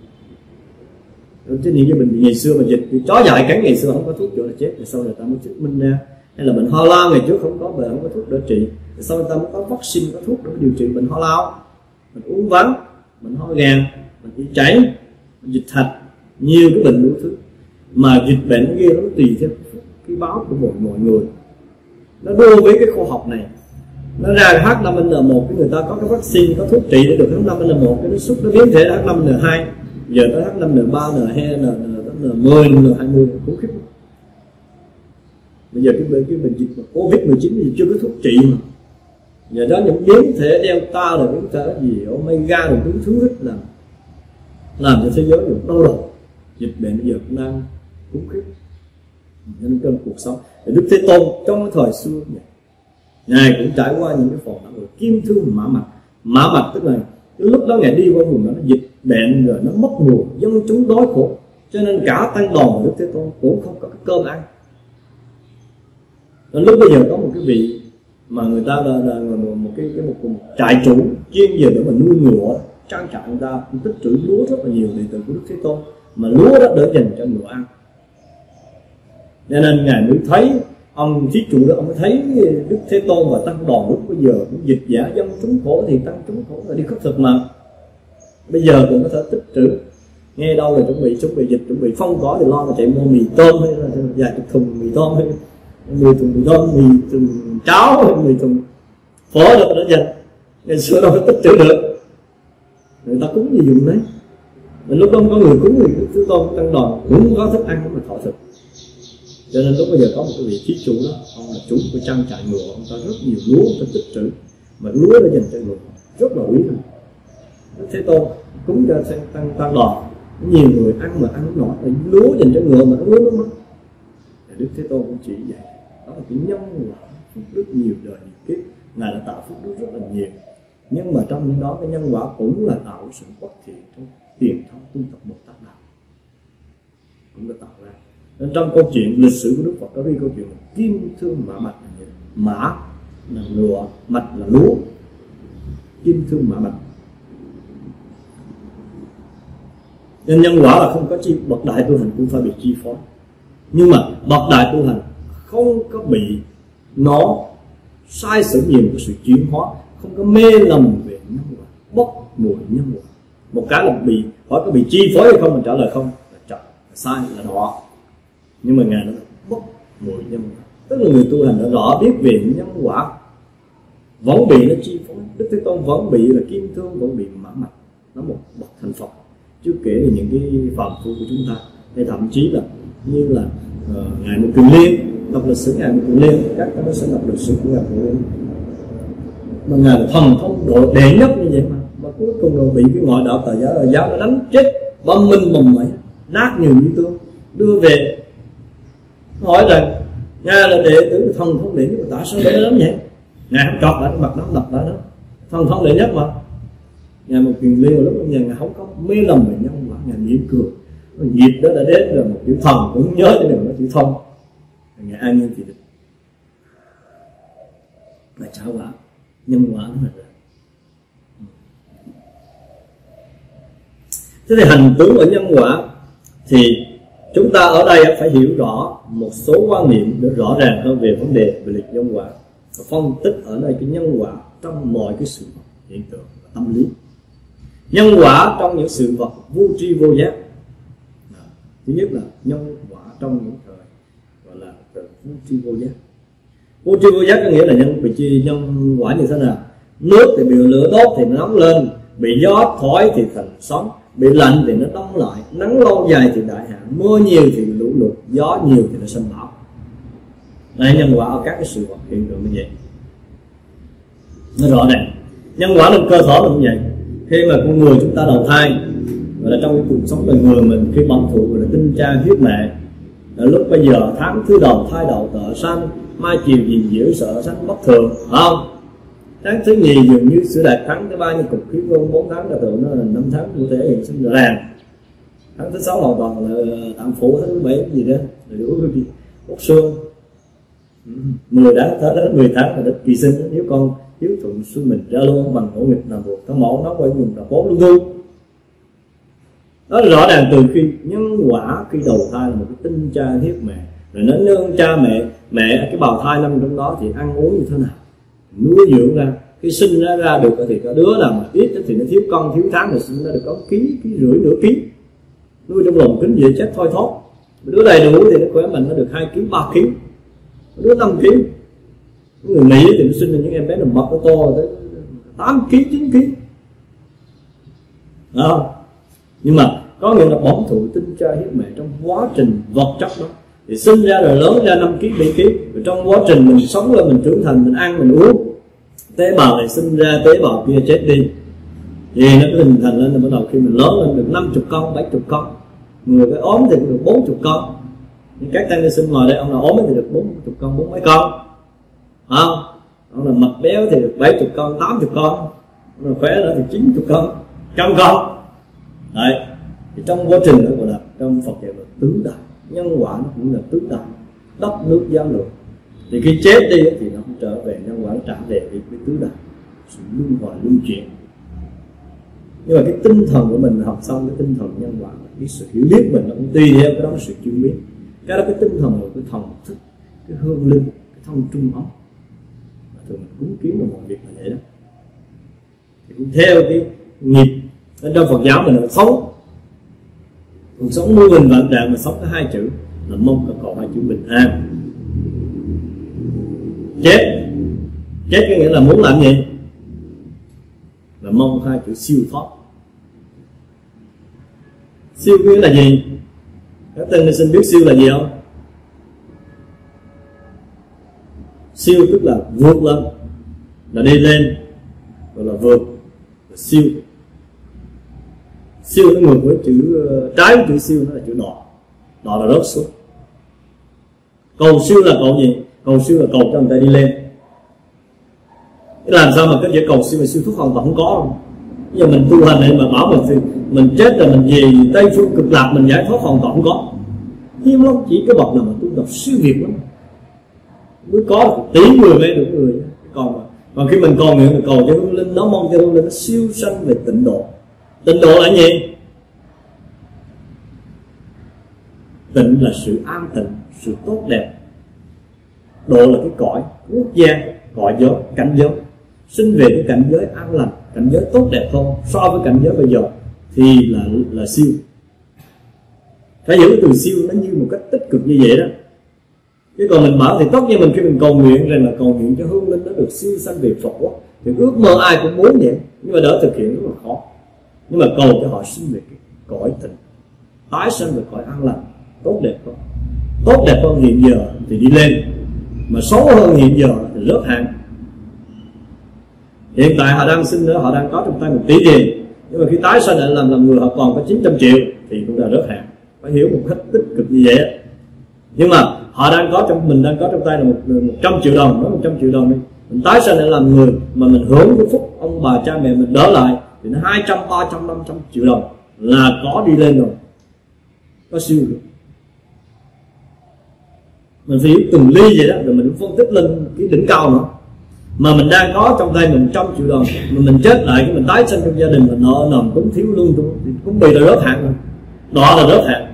Chứ những cái bệnh ngày xưa mà dịch thì chó dại cắn ngày xưa không có thuốc chỗ là chết, rồi sau này ta mới chứng minh ra. Hay là bệnh ho lao ngày trước không có bệnh, không có thuốc để trị, rồi sau này ta mới có vaccine, có thuốc để điều trị bệnh ho lao, bệnh uống ván, bệnh ho gàn, bệnh tiêu chảy, bệnh dịch thạch, nhiều cái bệnh đủ thứ. Mà dịch bệnh kia nó tùy theo cái báo của mọi mọi người, nó đua với cái khoa học này. Nó ra H năm N một cái người ta có cái vaccine, có thuốc trị để được H năm N một, cái nó xúc nó biến thể H năm N hai, giờ tới H năm N ba, N hai, N N mười, N hai mươi khủng khiếp. Bây giờ cái cái bệnh dịch Covid mười chín thì chưa có thuốc trị mà. Giờ đó những biến thể Delta rồi biến thể gì Omega rồi những thứ rất là làm cho thế giới được đau đầu. Dịch bệnh bây giờ cũng đang khủng khiếp. Nên trong cuộc sống Đức Thế Tôn trong cái thời xưa này, Ngài cũng trải qua những cái phòng rồi kim thương mã mạch. Mã mạch tức là cái lúc đó Ngài đi qua vùng đó nó dịch bệnh rồi nó mất mùa, dân chúng đói khổ, cho nên cả tăng đoàn của Đức Thế Tôn cũng không có cái cơm ăn. Đến lúc bây giờ có một cái vị mà người ta là, là một cái, cái một, một trại chủ chuyên về để mà nuôi ngựa, trang trại người ta tích trữ lúa rất là nhiều đệ tử của Đức Thế Tôn, mà lúa đó đỡ dành cho ngựa ăn. Cho nên Ngài mới thấy ông thí chủ đó, ông mới thấy Đức Thế Tôn và tăng đoàn lúc bây giờ cũng dịch giả dân chúng khổ thì tăng chúng khổ là đi khất thực mà. Bây giờ cũng có thể tích trữ, nghe đâu là chuẩn bị chuẩn bị dịch, chuẩn bị phong tỏa thì lo mà chạy mua mì tôm hay là vài chục thùng mì tôm hay mười thùng mì tôm, mì thùng cháo hay mười thùng phở được đã dành. Ngày xưa đâu có tích trữ được, người ta cúng gì dùng đấy. Mà lúc đó có người cúng thì Đức Thế Tôn tăng đoàn cũng có thức ăn mà thọ thực. Cho nên lúc bây giờ có một cái vị thí chủ đó, ông là chủ của trang trại ngựa, ông ta rất nhiều lúa, ông ta tích trữ, mà lúa đã dành cho ngựa rất là quý mình. Đức Thế Tôn cúng cho tăng tăng đoàn, nhiều người ăn mà ăn nổi, lúa dành cho ngựa mà nó lúa nó mất. Đức Thế Tôn cũng chỉ vậy, đó là cái nhân quả phúc đức nhiều đời nhiều kiếp, Ngài đã tạo phúc đức rất là nhiều, nhưng mà trong những đó cái nhân quả cũng là tạo sự bất thiện trong tiền thân tu tập Bồ Tát đạo cũng đã tạo ra. Nên trong câu chuyện lịch sử của Đức Phật có ghi câu chuyện là kim thương mã mạch là gì? Mã là ngựa, mạch là lúa, kim thương mã mạch. Nên nhân quả là không có chi, bậc đại tu hành cũng phải bị chi phối, nhưng mà bậc đại tu hành không có bị nó sai sử nhiều cái sự chuyển hóa, không có mê lầm về nhân quả, bốc mùi nhân quả. Một cái là bị hỏi có bị chi phối hay không, mình trả lời không là chậm, là sai, là đỏ. Nhưng mà Ngài nó bốc mùi nhân quả, tức là người tu hành đã rõ biết về nhân quả, vẫn bị nó chi phối. Đức Thế Tôn vẫn bị là kim thương, vẫn bị mã mạch, nó một bậc thành Phật. Chưa kể là những cái phàm phu của chúng ta, hay thậm chí là như là uh, Ngài Một Kiền Liên, đọc lịch sử Ngài Một Kiền Liên, các các nó sẽ đọc lịch sử của Ngài Một Kiền Liên, mà Ngài là thần thông độ đệ nhất như vậy mà, mà cuối cùng rồi bị cái ngoại đạo Tà giáo là giáo nó đánh chết băm minh mầm mẩy, nát nhiều như tương, đưa về hỏi rằng Ngài là đệ tử thần thông đệ nhất, mà tại sao để lắm vậy? Ngài không chọt lại mặt nó, đập lại đó, thần thông đệ nhất mà. Ngài Một Kiền Liên lúc bây giờ Ngài không có mê lầm về nhân quả, Ngài mỉm cười, dịp đó đã đến rồi, một chữ thần cũng nhớ cho đừng có chữ thông. Ngài an nhiên thì được là trả quả nhân quả của mình. Thế thì hành tướng ở nhân quả thì chúng ta ở đây phải hiểu rõ một số quan niệm để rõ ràng hơn về vấn đề về lịch nhân quả, và phân tích ở đây cái nhân quả trong mọi cái sự vật, hiện tượng và tâm lý. Nhân quả trong những sự vật vô tri vô giác. Thứ nhất là nhân quả trong những thời gọi là vô tri vô giác. Vô tri vô giác có nghĩa là nhân bị chi nhân quả như thế nào? Nước thì bị lửa đốt thì nó nóng lên, bị gió thổi thì thành sóng, bị lạnh thì nó đông lại, nắng lâu dài thì đại hạn, mưa nhiều thì lũ lụt, gió nhiều thì nó xâm bão. Đây nhân quả ở các cái sự vật hiện tượng như vậy. Nó rõ ràng. Nhân quả lên cơ thể là như vậy. Khi mà con người chúng ta đầu thai, gọi là trong cái cuộc sống đời người mình, khi bẩm phụ gọi là tinh cha huyết mẹ, là lúc bây giờ tháng thứ đầu thai đầu tợ sanh, mai chiều gìn giữ sợ sanh bất thường, phải không? Tháng thứ nhì dường như sữa đạt, tháng thứ ba như cục khí công, bốn tháng là tượng nó là năm tháng cụ thể hiện sinh rõ ràng. Tháng thứ sáu hoàn toàn là tạm phụ, tháng thứ bảy gì đó, rồi uống cái gì, uống xương. mười tháng tới đến mười tháng là đến kỳ sinh. Nếu con hiếu thuận xuân mình ra luôn bằng ngũ nghịch là buộc tháng mẫu nó quay vùng là bốn luân thu. Đó là rõ ràng từ khi nhân quả khi đầu thai là một cái tinh cha hiếp mẹ, rồi nó nương cha mẹ mẹ cái bào thai năm trong đó thì ăn uống như thế nào, nuôi dưỡng ra, khi sinh ra ra được thì có đứa nào mà ít thì nó thiếu con thiếu tháng rồi sinh ra được có ký ký rưỡi nửa ký, nuôi trong lồng kính dễ chết thoi thóp. Đứa đầy đủ thì nó khỏe mạnh, nó được hai ký ba ký, đứa năm ký. Người Mỹ thì nó sinh ra những em bé nó mập nó to tới tám ký chín ký. Đó. Nhưng mà có nghĩa là bổn thụ tinh cha hiếp mẹ trong quá trình vật chất đó thì sinh ra rồi lớn ra năm ký bảy ký, rồi trong quá trình mình sống lên mình trưởng thành mình ăn mình uống, tế bào này sinh ra tế bào kia chết đi thì nó cứ hình thành lên, là bắt đầu khi mình lớn lên được năm chục con bảy chục con, người cái ốm thì cũng được bốn chục con. Nhưng các tăng ni sinh ngồi đây ông nào ốm thì được bốn chục con bốn mấy con, không? Ông nào mập béo thì được bảy chục con tám chục con, ông nào khỏe nữa thì chín chục con trăm con. Đấy, thì trong quá trình đó gọi là trong Phật dạy là tứ đại, nhân quả nó cũng là tứ đại, đất nước giáo lượng. Thì khi chết đi thì nó cũng trở về nhân quả, nó trả về cái, cái tứ đại, sự luân hồi luân chuyển. Nhưng mà cái tinh thần của mình học xong cái tinh thần nhân quả, cái sự hiểu biết mình nó cũng tùy theo cái đó, cái sự chuyên biết. Cái đó cái tinh thần là cái thần thức, cái hương linh, cái thông trung ấm. Thường mình cúng kiến là một việc là vậy đó. Thì cũng theo cái nghiệp ở trong Phật giáo mình là sống, còn sống mưu bình vạn trạng mà sống có hai chữ là mong có cầu hai chữ bình an. Chết chết có nghĩa là muốn làm gì? Là mong hai chữ siêu thoát. Siêu nghĩa là gì? Các tên xin biết siêu là gì không? Siêu tức là vượt lên, là đi lên, gọi là vượt, là siêu. Siêu nó ngược với chữ trái với chữ siêu, nó là chữ đọt. Đọt là rớt xuống. Cầu siêu là cầu gì? Cầu siêu là cầu cho người ta đi lên. Thế làm sao mà cái chữ cầu siêu mà siêu thoát hoàn toàn không có không? Bây giờ mình tu hành này mà bảo mình mình chết rồi mình về Tây Phương Cực Lạc mình giải thoát hoàn toàn không có. Hiếm lắm, chỉ cái bậc nào mà tu tập siêu việt lắm mới có tỷ người mấy được người. Còn mà còn khi mình còn nguyện mình cầu cho hương linh, nó mong cho hương linh nó siêu sanh về tịnh độ. Tịnh độ là gì? Tịnh là sự an tịnh, sự tốt đẹp. Độ là cái cõi quốc gia, cõi giới, cảnh giới. Sinh về cái cảnh giới an lành, cảnh giới tốt đẹp hơn so với cảnh giới bây giờ thì là là siêu. Phải giữ từ siêu nó như một cách tích cực như vậy đó. Chứ còn mình bảo thì tất nhiên mình khi mình cầu nguyện rằng là cầu nguyện cho hương linh nó được siêu sanh về Phật quốc, thì ước mơ ai cũng muốn vậy, nhưng mà đỡ thực hiện rất là khó. Nhưng mà cầu cho họ sinh về cái cõi tịnh, tái sinh về cõi an lành, tốt đẹp hơn. Tốt đẹp hơn hiện giờ thì đi lên, mà xấu hơn hiện giờ thì rớt hạng. Hiện tại họ đang sinh nữa, họ đang có trong tay một tỷ tiền, nhưng mà khi tái sinh lại làm làm người họ còn có chín trăm triệu thì cũng đã rớt hạng. Phải hiểu một cách tích cực như vậy. Nhưng mà họ đang có trong mình đang có trong tay là một, một trăm triệu đồng, nói một trăm triệu đồng đi, mình tái sinh lại làm người mà mình hưởng cái phúc ông bà cha mẹ mình đỡ lại thì nó hai trăm, ba trăm, năm trăm triệu đồng là có đi lên rồi, có siêu rồi. Mình phải hiểu từng ly vậy đó, rồi mình phân tích lên cái đỉnh cao nữa. Mà mình đang có trong tay mình trăm triệu đồng, mà mình chết lại cái mình tái sinh trong gia đình mình nợ nần cũng thiếu lương thì cũng bị là rớt hạng rồi, đó là rớt hạng.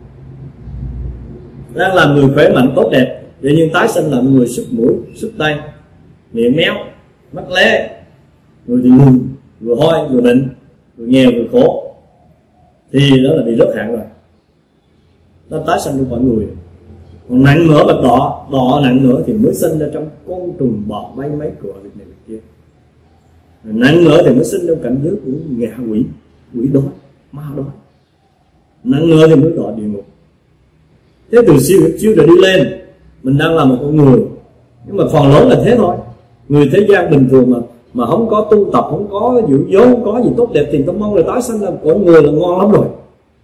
Đang làm người khỏe mạnh tốt đẹp, vậy nhưng tái sinh làm người sứt mũi sứt tay, miệng méo, mắt lé, người thì mù, người hôi, người bệnh, người nghèo, người khổ, thì đó là bị rớt hạng rồi. Nó tái sinh trong mọi người. Còn nặng nữa mà đọ đọ nặng nữa thì mới sinh ra trong côn trùng bọ bay mấy cửa việc này việc kia. Nặng nữa thì mới sinh trong cảnh giới của ngạ quỷ, quỷ đói, ma đói. Nặng nữa thì mới đọa địa ngục. Thế từ siêu siêu rồi đi lên, mình đang là một con người, nhưng mà phần lớn là thế thôi. Người thế gian bình thường mà mà không có tu tập, không có giữ giới, không có gì tốt đẹp thì tôi mong là tái sinh làm con người là ngon lắm rồi.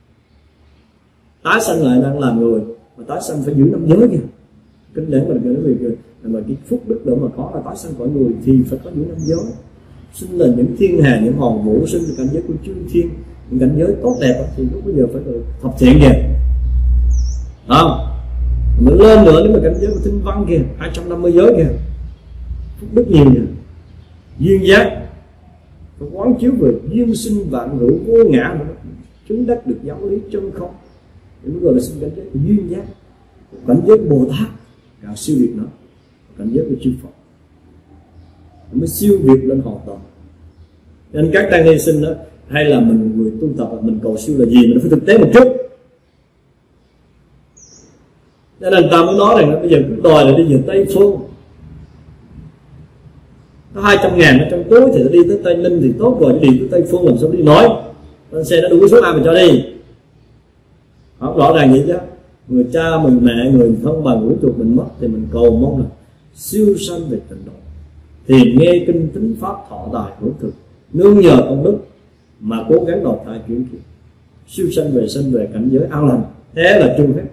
Tái sinh lại đang làm người, mà tái sinh phải giữ năm giới kìa. Kinh điển mình nói về mà cái phúc đức để mà có là tái sinh cõi người thì phải có giữ năm giới. Sinh là những thiên hà, những hòn vũ, sinh từ cảnh giới của chư thiên, những cảnh giới tốt đẹp thì lúc bây giờ phải được thập thiện kìa. Không? nó lên nữa nếu mà cảnh giới của tinh văn kìa, hai trăm năm mươi giới kìa, phúc đức nhiều nè, duyên giác, và quán chiếu về duyên sinh vạn hữu vô ngã nữa, chứng đắc được giáo lý chân không, thì mới gọi là sinh cảnh giới của duyên giác. Cảnh giới Bồ Tát càng siêu việt nữa, cảnh giới của chư Phật mới siêu việt lên hoàn toàn. Nên các tăng ni sinh đó, hay là mình người tu tập mình cầu siêu là gì, mình phải thực tế một chút. Cho nên ta mới nói rằng bây giờ cứ đòi là đi về Tây Phương, có hai trăm ngàn ở trong túi thì đi tới Tây Ninh thì tốt rồi, đi tới Tây Phương làm sao đi nổi, nên xe nó đủ số ai mà cho đi. Họ rõ ràng vậy chứ. Người cha mình mẹ người thân bằng của chuột mình mất thì mình cầu mong là siêu sanh về tịnh độ, thì nghe kinh tính pháp thọ tài hữu thực, nương nhờ công đức mà cố gắng đòi thai chuyển kiếp, siêu sanh về sanh về cảnh giới an lành. Thế là chung hết.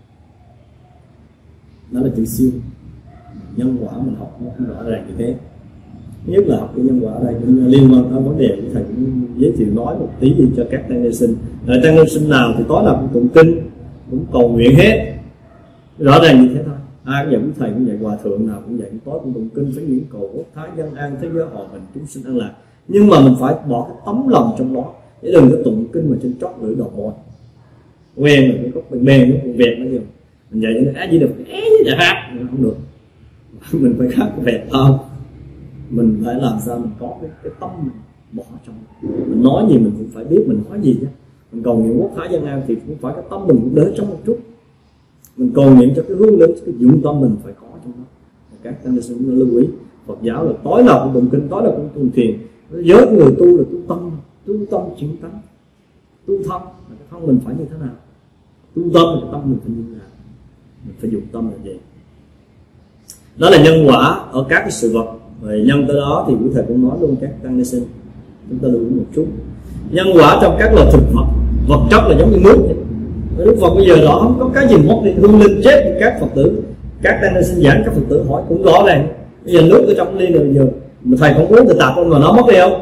Đó là chữ siêu. Nhân quả mình học nó cũng rõ ràng như thế. Nhất là học cái nhân quả đây cũng liên quan tới vấn đề của thầy cũng giới thiệu nói một tí đi cho các tăng ni sinh. Rồi tăng ni sinh nào thì tối nào cũng tụng kinh, cũng cầu nguyện hết, rõ ràng như thế thôi. Ai cũng vậy, cũng thầy cũng vậy, hòa thượng nào cũng vậy, tối cũng tụng kinh, phải nguyện cầu quốc thái dân an, thế giới hòa bình, chúng sinh an lạc. Nhưng mà mình phải bỏ cái tấm lòng trong đó, để đừng có tụng kinh mà trên trót lưỡi đầu môi quen rồi, cái gốc bèn bèn nó còn vẹt nó nhiều. Mình vậy nó á gì được, á gì được hát không được. Mình phải khác vẹt không, mình phải làm sao mình có cái, cái tâm mình bỏ trong. Mình nói gì mình cũng phải biết mình nói gì chứ. Mình cầu nguyện quốc thái dân an thì cũng phải cái tâm mình cũng để trong một chút. Mình cầu nguyện cho cái hướng đến cái dụng tâm mình phải có trong đó. Các tăng ni cũng lưu ý, Phật giáo là tối nào cũng tụng kinh, tối nào cũng tụng thiền. Giới người tu là tu tâm, tu tâm chuyển tánh, tu thân là cái thân mình phải như thế nào, tu tâm là cái tâm mình phải như thế nào, mình phải dụng tâm là gì. Đó là nhân quả ở các cái sự vật. Rồi nhân tới đó thì quý thầy cũng nói luôn các tăng ni sinh, chúng ta lưu ý một chút. Nhân quả trong các loài thực vật, vật chất là giống như nước. Đức Phật bây giờ đó không có cái gì mất đi, hương linh chết các Phật tử, các tăng ni sinh giảng các Phật tử hỏi cũng rõ ràng. Bây giờ nước ở trong ly rồi giờ mà thầy không uống thì tạt con mà nó mất đi không?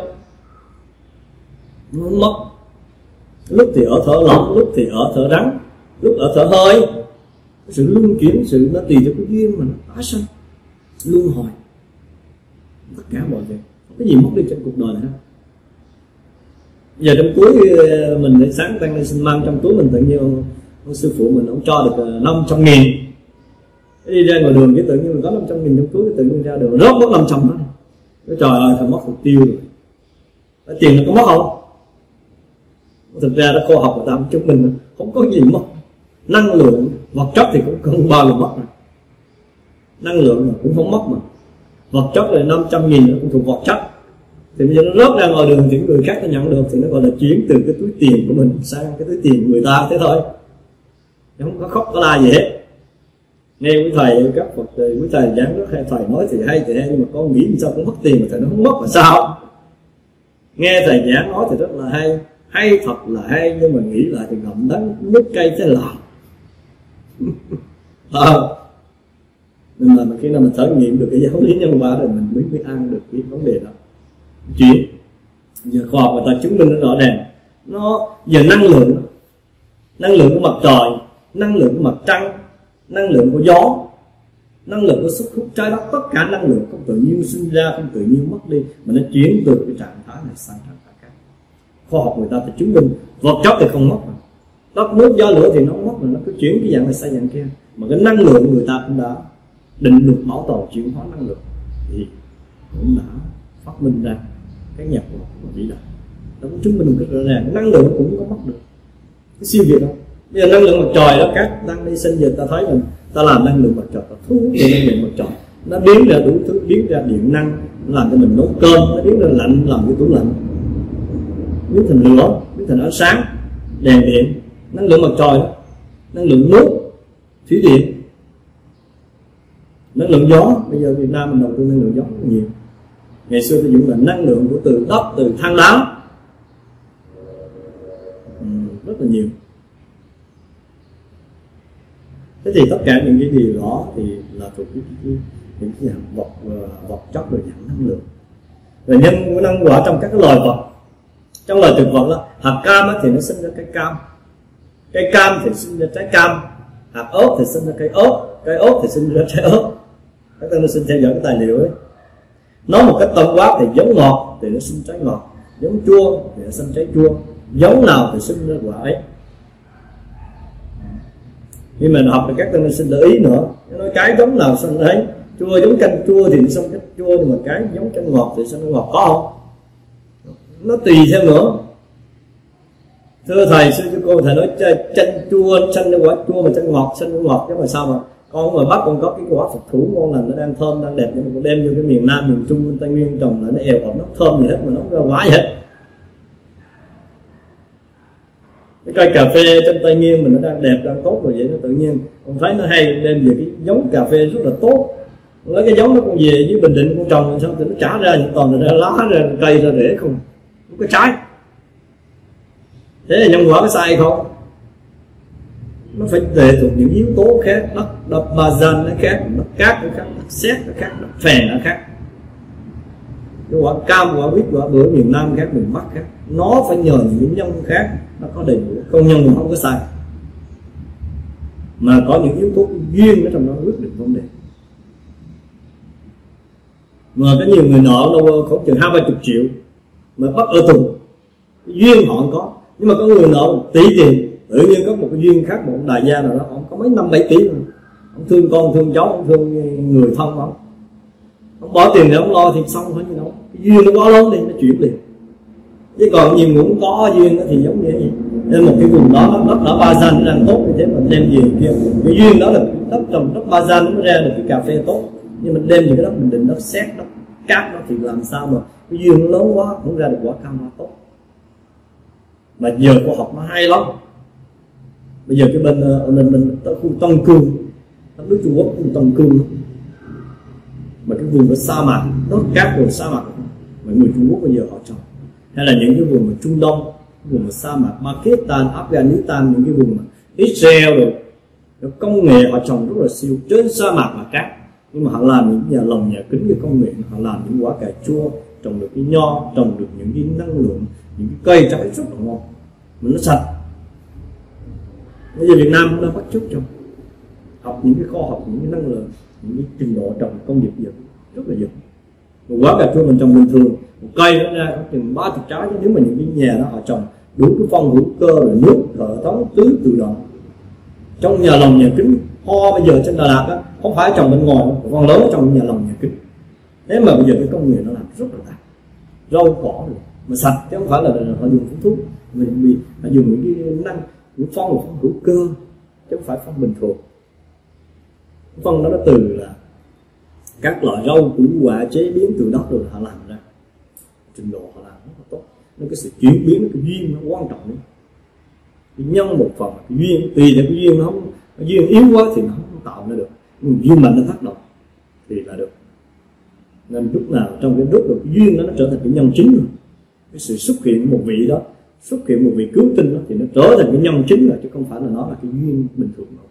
Nó mất. Lúc thì ở thở lỏng, lúc thì ở thở rắn, lúc ở thở hơi. Sự luân chuyển, sự nó tùy theo cái duyên mà nó tái sinh, luân hồi. Tất cả mọi việc, không có gì mất đi trong cuộc đời này hết. Giờ trong túi mình để sáng tăng ni sinh mang trong túi mình tự nhiên ông, ông sư phụ mình ông cho được năm trăm nghìn. Đi ra ngoài đường cái tự nhiên mình có năm trăm nghìn trong túi, cái tự nhiên ra đường rớt mất năm trăm đó. Cái trời ơi, thằng mất mục tiêu rồi. Cái tiền nó có mất không? Thực ra đã khoa học người ta cũng chứng minh không có gì mất. Năng lượng, vật chất thì cũng không bao giờ mất rồi. Năng lượng mà cũng không mất mà. Vật chất là năm trăm nghìn nó cũng thuộc vật chất. Thì bây giờ nó rớt ra ngoài đường thì người khác nó nhận được thì nó gọi là chuyển từ cái túi tiền của mình sang cái túi tiền của người ta thế thôi. Không có khóc có la gì hết. Nghe quý thầy các Phật thì quý thầy giảng rất hay, thầy nói thì hay thì hay, nhưng mà con nghĩ sao cũng mất tiền mà thầy nó không mất là sao? Nghe thầy giảng nói thì rất là hay, hay thật là hay, nhưng mà nghĩ lại thì ngậm đắng nước cay thế nào. À, nhưng mà khi nào mình trải nghiệm được cái giáo lý nhân quả rồi mình mới mới ăn được cái vấn đề đó. Chuyện giờ khoa học người ta chứng minh nó rõ ràng, nó giờ năng lượng, năng lượng của mặt trời, năng lượng của mặt trăng, năng lượng của gió, năng lượng của sức hút trái đất, tất cả năng lượng không tự nhiên sinh ra, không tự nhiên mất đi, mà nó chuyển từ cái trạng thái này sang trạng thái khác. Khoa học người ta thì chứng minh vật chất thì không mất, đất nước gió lửa thì nó mất, mà nó cứ chuyển cái dạng này sang dạng kia, mà cái năng lượng người ta cũng đã định luật bảo toàn chuyển hóa năng lượng thì cũng đã phát minh ra cái nhạc của nó vĩ đại. Nó cũng chứng minh một cách rõ ràng năng lượng cũng có mất được cái siêu việt đó. Bây giờ năng lượng mặt trời đó, các tăng ni sinh giờ ta thấy mình ta làm năng lượng mặt trời, ta thu hút về năng lượng mặt trời, nó biến ra đủ thứ, biến ra điện năng, nó làm cho mình nấu cơm, nó biến ra lạnh làm cái tủ lạnh, biến thành lửa, biến thành ánh sáng, đèn điện, năng lượng mặt trời đó, năng lượng nước, thủy điện, năng lượng gió. Bây giờ Việt Nam mình đầu tư năng lượng gió rất nhiều. Ngày xưa tôi dùng là năng lượng của từ đất, từ than đá, ừ, rất là nhiều. Thế thì tất cả những cái điều đó thì là thuộc cái, cái, những cái vật vật chất rồi dạng năng lượng. Rồi nhân của năng quả trong các cái loài vật, trong loài thực vật đó, hạt cam thì nó sinh ra cây cam, cây cam thì sinh ra trái cam, hạt ớt thì sinh ra cây ớt, cây ớt thì sinh ra trái ớt. Các bạn xin theo dõi cái tài liệu ấy. Nói một cách tổng quát thì giống ngọt thì nó sinh trái ngọt, giống chua thì nó sinh trái chua, giống nào thì sinh ra quả ấy. Khi mình học thì các bạn xin để ý nữa, nói cái giống nào sinh ấy, chua giống canh chua thì nó sinh cái chua, nhưng mà cái giống canh ngọt thì sinh ngọt, có không? Nó tùy theo nữa. Thưa thầy, sư cho cô, thầy nói chanh chua sinh ra quả chua mà chanh ngọt sinh ra ngọt, chứ mà sao mà con mà bắt con có cái quả Phật thủ ngon lành, nó đang thơm đang đẹp, nhưng mà con đem vô cái miền Nam, miền Trung, Tây Nguyên trồng lại nó eo ẩm, nó thơm gì hết mà nó không ra quả gì hết. Cái cây cà phê trên Tây Nguyên mình nó đang đẹp đang tốt rồi, vậy nó tự nhiên con thấy nó hay đem về cái giống cà phê rất là tốt, lấy cái giống nó con về với Bình Định con trồng sao thì nó trả ra những toàn là ra lá ra cây ra rễ không, không có trái. Thế là nhân quả có sai không? Nó phải tùy thuộc những yếu tố khác, đất đất ba gian nó khác, đất cát nó khác, đất sét nó khác, đất phèn nó khác. Cái quả cam, quả quýt, quả bưởi miền Nam khác, miền Bắc khác, nó phải nhờ những nhân khác, nó có đầy đủ, công nhân mà không có sai, mà có những yếu tố duyên ở trong đó quyết định vấn đề. Mà có nhiều người nợ đâu khoảng chừng hai ba chục triệu mà bắt ở tù, duyên họ có, nhưng mà có người nợ tỷ tiền, tự nhiên có một cái duyên khác, một đại gia nào đó ông có mấy năm bảy tỷ rồi, ông thương con thương cháu, ông thương người thân ông, ông bỏ tiền để ông lo thì xong thôi, gì đâu, cái duyên nó có lớn đi nó chuyển liền. Chứ còn nhiều người cũng có duyên thì giống như vậy. Nên một cái vùng đó đất đá ba gian nó đang tốt như thế mà đem về kia, cái duyên đó là đất trồng đất ba gian nó mới ra được cái cà phê tốt, nhưng mình đem về cái đất Bình Định, đất sét, đất cát đó thì làm sao mà cái duyên nó lớn quá không ra được quả cam hoa tốt. Mà giờ khoa học nó hay lắm. Bây giờ cái bên bên bên khu Tân Cương, đất nước Trung Quốc, khu Tân Cương, mà cái vùng của sa mạc, đất cát vùng sa mạc mà người Trung Quốc bây giờ họ trồng, hay là những cái vùng ở Trung Đông, vùng sa mạc Pakistan, Afghanistan, những cái vùng mà Israel rồi, công nghệ họ trồng rất là siêu trên sa mạc mà cát, nhưng mà họ làm những nhà lồng nhà kính với công nghệ, họ làm những quả cà chua, trồng được cái nho, trồng được những cái năng lượng, những cái cây trái rất là ngon, mà nó sạch. Bây giờ Việt Nam cũng đang bắt chước trong học những cái khoa học, những cái năng lượng, những cái trình độ trồng công nghiệp dược rất là dược. Một quả cà chua mình trồng bình thường, một cây nó ra khoảng chừng ba chục trái, chứ nếu mà những cái nhà đó họ trồng đủ cái phân hữu cơ rồi nước thở thống tưới tự động trong nhà lồng nhà kính. Ho bây giờ trên Đà Lạt á, không phải trồng bên ngoài, còn lớn trong nhà lồng nhà kính. Thế mà bây giờ cái công nghệ nó làm rất là đạt, rau cỏ rồi mà sạch, chứ không phải là họ dùng phun thuốc, mình bị họ dùng những cái năng những phân của phân hữu cơ chứ không phải phân bình thường. Phân đó nó từ là các loại rau củ quả chế biến từ đất rồi họ làm ra, trình độ họ làm rất là tốt. Nó cái sự chuyển biến, cái duyên nó quan trọng đấy. Cái nhân một phần, cái duyên tùy theo cái duyên nó không, cái duyên yếu quá thì nó không tạo ra được, nhưng duyên mạnh nó tác động thì là được. Nên lúc nào trong cái lúc được cái duyên đó nó trở thành cái nhân chính rồi. Cái sự xuất hiện một vị đó, xuất hiện một vị cứu tinh đó, thì nó trở thành cái nhân chính rồi, chứ không phải là nó là cái duyên bình thường đâu.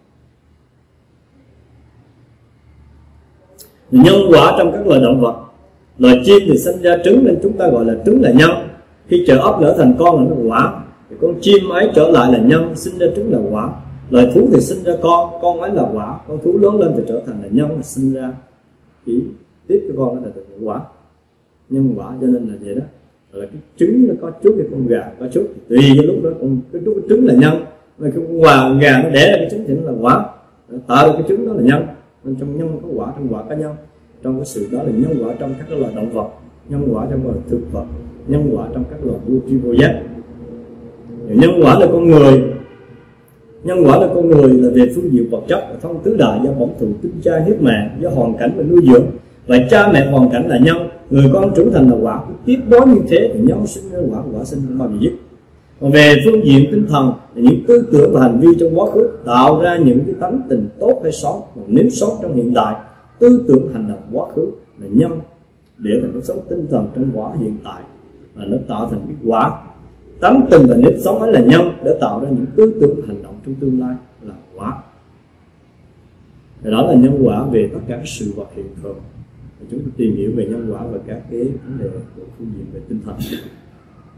Nhân quả trong các loài động vật, loài chim thì sinh ra trứng nên chúng ta gọi là trứng là nhân. Khi chờ ấp nở thành con là nó quả, thì con chim ấy trở lại là nhân, sinh ra trứng là quả. Loài thú thì sinh ra con, con ấy là quả, con thú lớn lên thì trở thành là nhân, là sinh ra chỉ tiếp cái con đó là được quả. Nhân quả cho nên là vậy đó. Là cái trứng nó có trước cái con gà có trước, thì tùy cái lúc đó con cái, cái trứng là nhân, mà cái con gà, con gà nó đẻ ra cái trứng thì nó là quả, tạo ra cái trứng đó là nhân. Nên trong nhân có quả, trong quả có nhân. Trong cái sự đó là nhân quả trong các loài động vật, nhân quả trong loài thực vật, nhân quả trong các loài vô tri vô giác. Nhân quả là con người. Nhân quả là con người là về phương diện vật chất, thông tứ đại do bổn thụ tinh cha huyết mạng, do hoàn cảnh và nuôi dưỡng. Và cha mẹ hoàn cảnh là nhân, người con trưởng thành là quả, tiếp đó như thế thì nhân sinh ra quả, quả sinh không bao giờ dứt. Còn về phương diện tinh thần là những tư tưởng và hành vi trong quá khứ tạo ra những cái tánh tình tốt hay xấu, nếu xấu trong hiện tại, tư tưởng hành động quá khứ là nhân để thành cái sống tinh thần trong quả hiện tại, và nó tạo thành cái quả. Tánh tình và nếp sống ấy là nhân để tạo ra những tư tưởng hành động trong tương lai là quả. Thì đó là nhân quả về tất cả các sự vật hiện thường. Thì chúng ta tìm hiểu về nhân quả và các cái vấn đề của phương diện về tinh thần.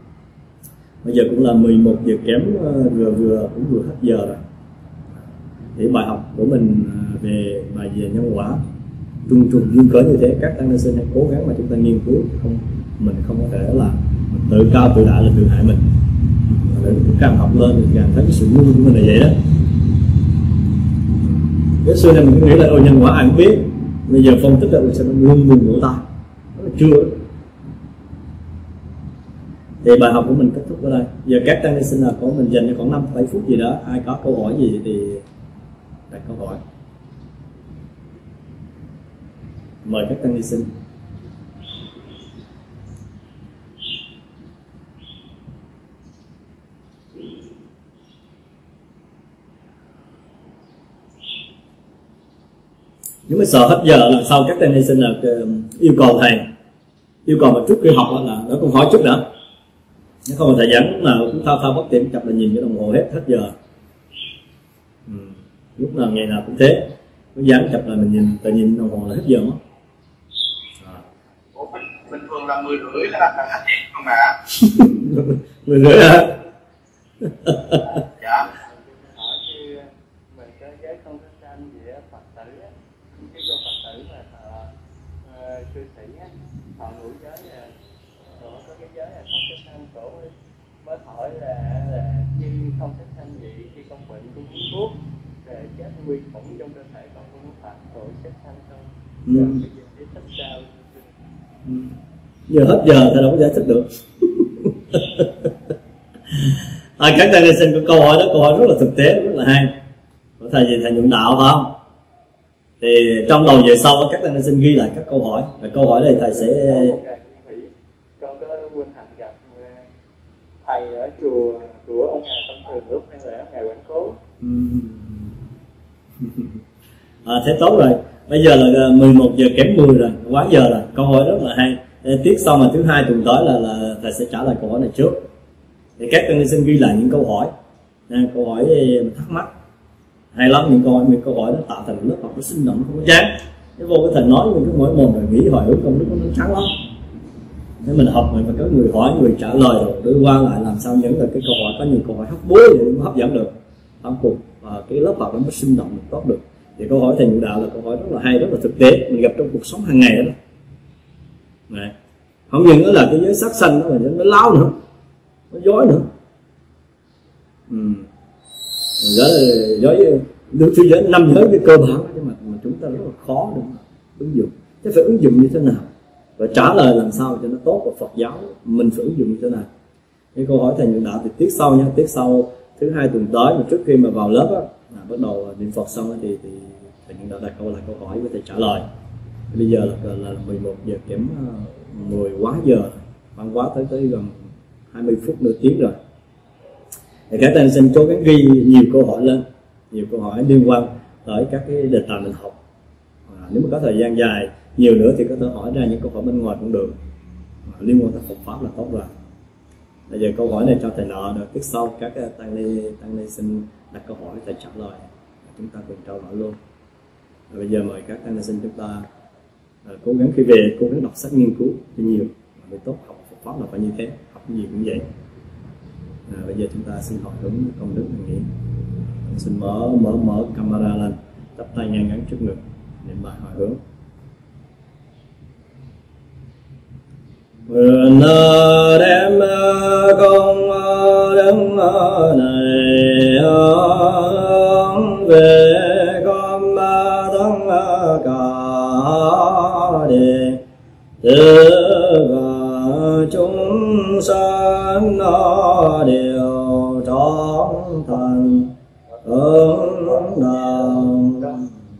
Bây giờ cũng là mười một giờ kém, vừa vừa cũng vừa hết giờ rồi. Thì bài học của mình về bài về nhân quả trùng trùng duyên cớ như thế, các tăng ni sinh hãy cố gắng mà chúng ta nghiên cứu, không mình không có thể là tự cao tự đại là tự hại mình. Càng học lên thì càng thấy cái sự ngu của mình là vậy đó. Cái xưa này mình cứ nghĩ là ôi nhân quả ai cũng biết, bây giờ phân tích ra mình sẽ luôn luôn lỗ tai, nó là chưa. Thì bài học của mình kết thúc ở đây. Giờ các tăng ni sinh là có mình dành cho khoảng năm bảy phút gì đó, ai có câu hỏi gì thì đặt câu hỏi. Mời các tăng ni sinh. Nếu mà sợ hết giờ là sau các tăng ni sinh là yêu cầu thầy, yêu cầu mà trước khi học là nó còn hỏi chút nữa. Nếu không là thầy giảng lúc nào cũng thao thao bất tuyệt, chập là nhìn cái đồng hồ hết hết giờ. Ừ. Lúc nào ngày nào cũng thế, cứ giảng chập là mình nhìn, tự nhìn đồng hồ là hết giờ mất. À. Ủa, bình thường là mười rưỡi là là hết hết không ạ? Mười rưỡi hả? Dạ. Hỏi như mình có giới không có sanh gì á, Phật tử á, cái cô Phật tử mà thờ uh, cư sĩ á, họ ngũ giới là họ có cái giới là không có sanh, cổ mới hỏi là là khi không có sanh gì, khi con bệnh con uống thuốc rồi chết nguyên khủng trong cơ thể con không có phạm tội chết sanh không? Rồi bây giờ giải thích sao? Ừ. Giờ hết giờ thì đâu có giải thích được. À, các tăng ni sinh có câu hỏi đó, câu hỏi rất là thực tế, rất là hay. Của thầy gì thầy nhuận đạo phải không? Thì trong đầu về sau các tăng ni sinh ghi lại các câu hỏi, và câu hỏi này thầy sẽ con có quên hành gặp thầy ở chùa của ông Ngài Tâm Thường lúc hay là Ngài Quảng Cố. À, thế tốt rồi. Bây giờ là mười một giờ kém mười rồi, quá giờ rồi. Câu hỏi rất là hay. Tiết sau mà thứ hai tuần tới là là thầy sẽ trả lời câu hỏi này trước. Thì các tăng ni sinh ghi lại những câu hỏi, à, câu hỏi mình thắc mắc, hay lắm những câu hỏi, những câu hỏi nó tạo thành lớp học nó sinh động, không có chán. Cái vô cái thầy nói mình cứ mỗi mồm rồi nghĩ hỏi ứng không, nó chán lắm. Nếu mình học mình phải có người hỏi, người trả lời rồi đưa qua lại làm sao nhấn được cái câu hỏi, có nhiều câu hỏi hấp bối thì mới hấp dẫn được, không cùng và cái lớp học nó mới sinh động được, tốt được. Thì câu hỏi thầy nhuận đạo là câu hỏi rất là hay, rất là thực tế, mình gặp trong cuộc sống hàng ngày đó. Này, không những đó là cái giới sát sanh đó mà nó láo nữa, nó dối nữa. Ừ. Giới giới được thứ giới năm giới cái cơ bản nhưng mà, mà chúng ta rất là khó để ứng dụng. Thế phải ứng dụng như thế nào và trả lời làm sao cho nó tốt, và Phật giáo mình phải ứng dụng như thế nào? Cái câu hỏi thầy nhuận đạo thì tiết sau nha, tiết sau thứ hai tuần tới, mà trước khi mà vào lớp á, à, bắt đầu niệm Phật xong thì thì thầy nhuận đạo đặt câu lại câu hỏi với thầy trả lời. Bây giờ là là mười một giờ kém mười quá giờ, khoảng quá tới tới gần hai mươi phút nửa tiếng rồi. Thì các tăng sinh cố gắng ghi nhiều câu hỏi lên, nhiều câu hỏi liên quan tới các cái đề tài mình học. À, nếu mà có thời gian dài nhiều nữa thì có thể hỏi ra những câu hỏi bên ngoài cũng được, à, liên quan tới Phật pháp là tốt rồi. Bây giờ câu hỏi này cho thầy nọ, được tiếp sau các tăng ni tăng ni sinh đặt câu hỏi thầy trả lời, chúng ta cùng trao đổi luôn. Và bây giờ mời các tăng ni sinh chúng ta à, cố gắng khi về cố gắng đọc sách nghiên cứu cho nhiều, mới tốt. Học Phật pháp là phải như thế, học cái gì cũng vậy. À, bây giờ chúng ta xin hỏi đúng công đức mình nghĩ. Xin mở mở mở camera lên, chắp tay ngang ngắn trước ngực, niệm bài hồi hướng. Nguyện đem công đức này về con thân cả đề từ và chúng sanh đều trọn thành hướng đạo